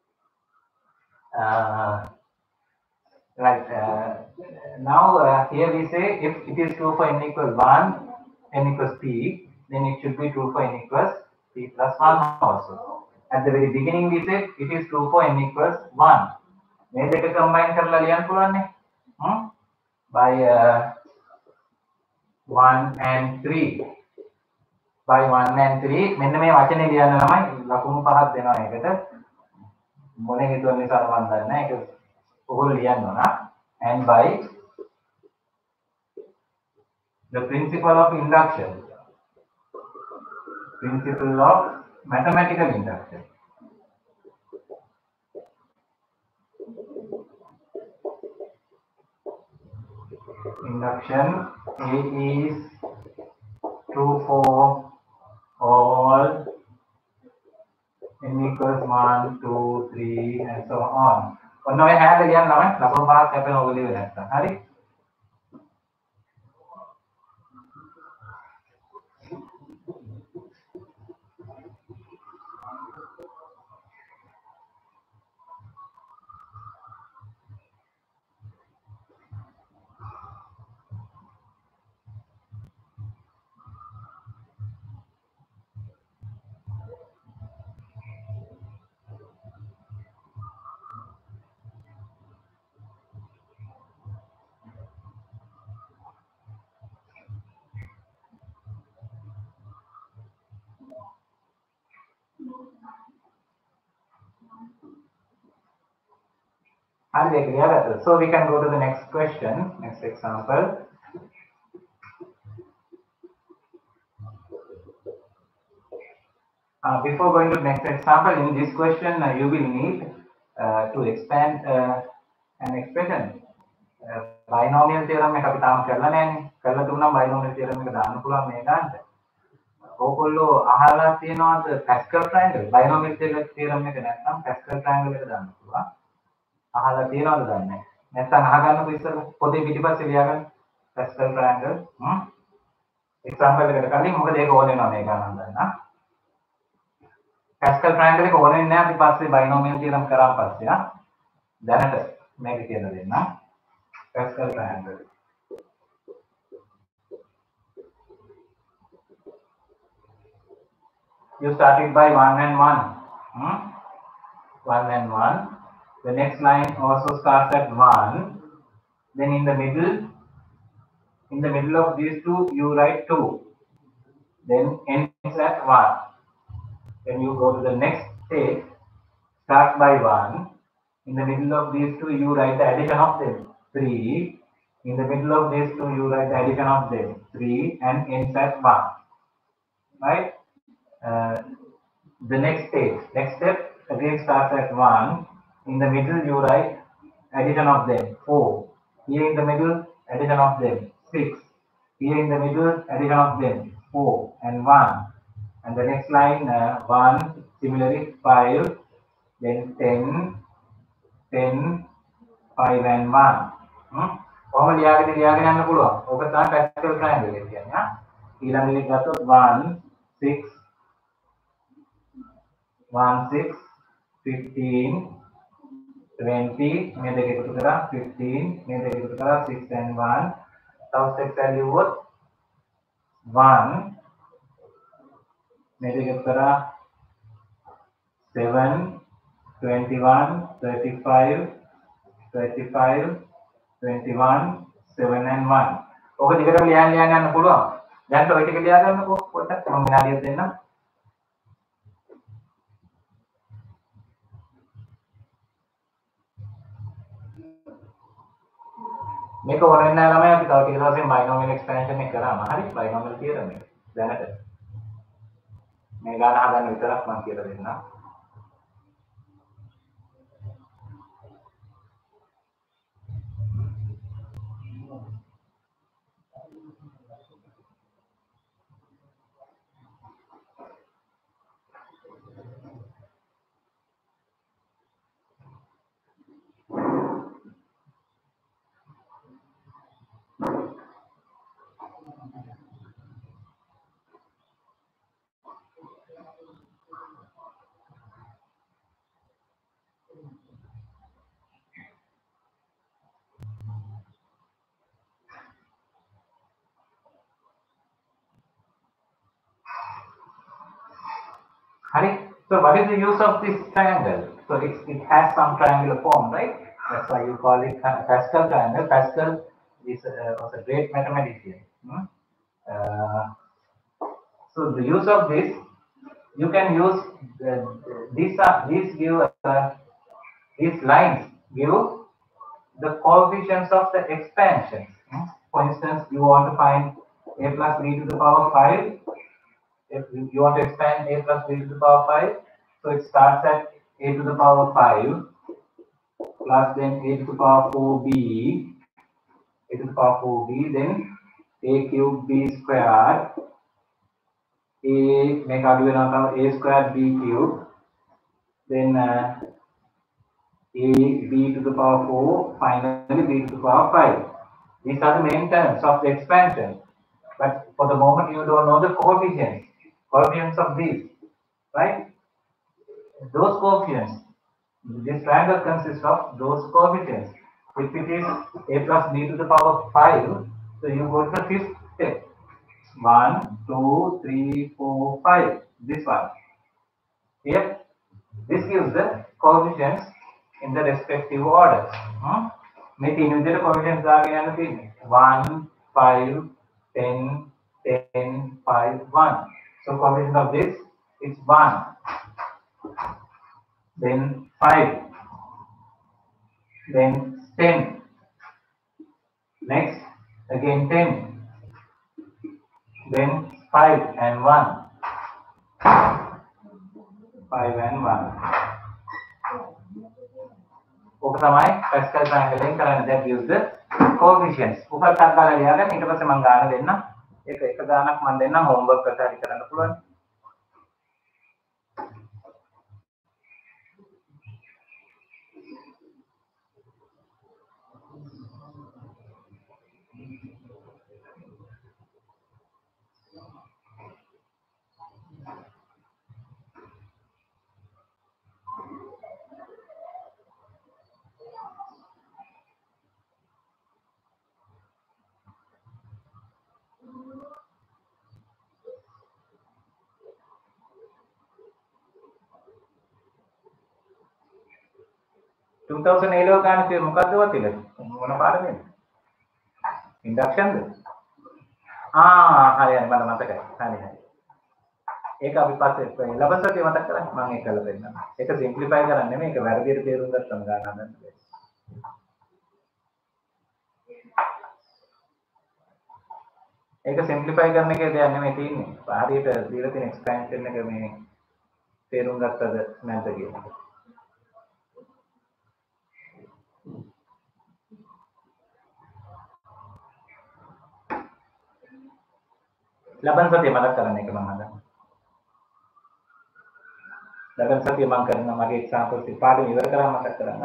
Right. Now here we say if it is true for n equals 1, n equals p, then it should be true for n equals p plus 1 also. At the very beginning we said it is true for n equals 1. මේ දෙක combine කරලා ලියන්න පුළුවන් නේ. By 1 and 3. By 1 and 3 මෙන්න මේ වචනේ ලියන්න ළමයි ලකුණු පහක් දෙනවා ඒකට. මොනේ හේතුව නිසා මම දන්නේ නැහැ. ඒක ඔයගොල්ලෝ ලියන්න ඕන. And by the principle of induction. Principle of mathematical induction. Induction A is true for all n equals 1, 2, 3 and so on. ඔන්න ඔය හැම ලියන්න ළමයි ලකුණු පහක් හැපෙන ඔයගොල්ලෝ ලියුවේ නැත්තම්. හරි? So we can go to the next question, next example. Before going to the next example, in this question you will need to expand an expression. Binomial theorem එක අපි තාම කරලා නැන්නේ. කරලා තුනම binomial theorem එක දාන්න පුළුවන් මේ ගන්නට. ඕගොල්ලෝ අහලා තියෙනවද Pascal triangle? Binomial theorem එක නැත්නම් Pascal triangle එක දාන්න පුළුවන්. අහලා තියෙනවද දන්නේ නැහැ. නැත්නම් අහගන්නකො ඉස්සෙල්ලා පොතේ පිටිපස්සේ ලියාගන්න Pascal triangle. example එකට කලින් මොකද ඒක ඕන වෙනවා මේ ගණන් ගන්න. Pascal triangle එක ඕන වෙන්නේ නැහැ අපි පස්සේ binomial theorem කරාන් පස්සේ දැනට මේක කියලා දෙන්න. Pascal triangle. You started by 1 and 1. 1 and 1. The next line also starts at 1. Then in the middle of these two, you write 2. Then ends at 1. Then you go to the next stage, start by 1. In the middle of these two, you write the addition of them, 3. In the middle of these two, you write the addition of them, 3, and ends at 1. Right? The next step again starts at 1. In the middle, you write addition of them, 4. Here in the middle, addition of them, 6. Here in the middle, addition of them, 4 and 1. And the next line, 1, similarly 5, then 10, 5 and 1. කොහොම ලියාගෙන යන්න පුළුවන්. ඔක තමයි Pascal triangle එක කියන්නේ. ඊළඟ එක ගත්තොත් 1, 6, 1, 6, 15, 20 මේ දෙක එකතු කරා 15 මේ දෙක එකතු කරා 6 and 1 තව step value වොත් 1 මේ දෙක එකතු කරා 7 21 35 35 21 7 and 1 ඔක දිගටම ලියන්න යන්න පුළුවන් දැන් ඔය ටික ලියා ගන්නකො පොඩ්ඩක් මම විනාඩියක් දෙන්නම් මේක ඕන වෙන ළමයි අපි තව ටික දවසෙන් බයිනෝමියල් එක්ස්පැන්ෂන් එක කරාම හරි බයිනෝමියල් තියරම් එක දැනට මේ ගාන හදන්න විතරක් මම කියලා දෙන්නම් Hari. So what is the use of this triangle? So it has some triangular form, right? That's why you call it Pascal triangle. Pascal was a great mathematician. So the use of this, you can use these give these lines give the coefficients of the expansion. For instance, you want to find a plus b to the power 5. If you want to expand a plus b to the power 5, so it starts at a to the power 5 plus then a to the power 4b, a to the power 4b, then a cube b squared, a make a squared b cube, then a b to the power 4, finally b to the power 5. These are the main terms of the expansion. But for the moment, you don't know the coefficients of these, right? Those coefficients, this triangle consists of those coefficients. If it is a plus b to the power 5, so you go to the fifth step. 1, 2, 3, 4, 5. This one. Here, this gives the coefficients in the respective order. Maybe in the coefficients are 1, 5, 10, 10, 5, 1. So coefficient of this is 1. Then 5. Then 10. Next, again 10. Then 5 and 1. 5 and 1. ඕක තමයි Pascal triangle එකෙන් කරන්නේ. That gives the coefficients. උපත් අත්දැකලා ලියාගන්න. ඊට පස්සේ මම ගාන දෙන්නම්. ඒක එක ගානක් මම දෙන්නම් homework එකට හරි කරන්න පුළුවන්. Thousand ගානේ මොකද්ද වතිල මොන පාඩමද ඉන්ඩක්ෂන්ද හරි හරි මට මතකයි හරි හරි ඒක අපි පස්සේ ලබසතිය මතක් කරා මම ඒක කරලා දෙන්නම් ඒක සිම්ප්ලිෆයි කරන්න නෙමෙයි ඒක වැරදියට තේරුම් ගත්තම ගන්න හදන්න ඒක සිම්ප්ලිෆයි කරන එකේ දෙයක් නෙමෙයි තියෙන්නේ හරියට දීලා තියෙන එක්ස්පැන්ෂන් එක මේ තේරුම් ගත්තද නැද්ද කියන එක ලබන සතිය මතක් කරන්න එක මම හදන්න. ලබන සතිය මම කරනවා මගේ එක්සැම්පල්ස් පාඩම ඉවර කරලා මතක් කරන්න.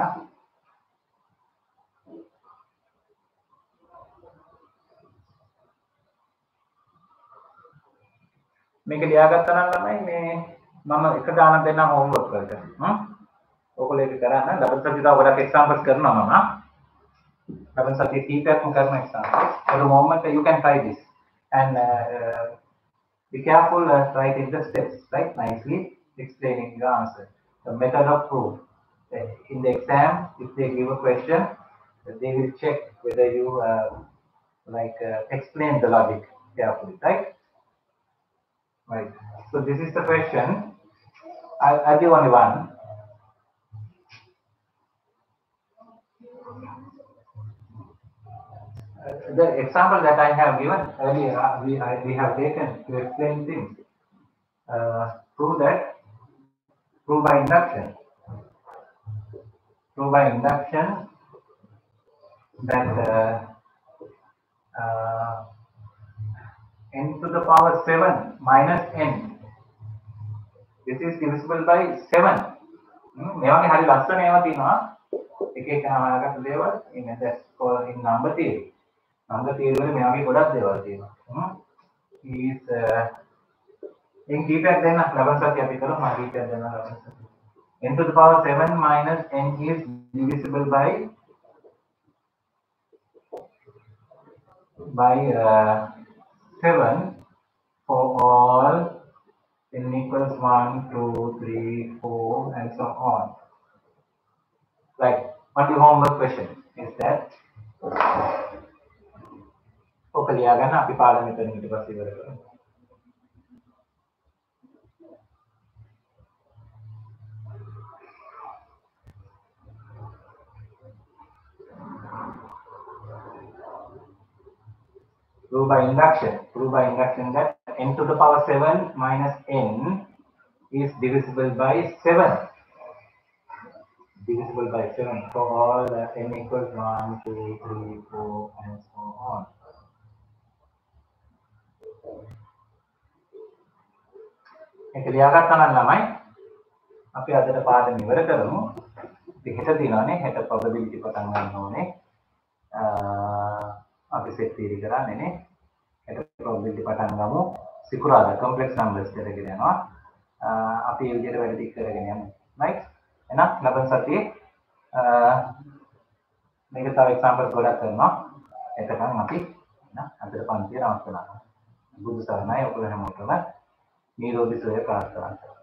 මේක ලියාගත්තා නම් ළමයි මේ මම එක දානක් දෙන්නම් හෝම්වර්ක් වලට. ඔයගොල්ලෝ ඒක කරන්න ලබන සතිය තව ගොඩක් examples කරනවා මම. ලබන සතිය කීපයක්ම කරන examples. For the moment you can try this and be careful writing the steps, right? Nicely explaining the answer. The method of proof. In the exam, if they give a question, they will check whether you explain the logic carefully, right? Right. So this is the question. I'll give only one. The example that I have given earlier, we have taken to explain things. Prove by induction. Prove by induction that n to the power 7 minus n. This is divisible by 7. මේ වගේ හරි ලස්සන ඒවා තියෙනවා. එක එක නමකට දේවල් in that's called in number theory. Number theory වල මේ වගේ ගොඩක් දේවල් තියෙනවා. is in keypad දෙන්න ලබන සතිය අපි කරමු. මම keypad දෙන්න ලබන සතිය. n to the power 7 minus n is divisible by 7 for all n equals 1, 2, 3, 4 and so on. Like what the homework question is that ඔක ලියාගන්න අපි පාඩම මෙතන ඊට පස්සේ ඉවර කරමු. Prove by induction that n to the power 7 minus n is divisible by 7. Divisible by 7 for all n equals 1, 2, 3, 4 and so on. ඒක ලියාගත්තා නම් ළමයි අපි අදට පාඩම ඉවර කරමු. හෙට දිනවනේ හෙට probability පටන් ගන්න ඕනේ. අපි set theory කරන්නේ නේ. හෙට probability පටන් ගමු. සිකුරාදා complex numbers කරගෙන යනවා. අපි මේ විදිහට වැඩ ටික කරගෙන යමු. right? එහෙනම් ලබන සතියේ මේක තව examples ගොඩක් කරනවා. එතකන් අපි අදට පන්තිය නවත්තනවා. බුදු සරණයි ඔයගොල්ලෝ හැමෝටම නිරෝගී සුවය ප්‍රාර්ථනා කරනවා.